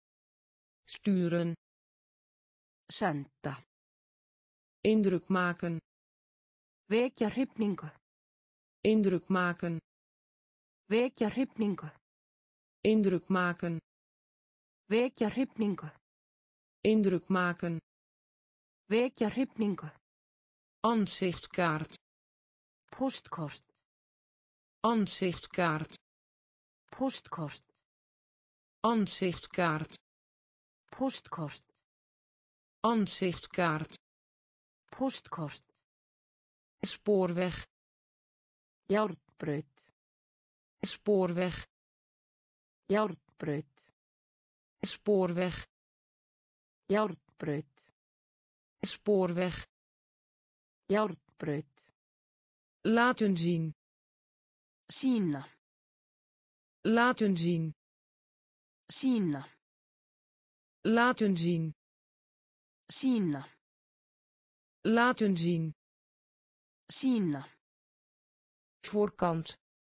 S1: sturen,
S2: senda,
S1: indruk maken,
S2: vekja hrifningu,
S1: indruk maken,
S2: vekja hrifningu,
S1: indruk maken,
S2: vekja hrifningu,
S1: indruk maken,
S2: vekja hrifningu,
S1: ansichtkaart,
S2: postkort,
S1: ansichtkaart,
S2: postkort,
S1: ansichtkaart,
S2: postkort,
S1: ansichtkaart,
S2: postkort,
S1: spoorweg,
S2: járnbraut,
S1: spoorweg,
S2: járnbraut,
S1: spoorweg,
S2: járnbraut,
S1: spoorweg,
S2: járnbraut,
S1: laten zien,
S2: sýna,
S1: laten zien,
S2: sýna,
S1: laten zien,
S2: sýna,
S1: laten zien,
S2: sýna,
S1: voorkant,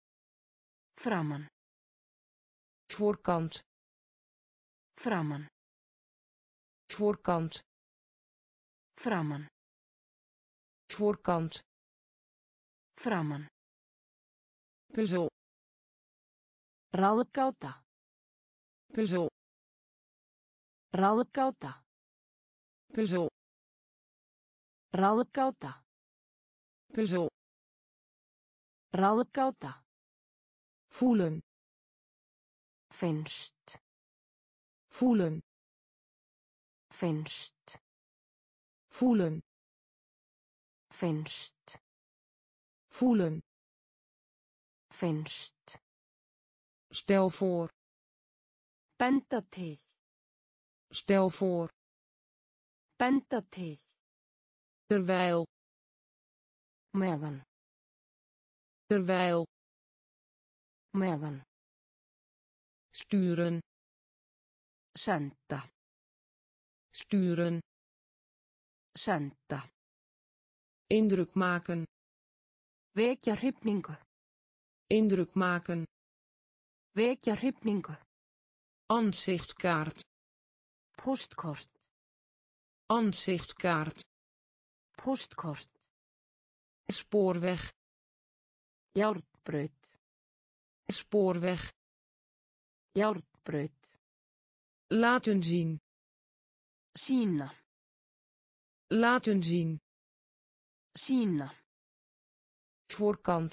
S2: framan,
S1: voorkant,
S2: framan,
S1: Voorkant.
S2: Framan.
S1: Voorkant.
S2: Framan.
S1: Puzzel.
S2: Ráðgáta.
S1: Puzzel.
S2: Ráðgáta.
S1: Puzzel.
S2: Ráðgáta.
S1: Puzzel.
S2: Ráðgáta.
S1: Voelen.
S2: Finnst.
S1: Voelen.
S2: Finnst.
S1: Voelen.
S2: Finnst.
S1: Voelen.
S2: Finnst.
S1: Stel voor.
S2: Benda til.
S1: Stel voor.
S2: Benda til.
S1: Terwijl.
S2: Meðan.
S1: Terwijl.
S2: Meðan.
S1: Sturen.
S2: Senda.
S1: Sturen.
S2: Senda.
S1: Indruk maken.
S2: Vekja hrifningu.
S1: Indruk maken.
S2: Vekja hrifningu.
S1: Ansichtkaart.
S2: Postkort.
S1: Ansichtkaart.
S2: Postkort.
S1: Spoorweg.
S2: Járnbraut.
S1: Spoorweg.
S2: Járnbraut.
S1: Laten zien.
S2: Sýna.
S1: Laten zien.
S2: Sýna.
S1: Voorkant.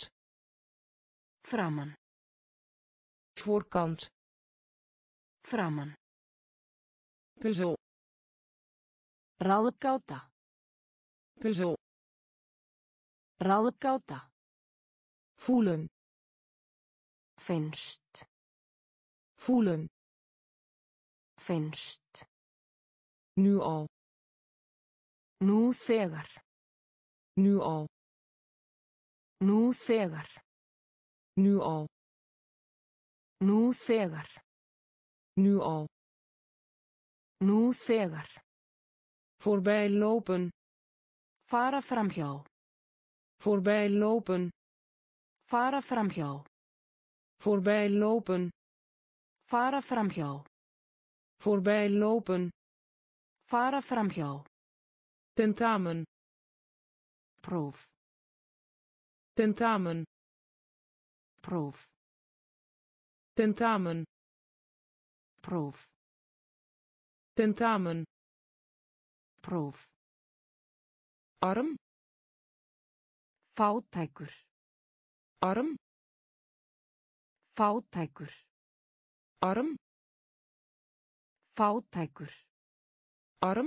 S2: Framan.
S1: Voorkant.
S2: Framan.
S1: Puzzel.
S2: Ráðgáta.
S1: Puzzel.
S2: Ráðgáta.
S1: Voelen.
S2: Finnst.
S1: Voelen.
S2: Finnst.
S1: Nu al.
S2: Nú þegar.
S1: Nu al.
S2: Nú þegar.
S1: Nu al.
S2: Nú þegar.
S1: Nu al.
S2: Nú þegar.
S1: Voorbij lopen.
S2: Fara framhjá.
S1: Voorbij lopen.
S2: Fara framhjá.
S1: Voorbij lopen.
S2: Fara framhjá.
S1: Voorbij lopen.
S2: Fara framhjá.
S1: Tentamen.
S2: Próf.
S1: Tentamen.
S2: Próf.
S1: Tentamen.
S2: Próf.
S1: Tentamen.
S2: Próf.
S1: Arm.
S2: Fátækur.
S1: Arm.
S2: Fátækur.
S1: Arm.
S2: Fátækur.
S1: Arm.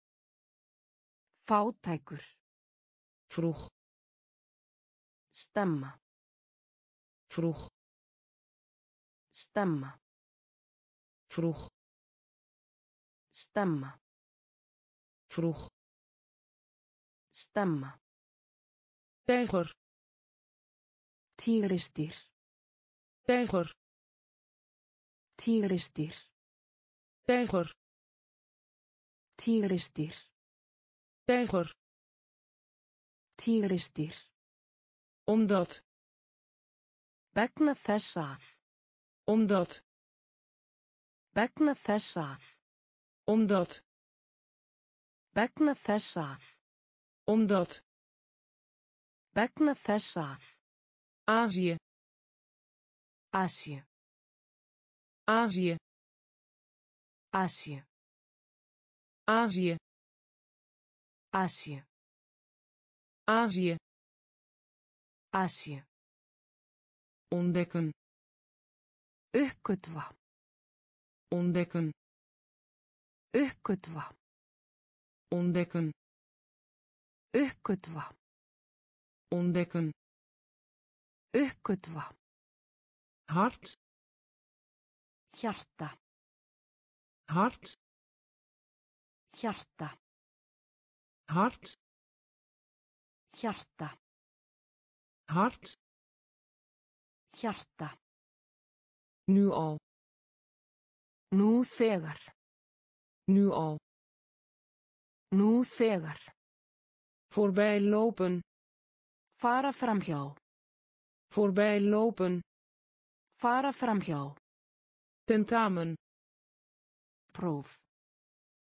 S2: Fátækur.
S1: Vroeg.
S2: Stemma.
S1: Vroeg.
S2: Stemma.
S1: Vroeg.
S2: Stemma.
S1: Vroeg.
S2: Stemma.
S1: Tijger.
S2: Tígrisdýr.
S1: Tijger.
S2: Tígrisdýr.
S1: Tijger.
S2: Tígrisdýr.
S1: Tijger.
S2: Tígrisdýr.
S1: Omdat.
S2: Vegna þess að.
S1: Omdat.
S2: Vegna þess að.
S1: Omdat.
S2: Vegna þess að.
S1: Omdat.
S2: Vegna þess að.
S1: Azië.
S2: Asíu.
S1: Azië.
S2: Asíu.
S1: Azië.
S2: Asíu.
S1: Azië.
S2: Asíu.
S1: Ontdekken.
S2: Uppgötva.
S1: Ontdekken.
S2: Uppgötva.
S1: Ontdekken.
S2: Uppgötva.
S1: Ontdekken.
S2: Uppgötva.
S1: Hart.
S2: Hjarta.
S1: Hart.
S2: Hjarta.
S1: Hart.
S2: Hjarta.
S1: Hart.
S2: Hjarta.
S1: Nu al.
S2: Nú þegar.
S1: Nu al.
S2: Nú þegar.
S1: Voorbij lopen.
S2: Fara framhjá.
S1: Voorbij lopen.
S2: Fara framhjá.
S1: Tentamen.
S2: Próf.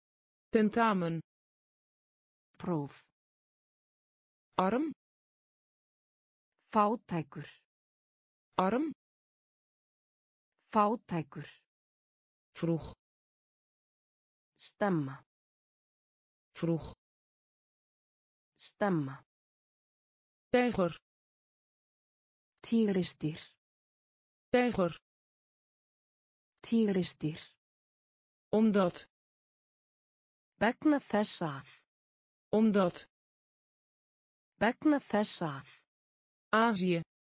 S1: tentamen,
S2: próf,
S1: arm,
S2: fátækur,
S1: arm,
S2: fátækur,
S1: vroeg,
S2: stemma,
S1: vroeg,
S2: stemma,
S1: tijger,
S2: tígrisdýr,
S1: tijger,
S2: tígrisdýr,
S1: omdat,
S2: vegna þess að,
S1: omdat,
S2: vegna þess að,
S1: Azië,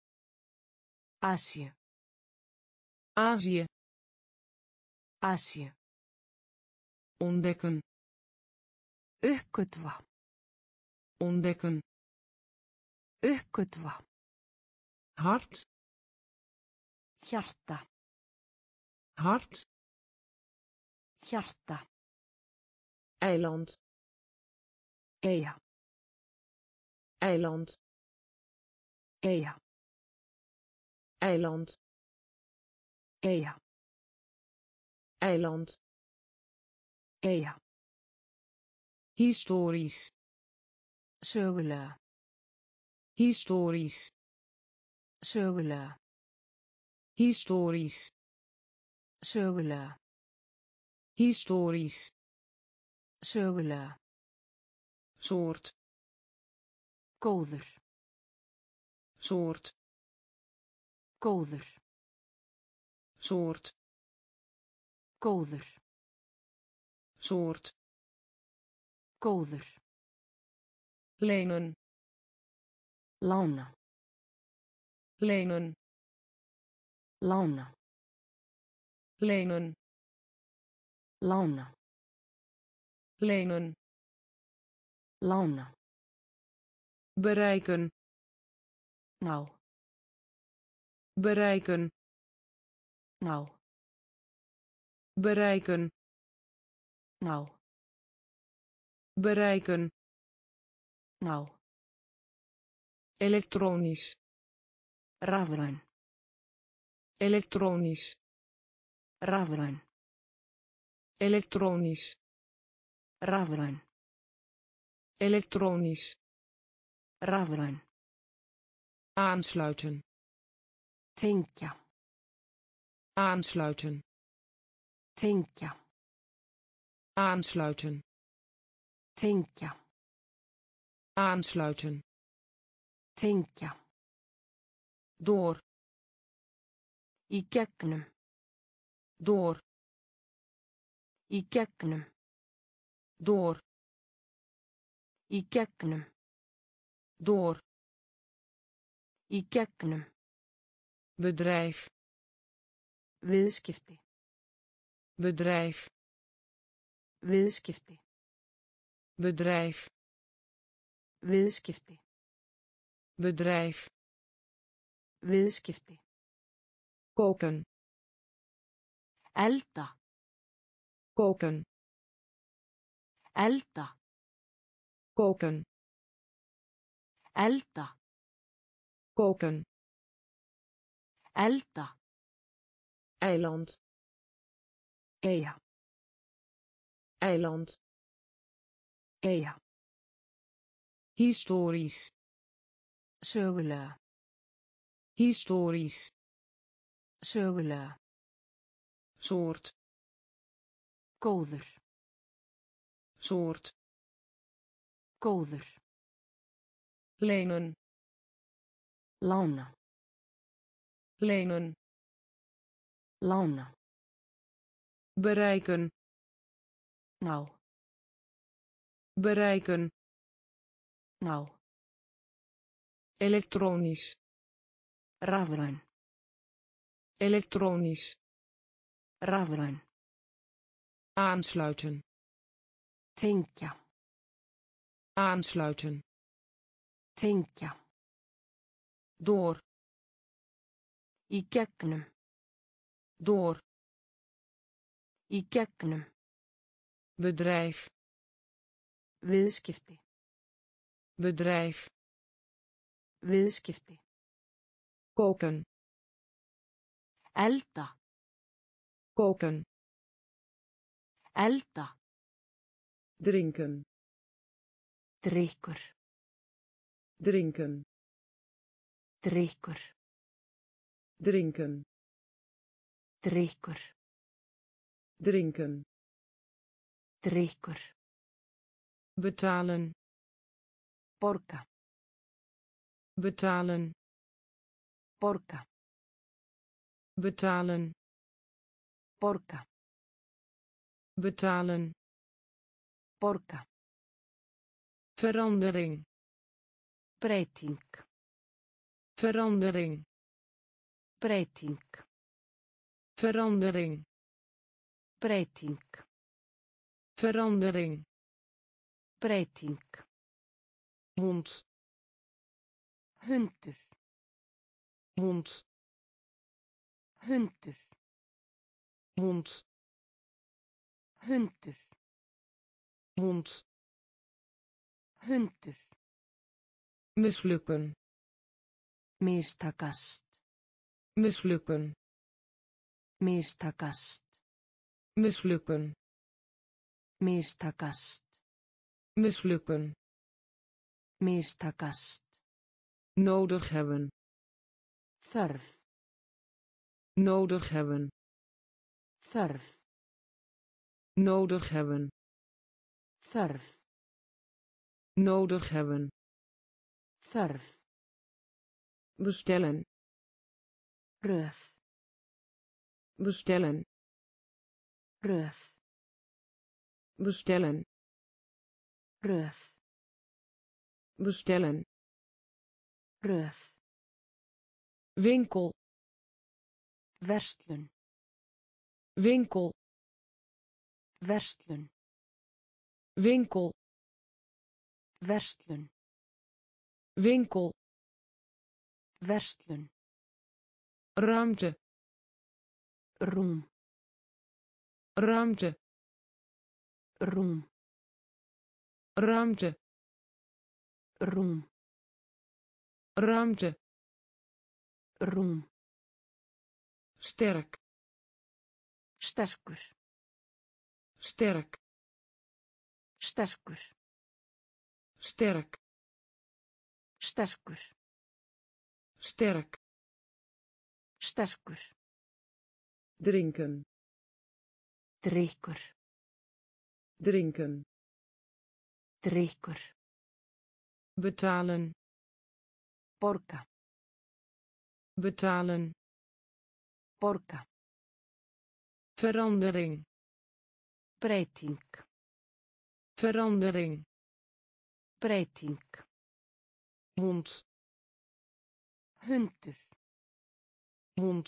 S2: Asíu,
S1: Azië,
S2: Asíu,
S1: ontdekken,
S2: uppgötva,
S1: ontdekken,
S2: uppgötva,
S1: hart,
S2: hjarta,
S1: hart,
S2: hjarta,
S1: eiland,
S2: eyja,
S1: eiland,
S2: eyja,
S1: eiland,
S2: eyja,
S1: eiland,
S2: eyja,
S1: historisch,
S2: sögulega,
S1: historisch,
S2: sögulega,
S1: historisch,
S2: sögulega,
S1: historisch,
S2: sögulega,
S1: soort,
S2: góður,
S1: soort,
S2: góður,
S1: soort,
S2: góður,
S1: soort,
S2: góður,
S1: lenen,
S2: lána,
S1: lenen,
S2: lána,
S1: lenen,
S2: lána,
S1: lenen,
S2: lána,
S1: bereiken,
S2: ná,
S1: bereiken,
S2: ná,
S1: bereiken,
S2: ná,
S1: bereiken,
S2: ná,
S1: elektronisch,
S2: rafræn,
S1: elektronisch,
S2: rafræn,
S1: elektronisch,
S2: rafræn,
S1: elektronisch,
S2: rafræn,
S1: aansluiten,
S2: tengja,
S1: aansluiten,
S2: tengja,
S1: aansluiten,
S2: tengja,
S1: aansluiten,
S2: tengja,
S1: door,
S2: í gegnum,
S1: door,
S2: í gegnum,
S1: door,
S2: í gegnum,
S1: door,
S2: í gegnum,
S1: bedrijf,
S2: viðskipti,
S1: bedrijf,
S2: viðskipti,
S1: bedrijf,
S2: viðskipti,
S1: bedrijf,
S2: viðskipti,
S1: koken,
S2: elda,
S1: koken,
S2: elda,
S1: koken,
S2: elda,
S1: koken,
S2: elda,
S1: eiland,
S2: eyja,
S1: eiland,
S2: eyja,
S1: historisch,
S2: sögulega,
S1: historisch,
S2: sögulega,
S1: soort,
S2: góður,
S1: soort,
S2: góður,
S1: lenen,
S2: lána,
S1: lenen,
S2: lána,
S1: bereiken,
S2: ná,
S1: bereiken,
S2: ná,
S1: elektronisch,
S2: rafræn,
S1: elektronisch,
S2: rafræn,
S1: aansluiten,
S2: tengja,
S1: aansluiten,
S2: tengja,
S1: door,
S2: í gegnum,
S1: door,
S2: í gegnum,
S1: bedrijf,
S2: viðskipti,
S1: bedrijf,
S2: viðskipti,
S1: koken,
S2: elda,
S1: koken,
S2: elda,
S1: drinken
S2: drykkur,
S1: drinken
S2: drykkur,
S1: drinken
S2: drykkur,
S1: drinken
S2: drykkur,
S1: betalen
S2: borga,
S1: betalen
S2: borga,
S1: betalen
S2: borga,
S1: betalen
S2: borga,
S1: verandering
S2: breyting,
S1: verandering
S2: breyting,
S1: verandering
S2: breyting,
S1: verandering
S2: breyting,
S1: hond
S2: hundur,
S1: hond
S2: hundur,
S1: hond
S2: hundur,
S1: hond
S2: hundur,
S1: mislukken
S2: mistakast,
S1: mislukken
S2: mistakast,
S1: mislukken
S2: mistakast,
S1: mislukken
S2: mistakast,
S1: nodig hebben
S2: þörf,
S1: nodig hebben
S2: þörf,
S1: nodig hebben
S2: þörf,
S1: nodig hebben
S2: þörf,
S1: bestellen
S2: röð,
S1: bestellen
S2: röð,
S1: bestellen
S2: röð,
S1: bestellen
S2: röð,
S1: winkel
S2: verslun,
S1: winkel
S2: verslun,
S1: winkel
S2: verslun,
S1: winkel
S2: verslun,
S1: ruimte
S2: room,
S1: ruimte
S2: room,
S1: ruimte
S2: room,
S1: ruimte
S2: room,
S1: sterk
S2: sterkur,
S1: sterk
S2: sterkur,
S1: sterk
S2: sterkur,
S1: sterk
S2: sterkur,
S1: drinken
S2: drykkur,
S1: drinken
S2: drykkur,
S1: betalen
S2: borga,
S1: betalen
S2: borga,
S1: verandering
S2: breyting,
S1: verandering
S2: breyting,
S1: hond
S2: hundur,
S1: hond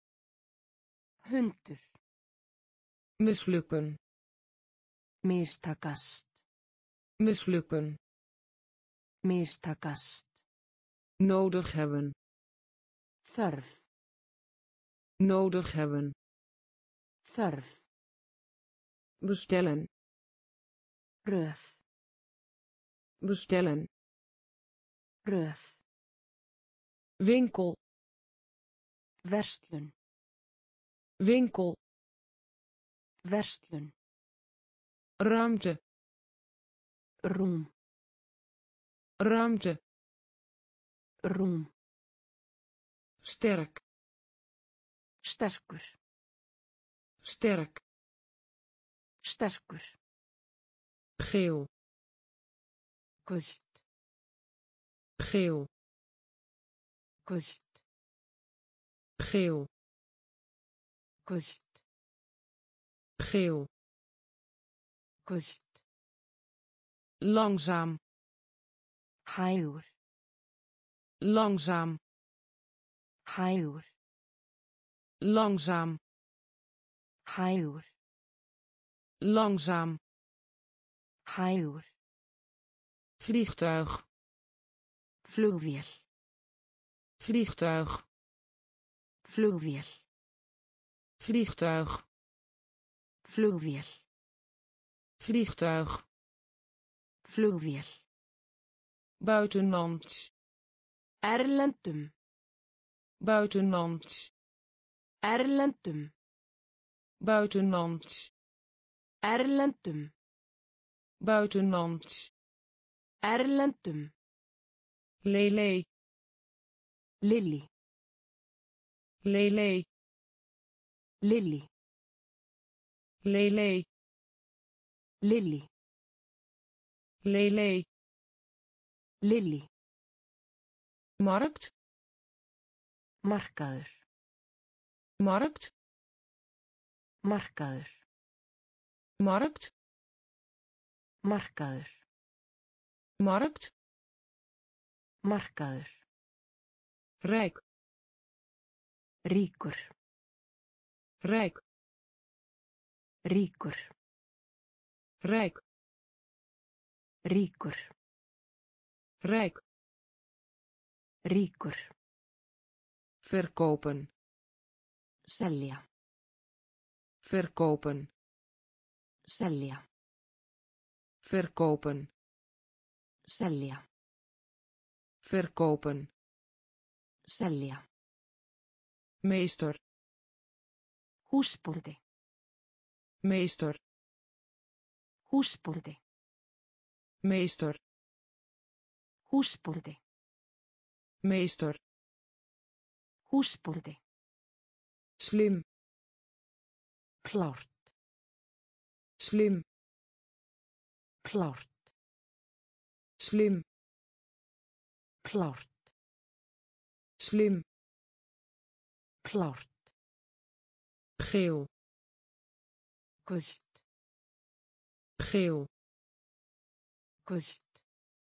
S2: hundur,
S1: mislukken
S2: mistakast,
S1: mislukken
S2: mistakast,
S1: nodig hebben
S2: þörf,
S1: nodig hebben
S2: þörf,
S1: bestellen
S2: röð,
S1: bestellen
S2: röð,
S1: winkel
S2: verslun,
S1: winkel
S2: verslun,
S1: ruimte
S2: room,
S1: ruimte
S2: room,
S1: sterk
S2: sterkur,
S1: sterk
S2: sterkur,
S1: geel
S2: gult,
S1: geel
S2: gult,
S1: geel
S2: gult,
S1: geel
S2: gult,
S1: langzaam
S2: hægur,
S1: langzaam
S2: hægur,
S1: langzaam
S2: hægur,
S1: langzaam
S2: hægur,
S1: vliegtuig
S2: flugvél,
S1: vliegtuig
S2: flugvél,
S1: vliegtuig
S2: flugvél,
S1: vliegtuig
S2: flugvél,
S1: buitenland
S2: erlendum,
S1: buitenland
S2: erlendum,
S1: buitenland
S2: erlendum,
S1: buitenland,
S2: Erlendum.
S1: lele,
S2: Lily.
S1: lele,
S2: Lily.
S1: lele,
S2: Lily.
S1: lele,
S2: Lily.
S1: markt,
S2: Markaður.
S1: markt,
S2: Markaður.
S1: markt,
S2: Markaður.
S1: markt,
S2: Markaður.
S1: rijk,
S2: Ríkur.
S1: rijk,
S2: Ríkur.
S1: rijk,
S2: Ríkur.
S1: rijk,
S2: Ríkur.
S1: verkopen,
S2: Selja.
S1: verkopen,
S2: Selja.
S1: verkopen,
S2: Selja.
S1: verkopen,
S2: Selja.
S1: meester,
S2: Húsbóndi.
S1: meester,
S2: Húsbóndi.
S1: meester,
S2: Húsbóndi.
S1: meester,
S2: Húsbóndi.
S1: slim,
S2: Klárt.
S1: slim,
S2: Klárt.
S1: slim,
S2: Klárt.
S1: slim,
S2: Klárt.
S1: geel,
S2: Gult.
S1: geel,
S2: Gult.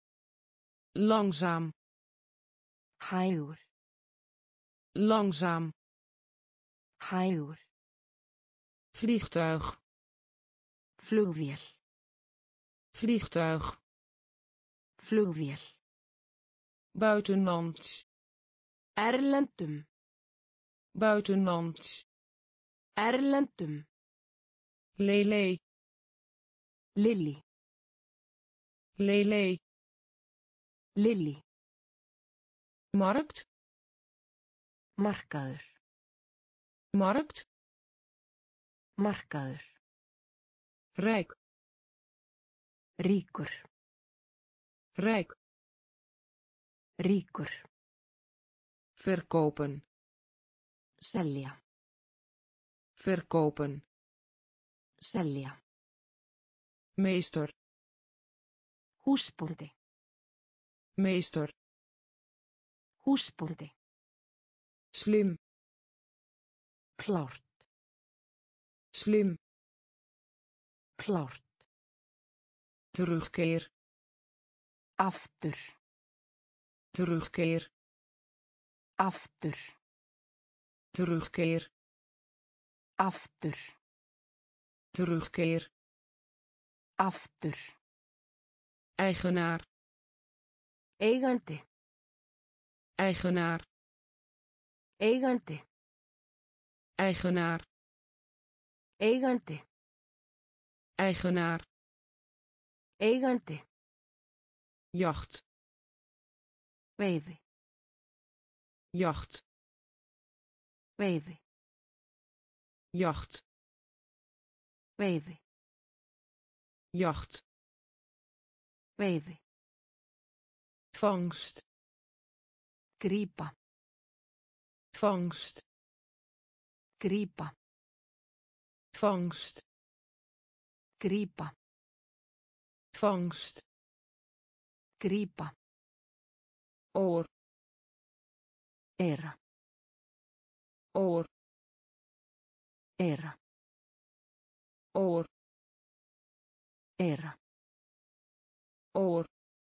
S1: langzaam,
S2: Hægur.
S1: langzaam,
S2: Hægur.
S1: vliegtuig,
S2: Flugvél.
S1: vliegtuig,
S2: Flugvél.
S1: buitenland,
S2: Erlendum.
S1: buitenland,
S2: Erlendum.
S1: lele,
S2: Lily.
S1: lele,
S2: Lily.
S1: markt,
S2: Markaður.
S1: markt,
S2: Markaður.
S1: rijk,
S2: Ríkur.
S1: rijk,
S2: Ríkur.
S1: verkopen,
S2: Selja.
S1: verkopen,
S2: Selja.
S1: meester,
S2: Húsbóndi.
S1: meester,
S2: Húsbóndi.
S1: slim,
S2: Klárt.
S1: slim,
S2: Klárt.
S1: terugkeer,
S2: Aftur.
S1: terugkeer,
S2: Aftur.
S1: terugkeer,
S2: Aftur.
S1: terugkeer,
S2: Aftur.
S1: eigenaar,
S2: Eigandi.
S1: eigenaar,
S2: Eigandi.
S1: eigenaar,
S2: Eigandi.
S1: eigenaar,
S2: Eigandi.
S1: jacht,
S2: Veiði.
S1: jacht,
S2: Veiði.
S1: jacht,
S2: Veiði.
S1: jacht,
S2: Veiði.
S1: vangst,
S2: Grípa.
S1: vangst,
S2: Grípa.
S1: vangst,
S2: Grípa.
S1: vangst,
S2: Grípa.
S1: oor,
S2: Era.
S1: oor,
S2: Era.
S1: oor,
S2: Era.
S1: oor,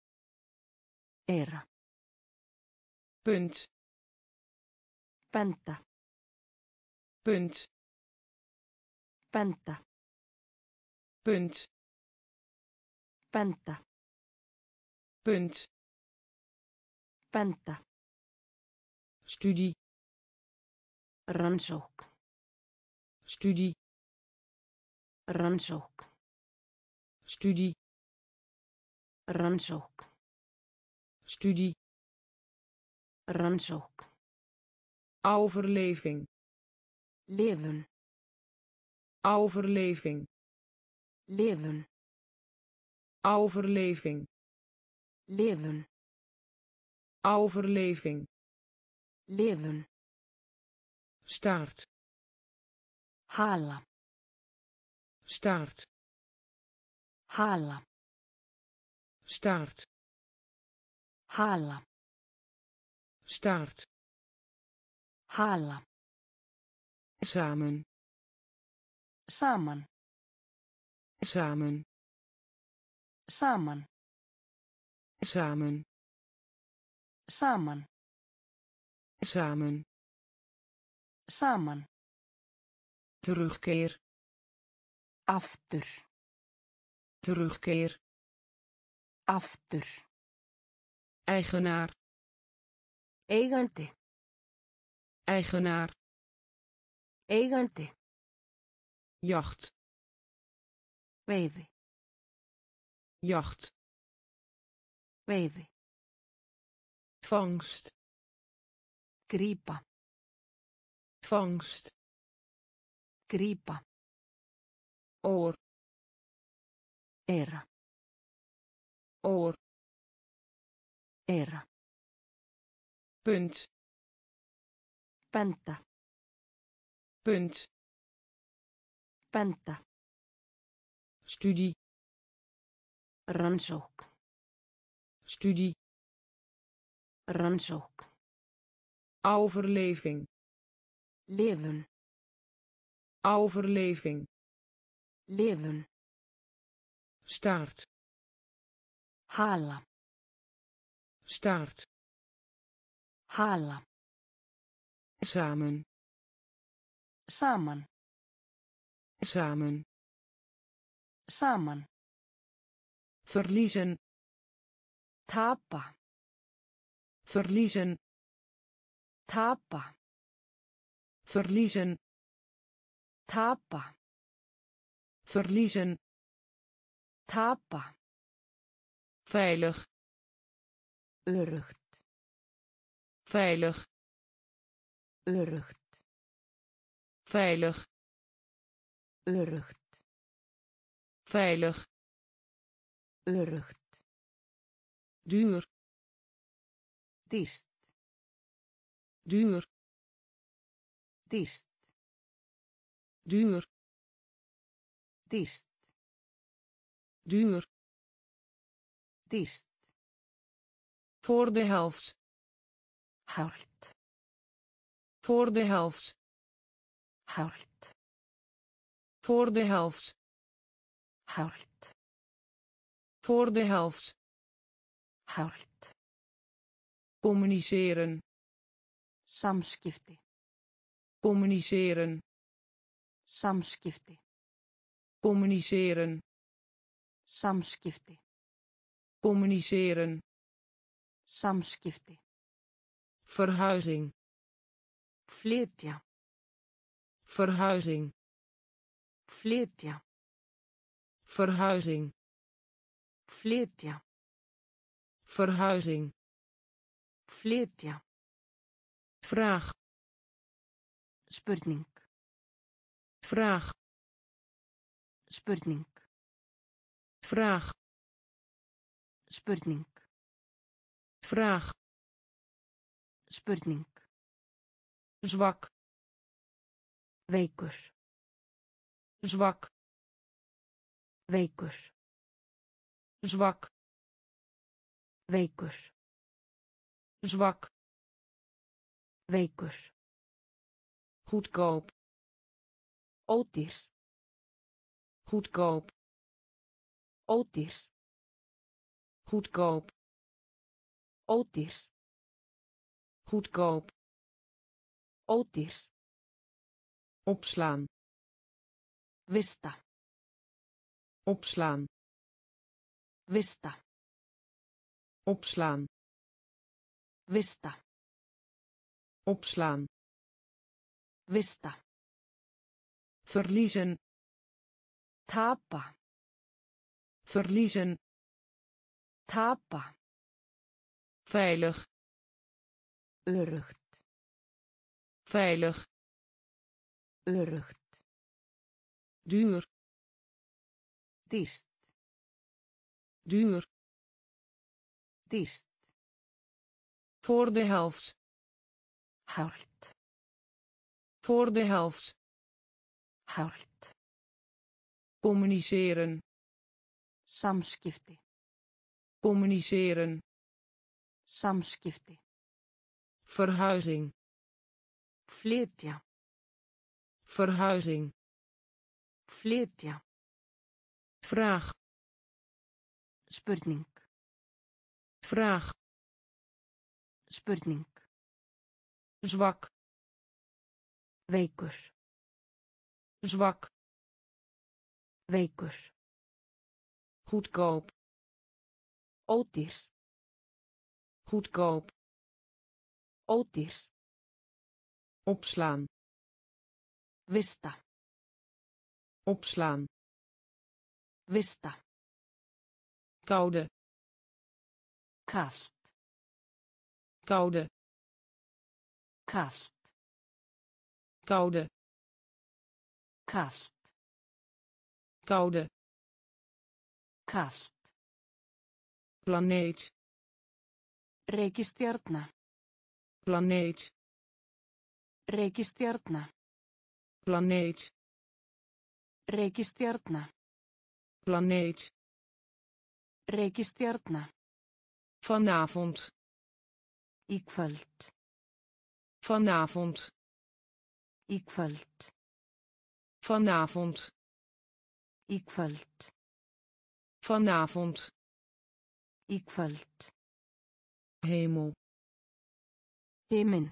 S2: Era.
S1: punt,
S2: Benda.
S1: punt,
S2: Benda.
S1: punt,
S2: Benda.
S1: punt,
S2: Benda.
S1: studie,
S2: Rannsókn.
S1: studie,
S2: Rannsókn.
S1: studie,
S2: Rannsókn.
S1: studie,
S2: Rannsókn.
S1: overleving,
S2: Leven.
S1: overleving,
S2: Leven.
S1: overleving,
S2: Leven.
S1: overleving,
S2: Leven.
S1: staart,
S2: Hala.
S1: staart,
S2: Hala.
S1: staart,
S2: Hala.
S1: staart,
S2: Hala.
S1: samen,
S2: Saman.
S1: samen,
S2: Saman.
S1: samen,
S2: Saman.
S1: samen,
S2: Saman.
S1: terugkeer,
S2: Aftur.
S1: terugkeer,
S2: Aftur.
S1: eigenaar,
S2: Eigandi.
S1: eigenaar,
S2: Eigandi.
S1: jacht,
S2: Veiði.
S1: jacht,
S2: Veiði.
S1: vangst,
S2: Grípa.
S1: vangst,
S2: Grípa.
S1: oor,
S2: Era.
S1: oor,
S2: Era.
S1: punt,
S2: Benda.
S1: punt,
S2: Benda.
S1: studie,
S2: Rannsókn.
S1: studie,
S2: Rannsókn.
S1: overleving,
S2: Leven.
S1: overleving,
S2: Leven.
S1: staart,
S2: Hala.
S1: staart,
S2: Hala.
S1: samen,
S2: Saman.
S1: samen,
S2: Saman.
S1: verliezen,
S2: Tapa.
S1: verliezen,
S2: Tapa.
S1: verliezen,
S2: Tapa.
S1: verliezen,
S2: Tapa.
S1: veilig,
S2: Öruggt.
S1: veilig,
S2: Öruggt.
S1: veilig,
S2: Öruggt.
S1: veilig,
S2: Öruggt.
S1: duur,
S2: Dýrst.
S1: duur,
S2: Dýrst.
S1: duur,
S2: Dýrst.
S1: duur,
S2: Dýrst.
S1: voor de helft,
S2: Hált.
S1: voor de helft,
S2: Hált.
S1: voor de helft,
S2: Hált.
S1: voor de helft,
S2: Hált.
S1: communiceren,
S2: Samskipti.
S1: communiceren,
S2: Samskipti.
S1: communiceren,
S2: Samskipti.
S1: communiceren,
S2: Samskipti.
S1: verhuizing,
S2: Flytja.
S1: verhuizing,
S2: Flytja.
S1: verhuizing,
S2: Flytja.
S1: verhuizing,
S2: Flytja.
S1: vraag,
S2: Spurning.
S1: vraag,
S2: Spurning.
S1: vraag,
S2: Spurning.
S1: vraag,
S2: Spurning.
S1: zwak,
S2: Veikur.
S1: zwak,
S2: Veikur.
S1: zwak,
S2: Veikur.
S1: zwak,
S2: Veikur.
S1: goedkoop,
S2: Ódýr.
S1: goedkoop,
S2: Ódýr.
S1: goedkoop,
S2: Ódýr.
S1: goedkoop,
S2: Ódýr.
S1: opslaan,
S2: Vista.
S1: opslaan,
S2: Vista.
S1: opslaan,
S2: Vista.
S1: opslaan,
S2: Vista.
S1: verliezen,
S2: Tapa.
S1: verliezen,
S2: Tapa.
S1: veilig,
S2: Öruggt.
S1: veilig,
S2: Öruggt.
S1: duur,
S2: Dýrst.
S1: duur,
S2: dýrst,
S1: voor de helft,
S2: hálft,
S1: voor de helft,
S2: hálft,
S1: communiceren,
S2: samskipti,
S1: communiceren,
S2: samskipti,
S1: verhuizing,
S2: flytja,
S1: verhuizing,
S2: flytja,
S1: vraag,
S2: spurning,
S1: vraag,
S2: spurning,
S1: zwak,
S2: veikur,
S1: zwak,
S2: veikur,
S1: goedkoop,
S2: ódýr,
S1: goedkoop,
S2: ódýr,
S1: opslaan,
S2: vista,
S1: opslaan,
S2: vista,
S1: koude,
S2: kalt,
S1: koude,
S2: kalt,
S1: koude,
S2: kalt,
S1: koude,
S2: kalt,
S1: planeet,
S2: reikistjarna,
S1: planeet,
S2: reikistjarna,
S1: planeet,
S2: reikistjarna,
S1: planeet,
S2: reikistjarna,
S1: vanavond,
S2: í kvöld,
S1: vanavond,
S2: í kvöld,
S1: vanavond,
S2: í kvöld,
S1: vanavond,
S2: í kvöld,
S1: hemel,
S2: himinn,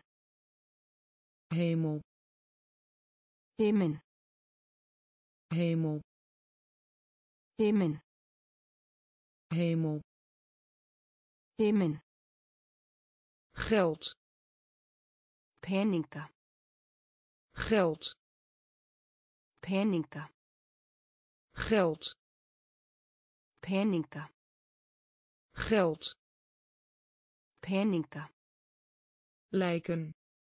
S1: hemel,
S2: himinn,
S1: hemel,
S2: himinn,
S1: hemel,
S2: himinn,
S1: geld,
S2: peninga,
S1: geld,
S2: peninga,
S1: geld,
S2: peninga,
S1: geld,
S2: peninga,
S1: lijken,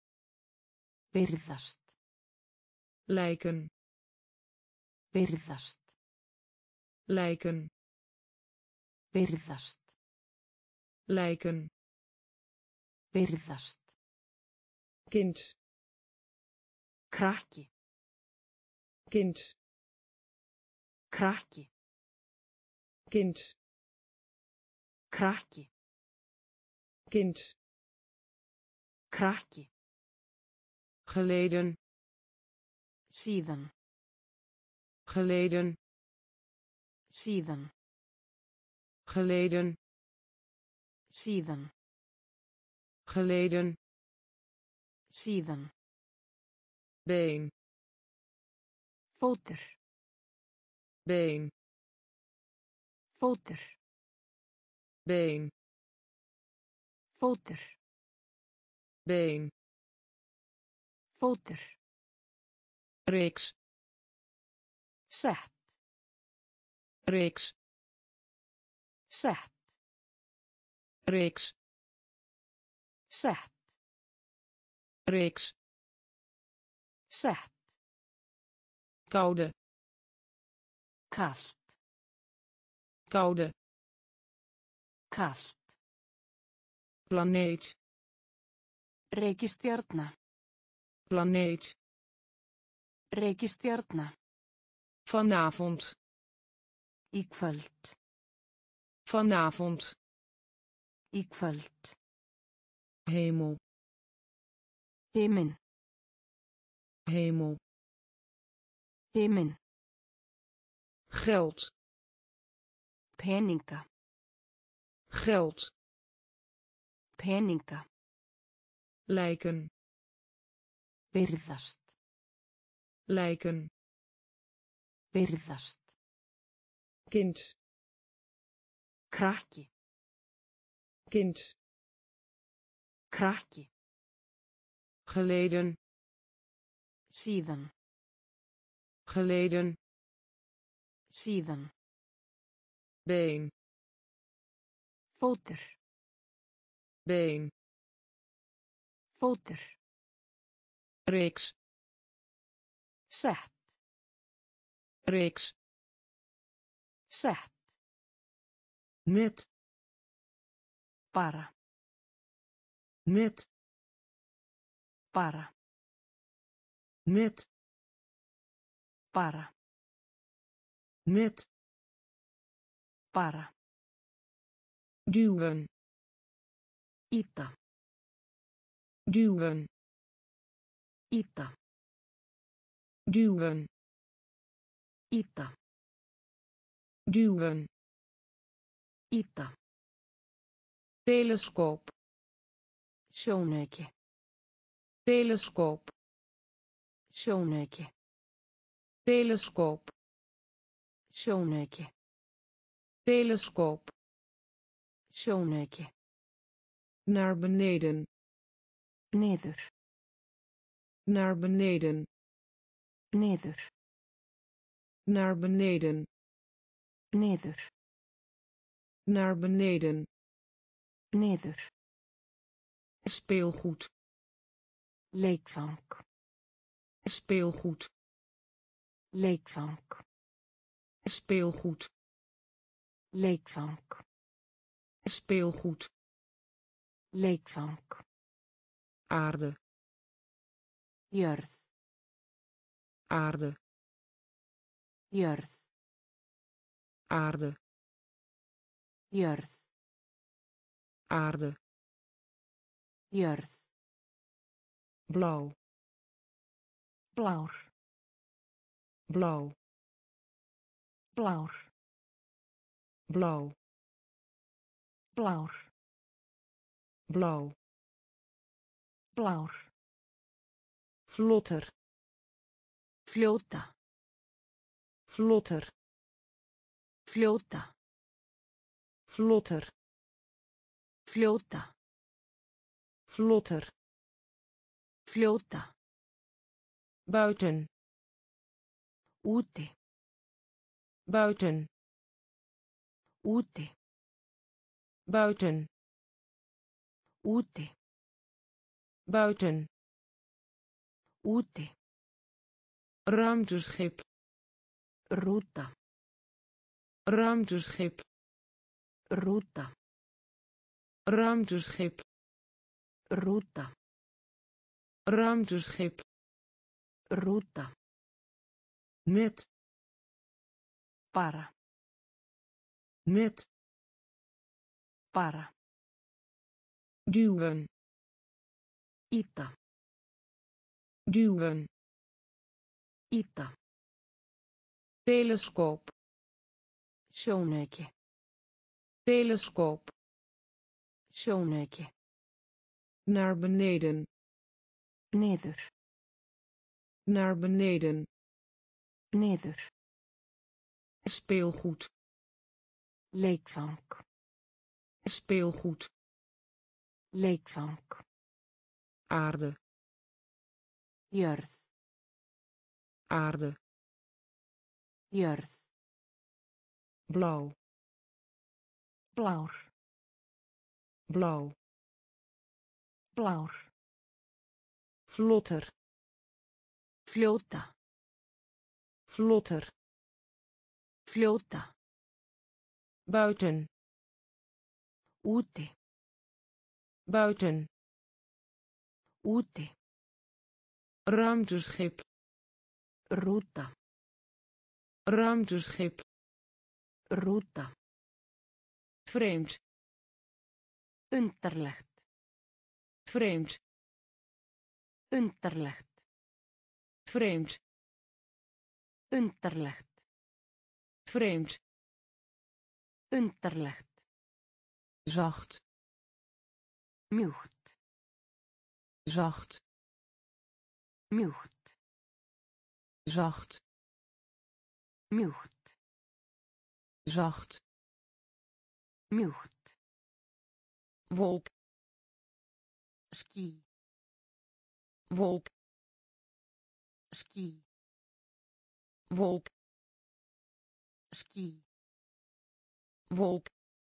S2: virðast,
S1: lijken,
S2: virðast,
S1: lijken,
S2: virðast,
S1: lijken,
S2: virðast,
S1: kind,
S2: krakki,
S1: kind,
S2: krakki,
S1: kind,
S2: krakki,
S1: kind,
S2: krakki,
S1: geleden,
S2: síðan,
S1: geleden,
S2: síðan,
S1: geleden,
S2: síðan,
S1: geleden,
S2: síðan,
S1: been,
S2: fótur,
S1: been,
S2: fótur,
S1: been,
S2: fótur,
S1: been,
S2: fótur,
S1: reeks,
S2: sett,
S1: reeks,
S2: sett,
S1: reeks,
S2: sett,
S1: reeks,
S2: sett,
S1: koude,
S2: kalt,
S1: koude,
S2: kalt,
S1: planeet,
S2: reikistjarna,
S1: planeet,
S2: reikistjarna,
S1: vanavond,
S2: í kvöld,
S1: vanavond,
S2: í kvöld,
S1: hemel,
S2: himinn,
S1: hemel,
S2: himinn,
S1: geld,
S2: peninga,
S1: geld,
S2: peninga,
S1: lijken,
S2: virðast,
S1: lijken,
S2: virðast,
S1: kind,
S2: krakki,
S1: kind,
S2: krakki,
S1: geleden,
S2: síðan,
S1: geleden,
S2: síðan,
S1: been,
S2: fótur,
S1: been,
S2: fótur,
S1: reeks,
S2: sett,
S1: reeks,
S2: sett,
S1: Met.
S2: Para.
S1: Met.
S2: Para.
S1: Met.
S2: Para.
S1: Met.
S2: Para.
S1: Duwen.
S2: Ita.
S1: Duwen.
S2: Ita.
S1: Duwen.
S2: Ita.
S1: Duwen.
S2: Ita.
S1: Telescoop.
S2: Sjónauki.
S1: Telescoop.
S2: Sjónauki.
S1: Telescoop.
S2: Sjónauki.
S1: Telescoop.
S2: Sjónauki.
S1: Naar beneden.
S2: Niður.
S1: Naar beneden.
S2: Niður.
S1: Naar beneden.
S2: Niður.
S1: Naar beneden.
S2: Niður.
S1: Speelgoed.
S2: Leikfang.
S1: Speelgoed.
S2: Leikfang.
S1: Speelgoed.
S2: Leikfang.
S1: Speelgoed.
S2: Leikfang.
S1: Aarde.
S2: Jörð.
S1: Aarde.
S2: Jörð.
S1: Aarde.
S2: Jörð.
S1: Aarde.
S2: Jörð.
S1: Blauw.
S2: Blár.
S1: Blauw.
S2: Blár.
S1: Blauw.
S2: Blár.
S1: Blauw.
S2: Blár.
S1: Vlotter.
S2: Fljóta.
S1: Vlotter.
S2: Fljóta.
S1: Vlotter.
S2: Fljóta.
S1: Vlotter.
S2: Fljóta.
S1: Buiten.
S2: Úti.
S1: Buiten.
S2: Úti.
S1: Buiten.
S2: Úti.
S1: Buiten.
S2: Úti.
S1: Ruimteschip.
S2: Ruta.
S1: Ruimteschip.
S2: Ruta.
S1: Ruimteschip.
S2: Ruta.
S1: Ruimteschip.
S2: Ruta.
S1: Met.
S2: Para.
S1: Met.
S2: Para.
S1: Duwen.
S2: Ita.
S1: Duwen.
S2: Ita.
S1: Telescoop.
S2: Sjónauki.
S1: Telescoop.
S2: Sjónauki.
S1: Naar beneden.
S2: Niður.
S1: Naar beneden.
S2: Niður.
S1: Speelgoed.
S2: Leikfang.
S1: Speelgoed.
S2: Leikfang.
S1: Aarde.
S2: Jörð.
S1: Aarde.
S2: Jörð.
S1: Blauw.
S2: Blár.
S1: Blauw.
S2: Blár.
S1: Vlotter.
S2: Fljóta.
S1: Vlotter.
S2: Fljóta.
S1: Buiten.
S2: Úti.
S1: Buiten.
S2: Úti.
S1: Ruimteschip.
S2: Ruta.
S1: Ruimteschip.
S2: Ruta.
S1: Vreemd.
S2: Undarlegt.
S1: Vreemd.
S2: Undarlegt.
S1: Vreemd.
S2: Undarlegt.
S1: Vreemd.
S2: Undarlegt.
S1: Zacht.
S2: Mjúkt.
S1: Zacht.
S2: Mjúkt.
S1: Zacht.
S2: Mjúkt.
S1: Zacht.
S2: Mjúkt.
S1: Wolk.
S2: Ský.
S1: Wolk.
S2: Ský.
S1: Wolk.
S2: Ský.
S1: Wolk.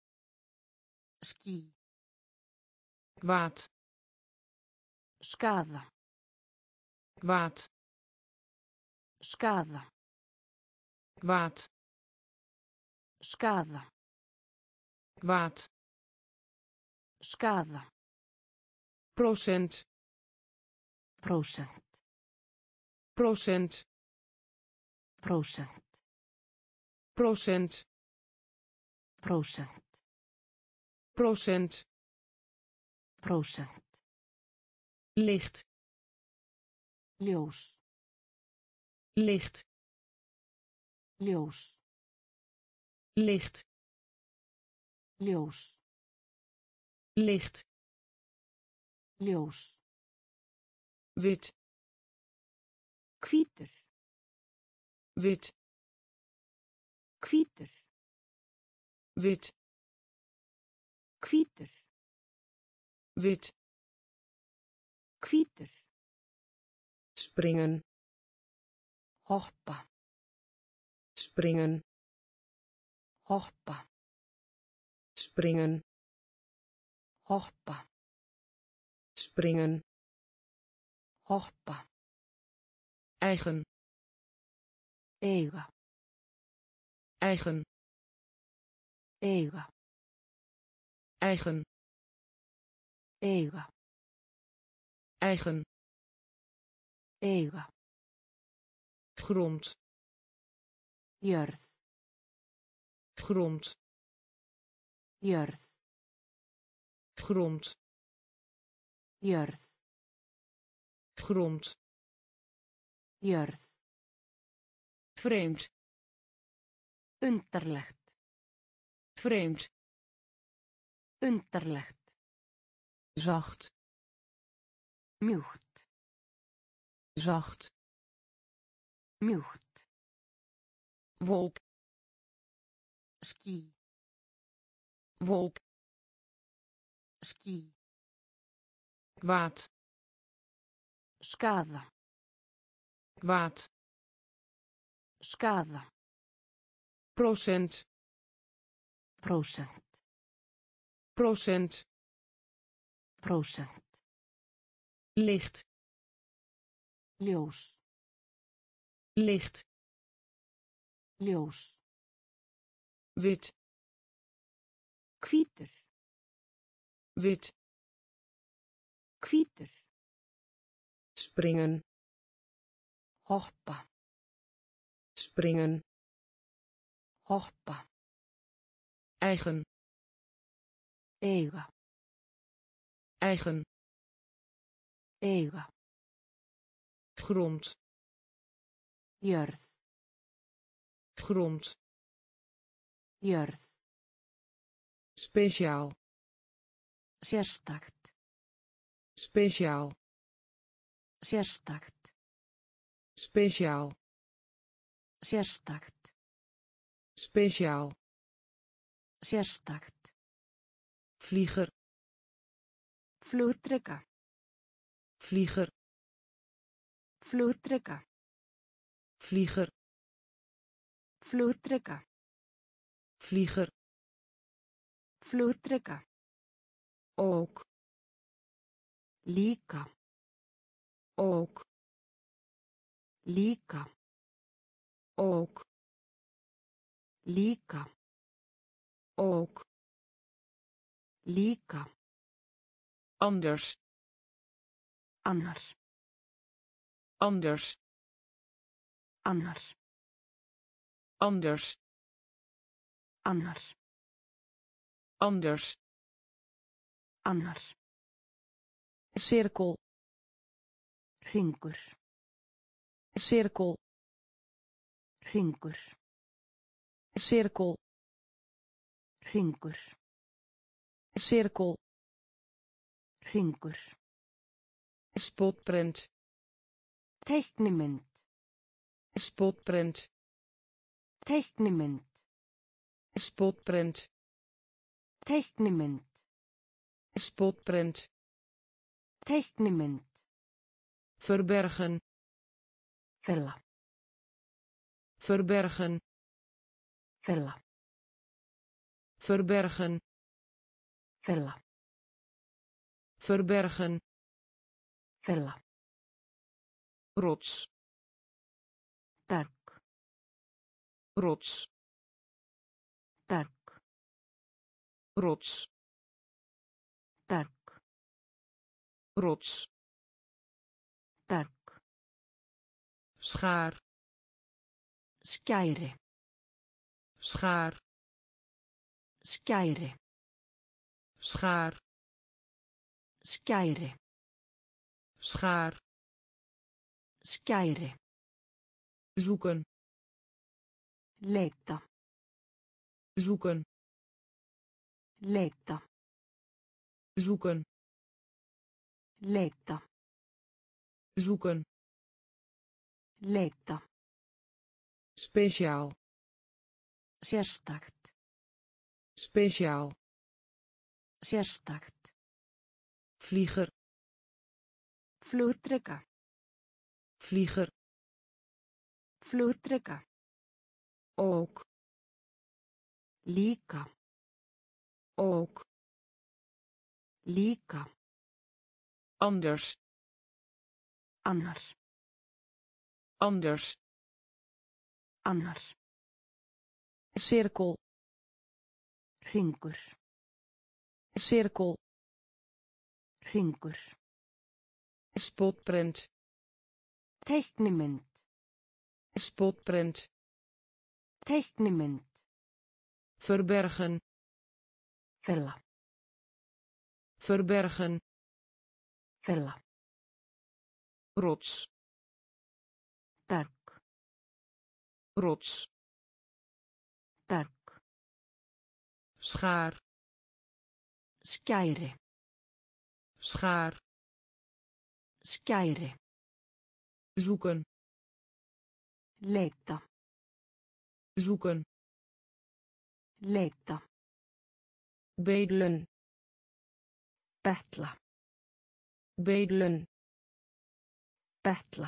S2: Ský.
S1: Kwaad.
S2: Skada.
S1: Kwaad.
S2: Skada.
S1: Kwaad.
S2: Skada.
S1: kwaad,
S2: Skada.
S1: procent,
S2: Prósent.
S1: procent,
S2: Prósent.
S1: procent,
S2: Prósent.
S1: procent,
S2: Prósent.
S1: licht,
S2: Ljós.
S1: licht,
S2: Ljós.
S1: licht,
S2: Ljós.
S1: licht,
S2: Ljós.
S1: wit,
S2: Hvítur.
S1: wit,
S2: Hvítur.
S1: wit,
S2: Hvítur.
S1: wit,
S2: Hvítur.
S1: springen,
S2: Hoppa.
S1: springen,
S2: Hoppa.
S1: springen,
S2: Hoppa.
S1: springen,
S2: Hoppa.
S1: eigen,
S2: Eiga.
S1: eigen,
S2: Eiga.
S1: eigen,
S2: Eiga.
S1: eigen,
S2: Eiga.
S1: grond,
S2: Jörð.
S1: grond,
S2: Jörð.
S1: grond,
S2: Jörð.
S1: grond,
S2: Jörð.
S1: vreemd,
S2: Undarlegt.
S1: vreemd,
S2: Undarlegt.
S1: zacht,
S2: Mjúkt.
S1: zacht,
S2: Mjúkt.
S1: wolk,
S2: Ský.
S1: wolk,
S2: Ský.
S1: kwaad,
S2: Skada.
S1: kwaad,
S2: Skada.
S1: procent,
S2: Prósent.
S1: procent,
S2: Prósent.
S1: licht,
S2: Ljós.
S1: licht,
S2: Ljós.
S1: wit,
S2: Hvítur.
S1: wit,
S2: Hvítur.
S1: springen,
S2: Hoppa.
S1: springen,
S2: Hoppa.
S1: eigen,
S2: Eiga.
S1: eigen,
S2: Eiga.
S1: grond,
S2: Jörð.
S1: grond,
S2: Jörð.
S1: speciaal,
S2: Sérstakt.
S1: speciaal,
S2: Sérstakt.
S1: speciaal,
S2: Sérstakt.
S1: speciaal,
S2: Sérstakt.
S1: vlieger,
S2: Flugdreka.
S1: vlieger,
S2: Flugdreka.
S1: vlieger,
S2: Flugdreka.
S1: vlieger,
S2: Flugdreka.
S1: ook,
S2: Líka.
S1: ook,
S2: Líka.
S1: ook,
S2: Líka.
S1: ook,
S2: Líka.
S1: anders,
S2: Annars.
S1: anders,
S2: Annars.
S1: anders,
S2: Annars.
S1: anders,
S2: Annars.
S1: cirkel,
S2: Hringur.
S1: cirkel,
S2: Hringur.
S1: cirkel,
S2: Hringur.
S1: cirkel,
S2: Hringur.
S1: spotprint,
S2: Teiknimynd.
S1: spotprint,
S2: Teiknimynd.
S1: spotprint,
S2: Teiknimynd.
S1: spotprint,
S2: Teiknimynd.
S1: verbergen,
S2: Fela.
S1: verbergen,
S2: Fela.
S1: verbergen,
S2: Fela.
S1: verbergen,
S2: Fela.
S1: rots,
S2: Berg.
S1: rots,
S2: Berg.
S1: rots,
S2: berg,
S1: rots,
S2: berg,
S1: schaar,
S2: skæri,
S1: schaar,
S2: skæri,
S1: schaar,
S2: skæri,
S1: schaar,
S2: skæri,
S1: zoeken,
S2: leita,
S1: zoeken,
S2: leita,
S1: zoeken,
S2: leita,
S1: zoeken,
S2: leita,
S1: speciaal,
S2: sérstakt,
S1: speciaal,
S2: sérstakt,
S1: vlieger,
S2: flugdreka,
S1: vlieger,
S2: flugdreka,
S1: ook,
S2: líka,
S1: ook,
S2: líka,
S1: anders,
S2: annars,
S1: anders,
S2: annars,
S1: cirkel,
S2: hringur,
S1: cirkel,
S2: hringur,
S1: spotprint,
S2: teiknimynd,
S1: spotprint,
S2: teiknimynd,
S1: verbergen,
S2: fela,
S1: verbergen,
S2: fela,
S1: rots,
S2: berg,
S1: rots,
S2: berg,
S1: schaar,
S2: skæri,
S1: schaar,
S2: skæri,
S1: zoeken,
S2: leita,
S1: zoeken,
S2: leita,
S1: bedelen,
S2: betla,
S1: bedelen,
S2: betla,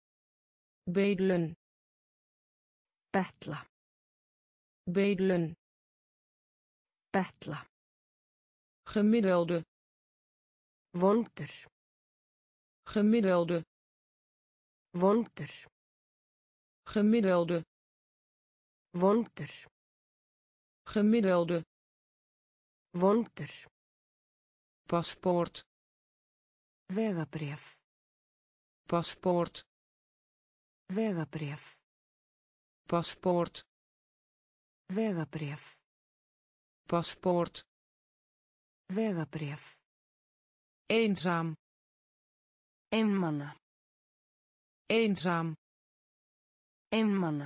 S1: bedelen,
S2: betla,
S1: bedelen,
S2: betla,
S1: gemiddelde,
S2: vondur,
S1: gemiddelde,
S2: vondur,
S1: gemiddelde,
S2: vondur,
S1: gemiddelde,
S2: vondur,
S1: paspoort,
S2: vegabréf,
S1: paspoort,
S2: vegabréf,
S1: paspoort,
S2: vegabréf,
S1: paspoort,
S2: vegabréf,
S1: eenzaam,
S2: einmana,
S1: eenzaam,
S2: einmana,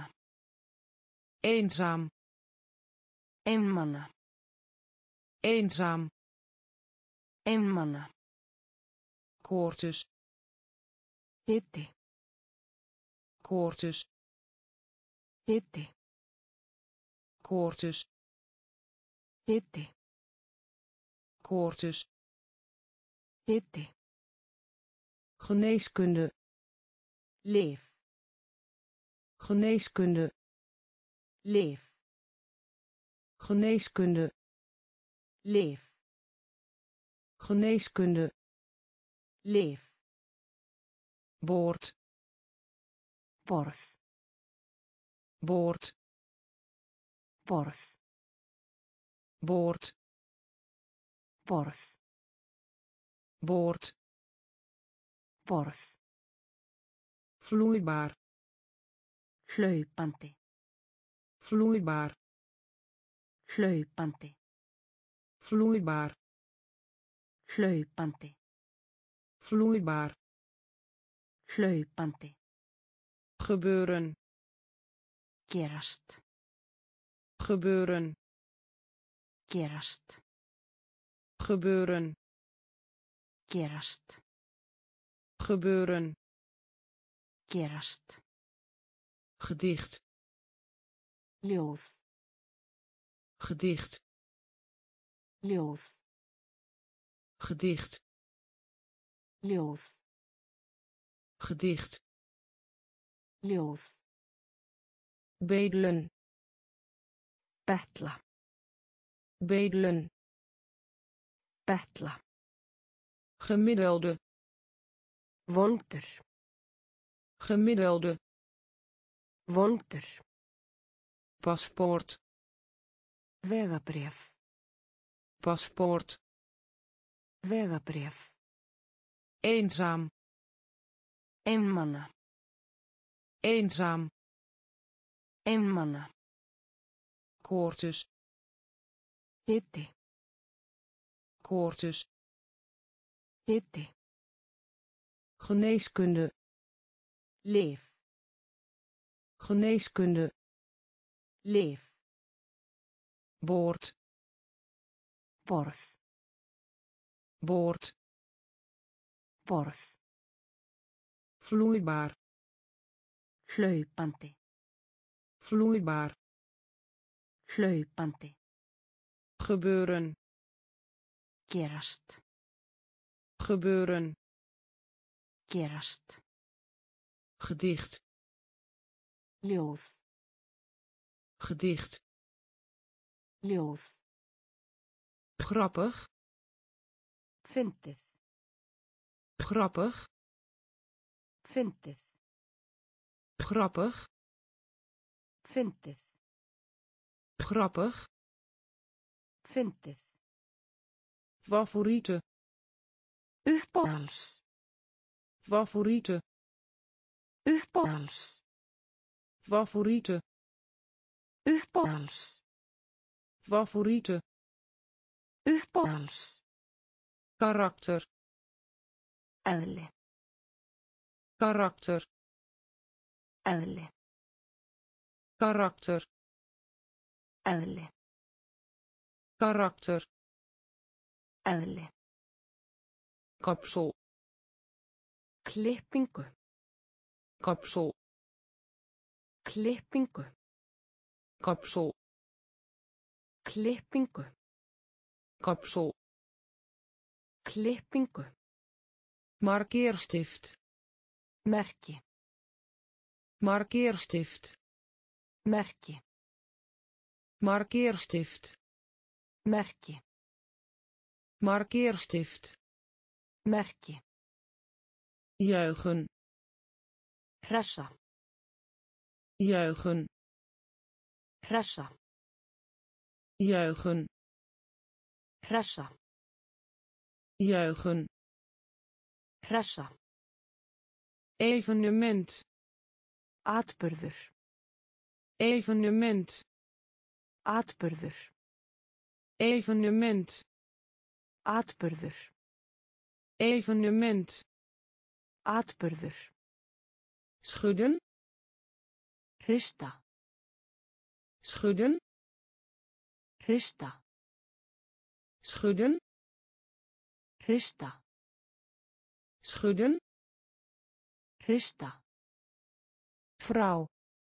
S1: eenzaam,
S2: einmana,
S1: eenzaam,
S2: einmana,
S1: koortjes,
S2: hiti,
S1: koortjes,
S2: hiti,
S1: koortjes,
S2: hiti,
S1: koortjes,
S2: hiti,
S1: geneeskunde,
S2: leef,
S1: geneeskunde,
S2: leef,
S1: geneeskunde,
S2: leef,
S1: geneeskunde,
S2: leef,
S1: boord,
S2: borð,
S1: boord,
S2: borð,
S1: boord,
S2: borð,
S1: boord,
S2: borð,
S1: vloeibaar,
S2: hlaupandi,
S1: vloeibaar,
S2: hlaupandi,
S1: vloeibaar,
S2: hlaupandi,
S1: vloeibaar,
S2: hlaupandi,
S1: gebeuren,
S2: gerast,
S1: gebeuren,
S2: gerast,
S1: gebeuren,
S2: gerast,
S1: gebeuren,
S2: gerast,
S1: gedicht,
S2: ljóð,
S1: gedicht,
S2: ljóð,
S1: gedicht,
S2: ljóð,
S1: gedicht,
S2: ljóð,
S1: bedelen,
S2: betla,
S1: bedelen,
S2: betla,
S1: gemiddelde,
S2: vondur,
S1: gemiddelde,
S2: vondur,
S1: paspoort,
S2: vegabréf,
S1: paspoort,
S2: Vegabréf.
S1: eenzaam,
S2: Einmana.
S1: eenzaam,
S2: Einmana.
S1: koortjes,
S2: Hiti.
S1: koortjes,
S2: Hiti.
S1: geneeskunde,
S2: Lyf.
S1: geneeskunde,
S2: Lyf.
S1: boord,
S2: Borð.
S1: boord,
S2: Borð.
S1: vloeibaar,
S2: Hlaupandi.
S1: vloeibaar,
S2: Hlaupandi.
S1: gebeuren,
S2: Gerast.
S1: gebeuren,
S2: Gerast.
S1: gedicht,
S2: Ljóð.
S1: gedicht,
S2: Ljóð.
S1: grappig,
S2: Fyndið.
S1: grappig,
S2: Fyndið.
S1: grappig,
S2: Fyndið.
S1: grappig,
S2: Fyndið.
S1: favoriete,
S2: Uppáhalds.
S1: favoriete,
S2: Uppáhalds.
S1: favoriete,
S2: Uppáhalds.
S1: favoriete,
S2: Uppáhalds.
S1: karakter,
S2: Eðli.
S1: karakter,
S2: Eðli.
S1: karakter,
S2: Eðli.
S1: karakter,
S2: Eðli.
S1: kapsel,
S2: Klippingu.
S1: kapsel,
S2: Klippingu.
S1: kapsel,
S2: Klippingu.
S1: kapsel,
S2: Klippingu.
S1: markeerstift,
S2: Merki.
S1: markeerstift,
S2: Merki.
S1: markeerstift,
S2: Merki.
S1: markeerstift,
S2: Merki.
S1: juichen,
S2: Hressa.
S1: juichen,
S2: Hressa.
S1: juichen,
S2: Hressa.
S1: juichen,
S2: Hressa.
S1: evenement,
S2: Atburður.
S1: evenement,
S2: Atburður.
S1: evenement,
S2: Atburður.
S1: evenement,
S2: Atburður.
S1: schudden,
S2: Hrista.
S1: schudden,
S2: Hrista.
S1: schudden,
S2: Hrista.
S1: schudden,
S2: Hrista.
S1: vrouw,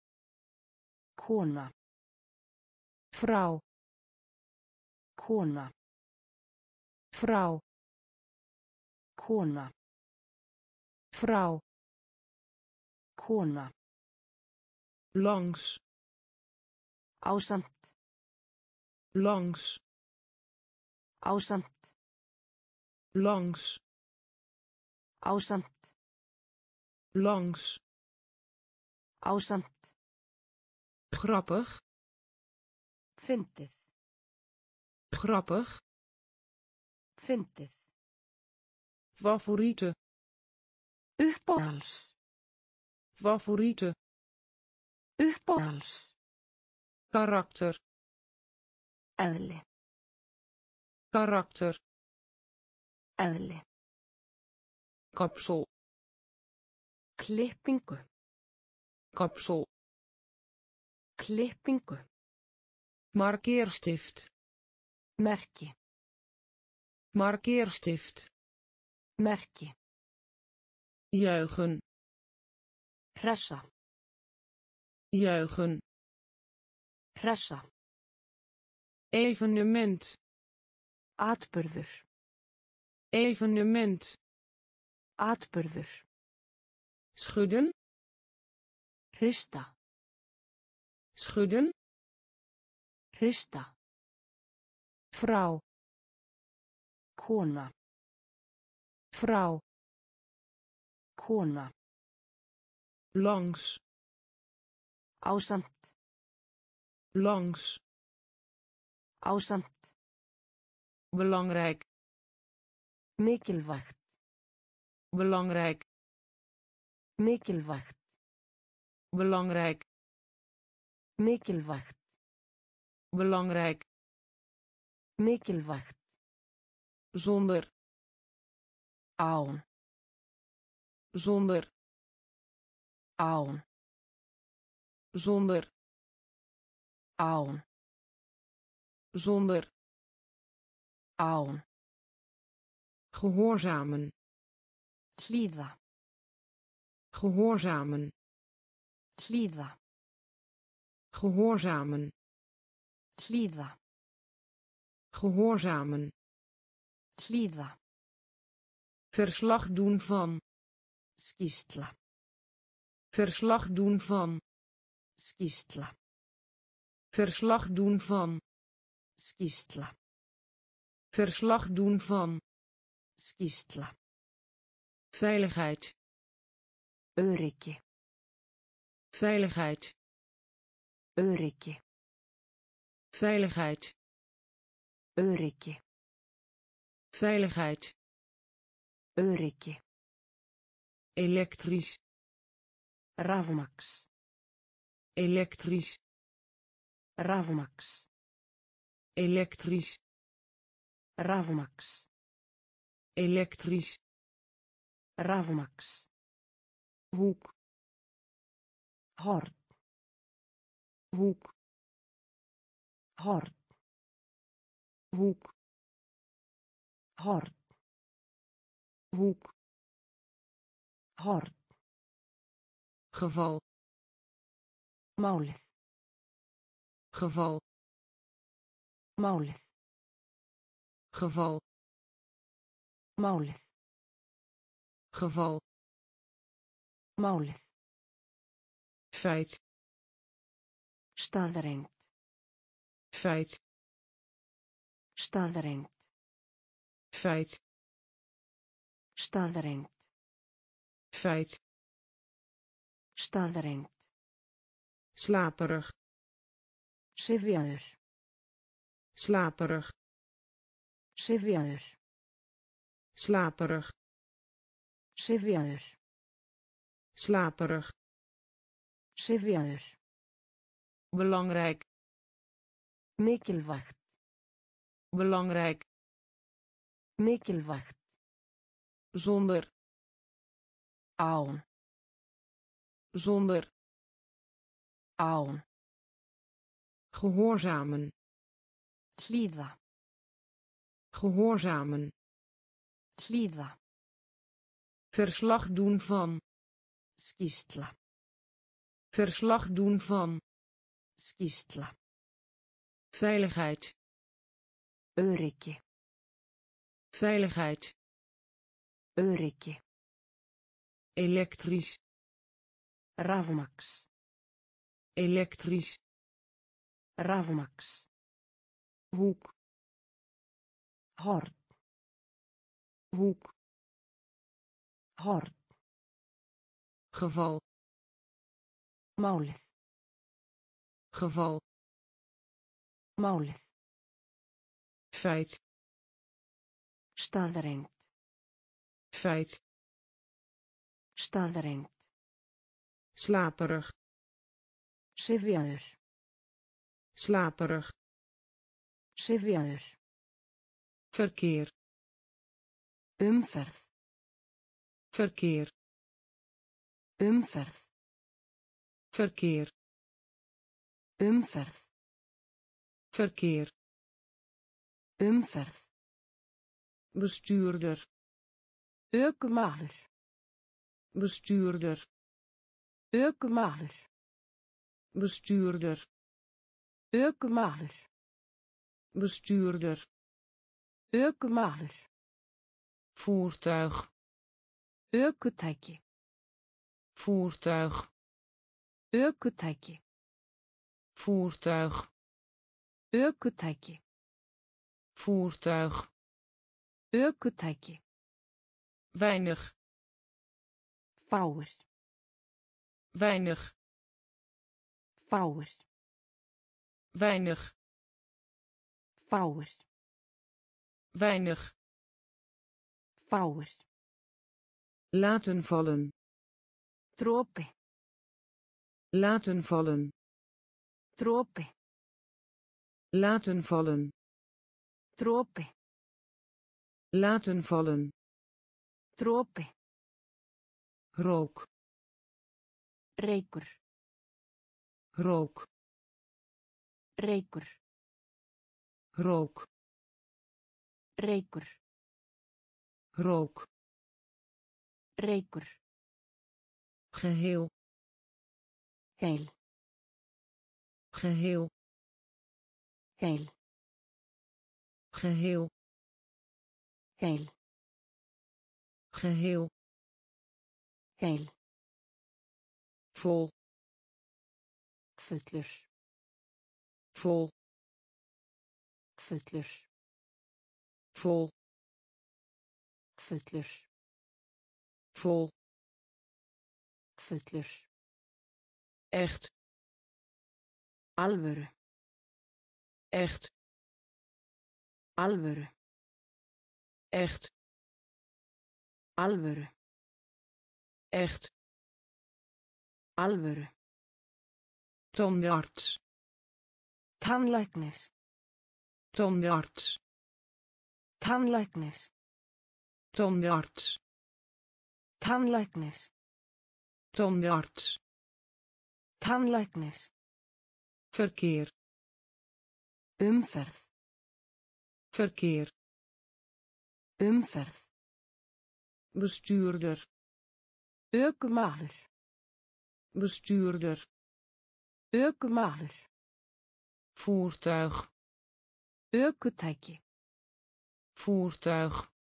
S2: Kona.
S1: vrouw,
S2: Kona.
S1: vrouw,
S2: Kona.
S1: vrouw,
S2: Kona.
S1: langs,
S2: Ásamt.
S1: langs,
S2: Ásamt.
S1: langs,
S2: Ásamt.
S1: langs,
S2: Ásamt.
S1: grappig,
S2: Fyndið.
S1: grappig,
S2: Fyndið.
S1: favoriete,
S2: Uppáhalds.
S1: favoriete,
S2: Uppáhalds.
S1: karakter,
S2: Eðli.
S1: karakter,
S2: Eðli.
S1: kapsel,
S2: Klippingu.
S1: kapsel,
S2: Klippingu.
S1: markeerstift,
S2: Merki.
S1: markeerstift,
S2: Merki.
S1: juichen,
S2: Hressa.
S1: juichen,
S2: Hressa.
S1: evenement,
S2: Atburður.
S1: evenement,
S2: Atburður.
S1: schudden,
S2: Hrista.
S1: schudden,
S2: Hrista.
S1: vrouw,
S2: Kona.
S1: vrouw,
S2: Kona.
S1: langs,
S2: Ásamt.
S1: langs,
S2: Ásamt.
S1: belangrijk,
S2: Mikilvægt.
S1: belangrijk,
S2: Mikilvægt.
S1: belangrijk,
S2: Mikilvægt.
S1: belangrijk,
S2: Mikilvægt.
S1: zonder,
S2: Án.
S1: zonder,
S2: Án.
S1: zonder,
S2: Án.
S1: zonder,
S2: Án.
S1: gehoorzamen,
S2: Hlýða.
S1: gehoorzamen,
S2: Hlýða.
S1: gehoorzamen,
S2: Hlýða.
S1: gehoorzamen,
S2: Hlýða.
S1: verslag doen van,
S2: Skýrsla.
S1: verslag doen van,
S2: Skýrsla.
S1: verslag doen van,
S2: Skýrsla.
S1: verslag doen van,
S2: Skýrsla.
S1: veiligheid,
S2: Öryggi.
S1: veiligheid,
S2: Öryggi.
S1: veiligheid,
S2: Öryggi.
S1: veiligheid,
S2: Öryggi.
S1: elektrisch,
S2: Rafmaks.
S1: elektrisch,
S2: Rafmaks.
S1: elektrisch,
S2: Rafmaks.
S1: elektrisch,
S2: Rafmaks.
S1: hoek,
S2: Horn.
S1: hoek,
S2: Horn.
S1: hoek,
S2: Horn.
S1: hoek,
S2: Horn.
S1: geval,
S2: Málið.
S1: geval,
S2: Málið.
S1: geval,
S2: Málið.
S1: geval,
S2: Málið.
S1: feit,
S2: Staðreynd.
S1: feit,
S2: Staðreynd.
S1: feit,
S2: Staðreynd.
S1: feit,
S2: Staðreynd.
S1: slaperig,
S2: Syfjaður.
S1: slaperig,
S2: Syfjaður.
S1: slaperig,
S2: Syfjaður.
S1: slaperig,
S2: Syfjaður.
S1: belangrijk,
S2: Mikilvægt.
S1: belangrijk,
S2: Mikilvægt.
S1: zonder,
S2: Án.
S1: zonder,
S2: Án.
S1: gehoorzamen,
S2: Hlýða.
S1: gehoorzamen,
S2: Hlýða.
S1: verslag doen van,
S2: Skýrsla.
S1: verslag doen van,
S2: Skýrsla.
S1: veiligheid,
S2: Öryggi.
S1: veiligheid,
S2: Öryggi.
S1: elektrisch,
S2: Rafmaks.
S1: elektrisch,
S2: Rafmaks.
S1: hoek,
S2: Horn.
S1: hoek,
S2: Horn.
S1: geval,
S2: Málið.
S1: geval,
S2: Málið.
S1: feit,
S2: Staðreynd.
S1: feit,
S2: Staðreynd.
S1: slaperig,
S2: Syfjaður.
S1: slaperig,
S2: Syfjaður.
S1: verkeer,
S2: Umferð.
S1: verkeer,
S2: Umferð.
S1: verkeer,
S2: Umferð.
S1: verkeer,
S2: Umferð.
S1: bestuurder,
S2: Ökumaður.
S1: bestuurder,
S2: Ökumaður.
S1: bestuurder,
S2: Ökumaður.
S1: bestuurder,
S2: Ökumaður.
S1: voertuig,
S2: Ökutæki.
S1: voertuig,
S2: Ökutæki.
S1: voertuig,
S2: Ökutæki.
S1: voertuig,
S2: Ökutæki.
S1: weinig,
S2: Fáir.
S1: weinig,
S2: Fáir.
S1: weinig,
S2: Fáir.
S1: weinig,
S2: fáir,
S1: laten vallen,
S2: dropi,
S1: laten vallen,
S2: dropi,
S1: laten vallen,
S2: dropi,
S1: laten vallen,
S2: dropi,
S1: rook,
S2: reykur,
S1: rook,
S2: reykur,
S1: rook,
S2: reykur,
S1: rook,
S2: reykur,
S1: geheel,
S2: heel,
S1: geheel,
S2: heel,
S1: geheel,
S2: heel,
S1: geheel,
S2: heel,
S1: vol,
S2: fullur,
S1: vol,
S2: fullur,
S1: vol,
S2: fullur,
S1: vol,
S2: fullur,
S1: echt,
S2: alvöru,
S1: echt,
S2: alvöru,
S1: echt,
S2: alvöru,
S1: echt,
S2: alvöru,
S1: tandarts,
S2: tannlæknir,
S1: tandarts,
S2: tannlæknir,
S1: tandarts,
S2: tannlæknir,
S1: tandarts,
S2: tannlæknir,
S1: verkeer,
S2: umferð,
S1: verkeer,
S2: umferð,
S1: bestuurder,
S2: ökumaður,
S1: bestuurder,
S2: ökumaður,
S1: voertuig,
S2: ökutæki,
S1: voertuig,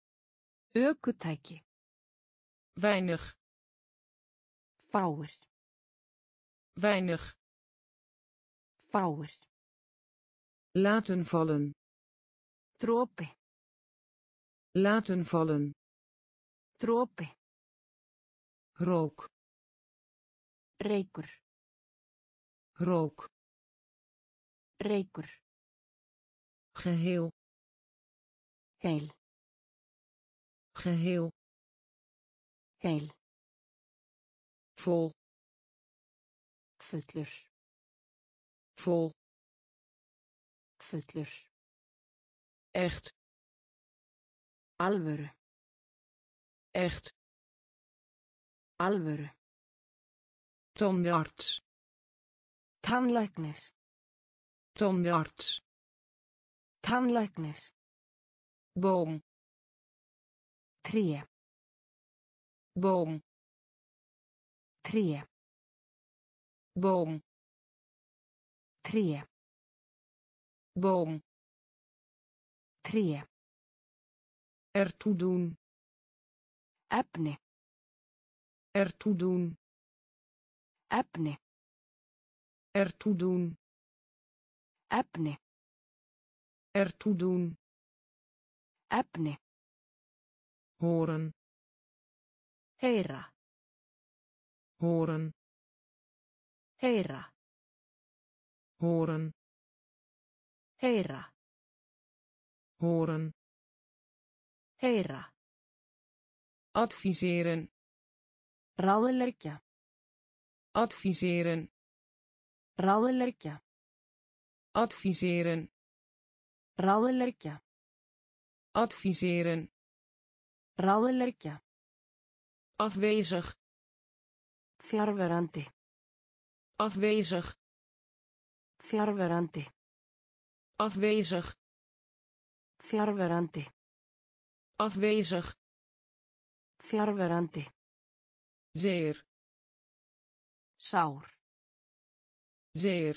S2: ökutæki,
S1: weinig,
S2: fáir,
S1: weinig,
S2: fáir,
S1: laten vallen,
S2: dropi,
S1: laten vallen,
S2: dropi,
S1: rook,
S2: reykur,
S1: rook,
S2: reykur,
S1: geheel,
S2: heel,
S1: geheel,
S2: heel,
S1: vol,
S2: fullur,
S1: vol,
S2: fullur,
S1: echt,
S2: alvöru,
S1: echt,
S2: alvöru,
S1: tandarts,
S2: tannlæknir,
S1: tandarts,
S2: tannlæknir,
S1: boom,
S2: tré,
S1: boom,
S2: tré,
S1: boom,
S2: tré,
S1: boom,
S2: tré,
S1: ertoe doen,
S2: efni,
S1: ertoe doen,
S2: efni,
S1: ertoe doen,
S2: efni,
S1: ertoe doen,
S2: efni,
S1: horen,
S2: heyra,
S1: horen,
S2: heyra,
S1: horen,
S2: heyra,
S1: horen,
S2: heyra,
S1: adviseren,
S2: ráðleggja,
S1: adviseren,
S2: ráðleggja,
S1: adviseren,
S2: ráðleggja,
S1: adviseren,
S2: ráðleggja,
S1: afwezig,
S2: fjarverandi,
S1: afwezig,
S2: fjarverandi,
S1: afwezig,
S2: fjarverandi,
S1: afwezig,
S2: fjarverandi,
S1: zeer,
S2: sár,
S1: zeer,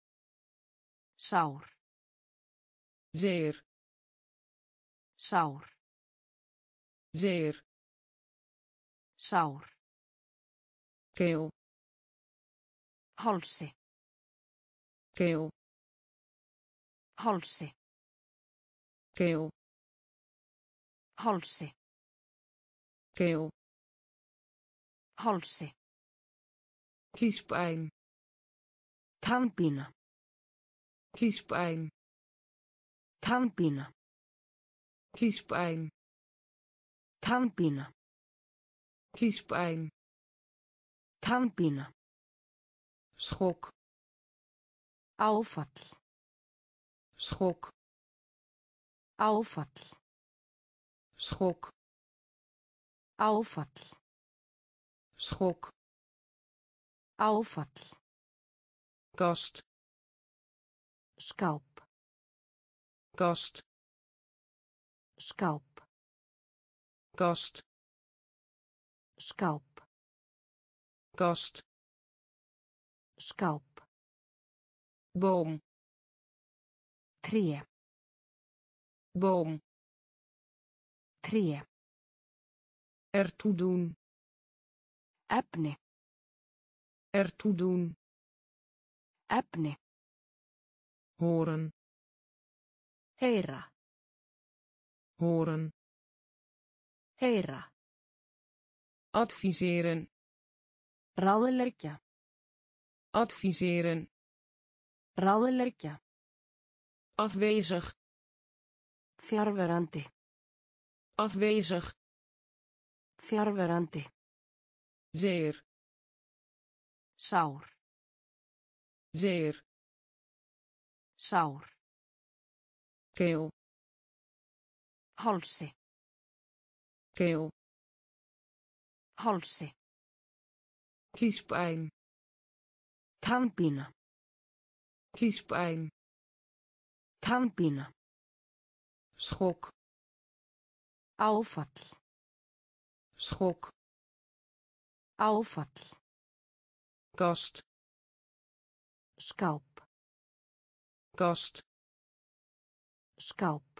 S2: sár,
S1: zeer,
S2: sár,
S1: zeer,
S2: sár,
S1: keel,
S2: hálsi,
S1: keel,
S2: hálsi,
S1: keel,
S2: hálsi,
S1: keel,
S2: hálsi,
S1: kiespijn,
S2: tannpína,
S1: kiespijn,
S2: tannpína,
S1: kiespijn,
S2: tannpína,
S1: kiespijn,
S2: tannpína,
S1: schok,
S2: áfall,
S1: schok,
S2: áfall,
S1: schok,
S2: áfall,
S1: schok,
S2: áfall,
S1: kast,
S2: skáp,
S1: kast,
S2: skáp,
S1: kast,
S2: skáp,
S1: kast,
S2: skáp,
S1: boom,
S2: tré,
S1: boom,
S2: tré,
S1: ertoe doen,
S2: efni,
S1: ertoe doen,
S2: efni,
S1: horen,
S2: heyra,
S1: horen,
S2: heyra,
S1: adviseren,
S2: ráðleggja,
S1: adviseren,
S2: ráðleggja,
S1: afwezig,
S2: fjarverandi,
S1: afwezig,
S2: fjarverandi,
S1: zeer,
S2: sár,
S1: zeer,
S2: sár,
S1: keel,
S2: hálsi,
S1: keel,
S2: hálsi,
S1: kiespijn,
S2: tannpína,
S1: kiespijn,
S2: tannpína,
S1: schok,
S2: áfall,
S1: schok,
S2: áfall,
S1: kast,
S2: skáp,
S1: kast,
S2: skáp,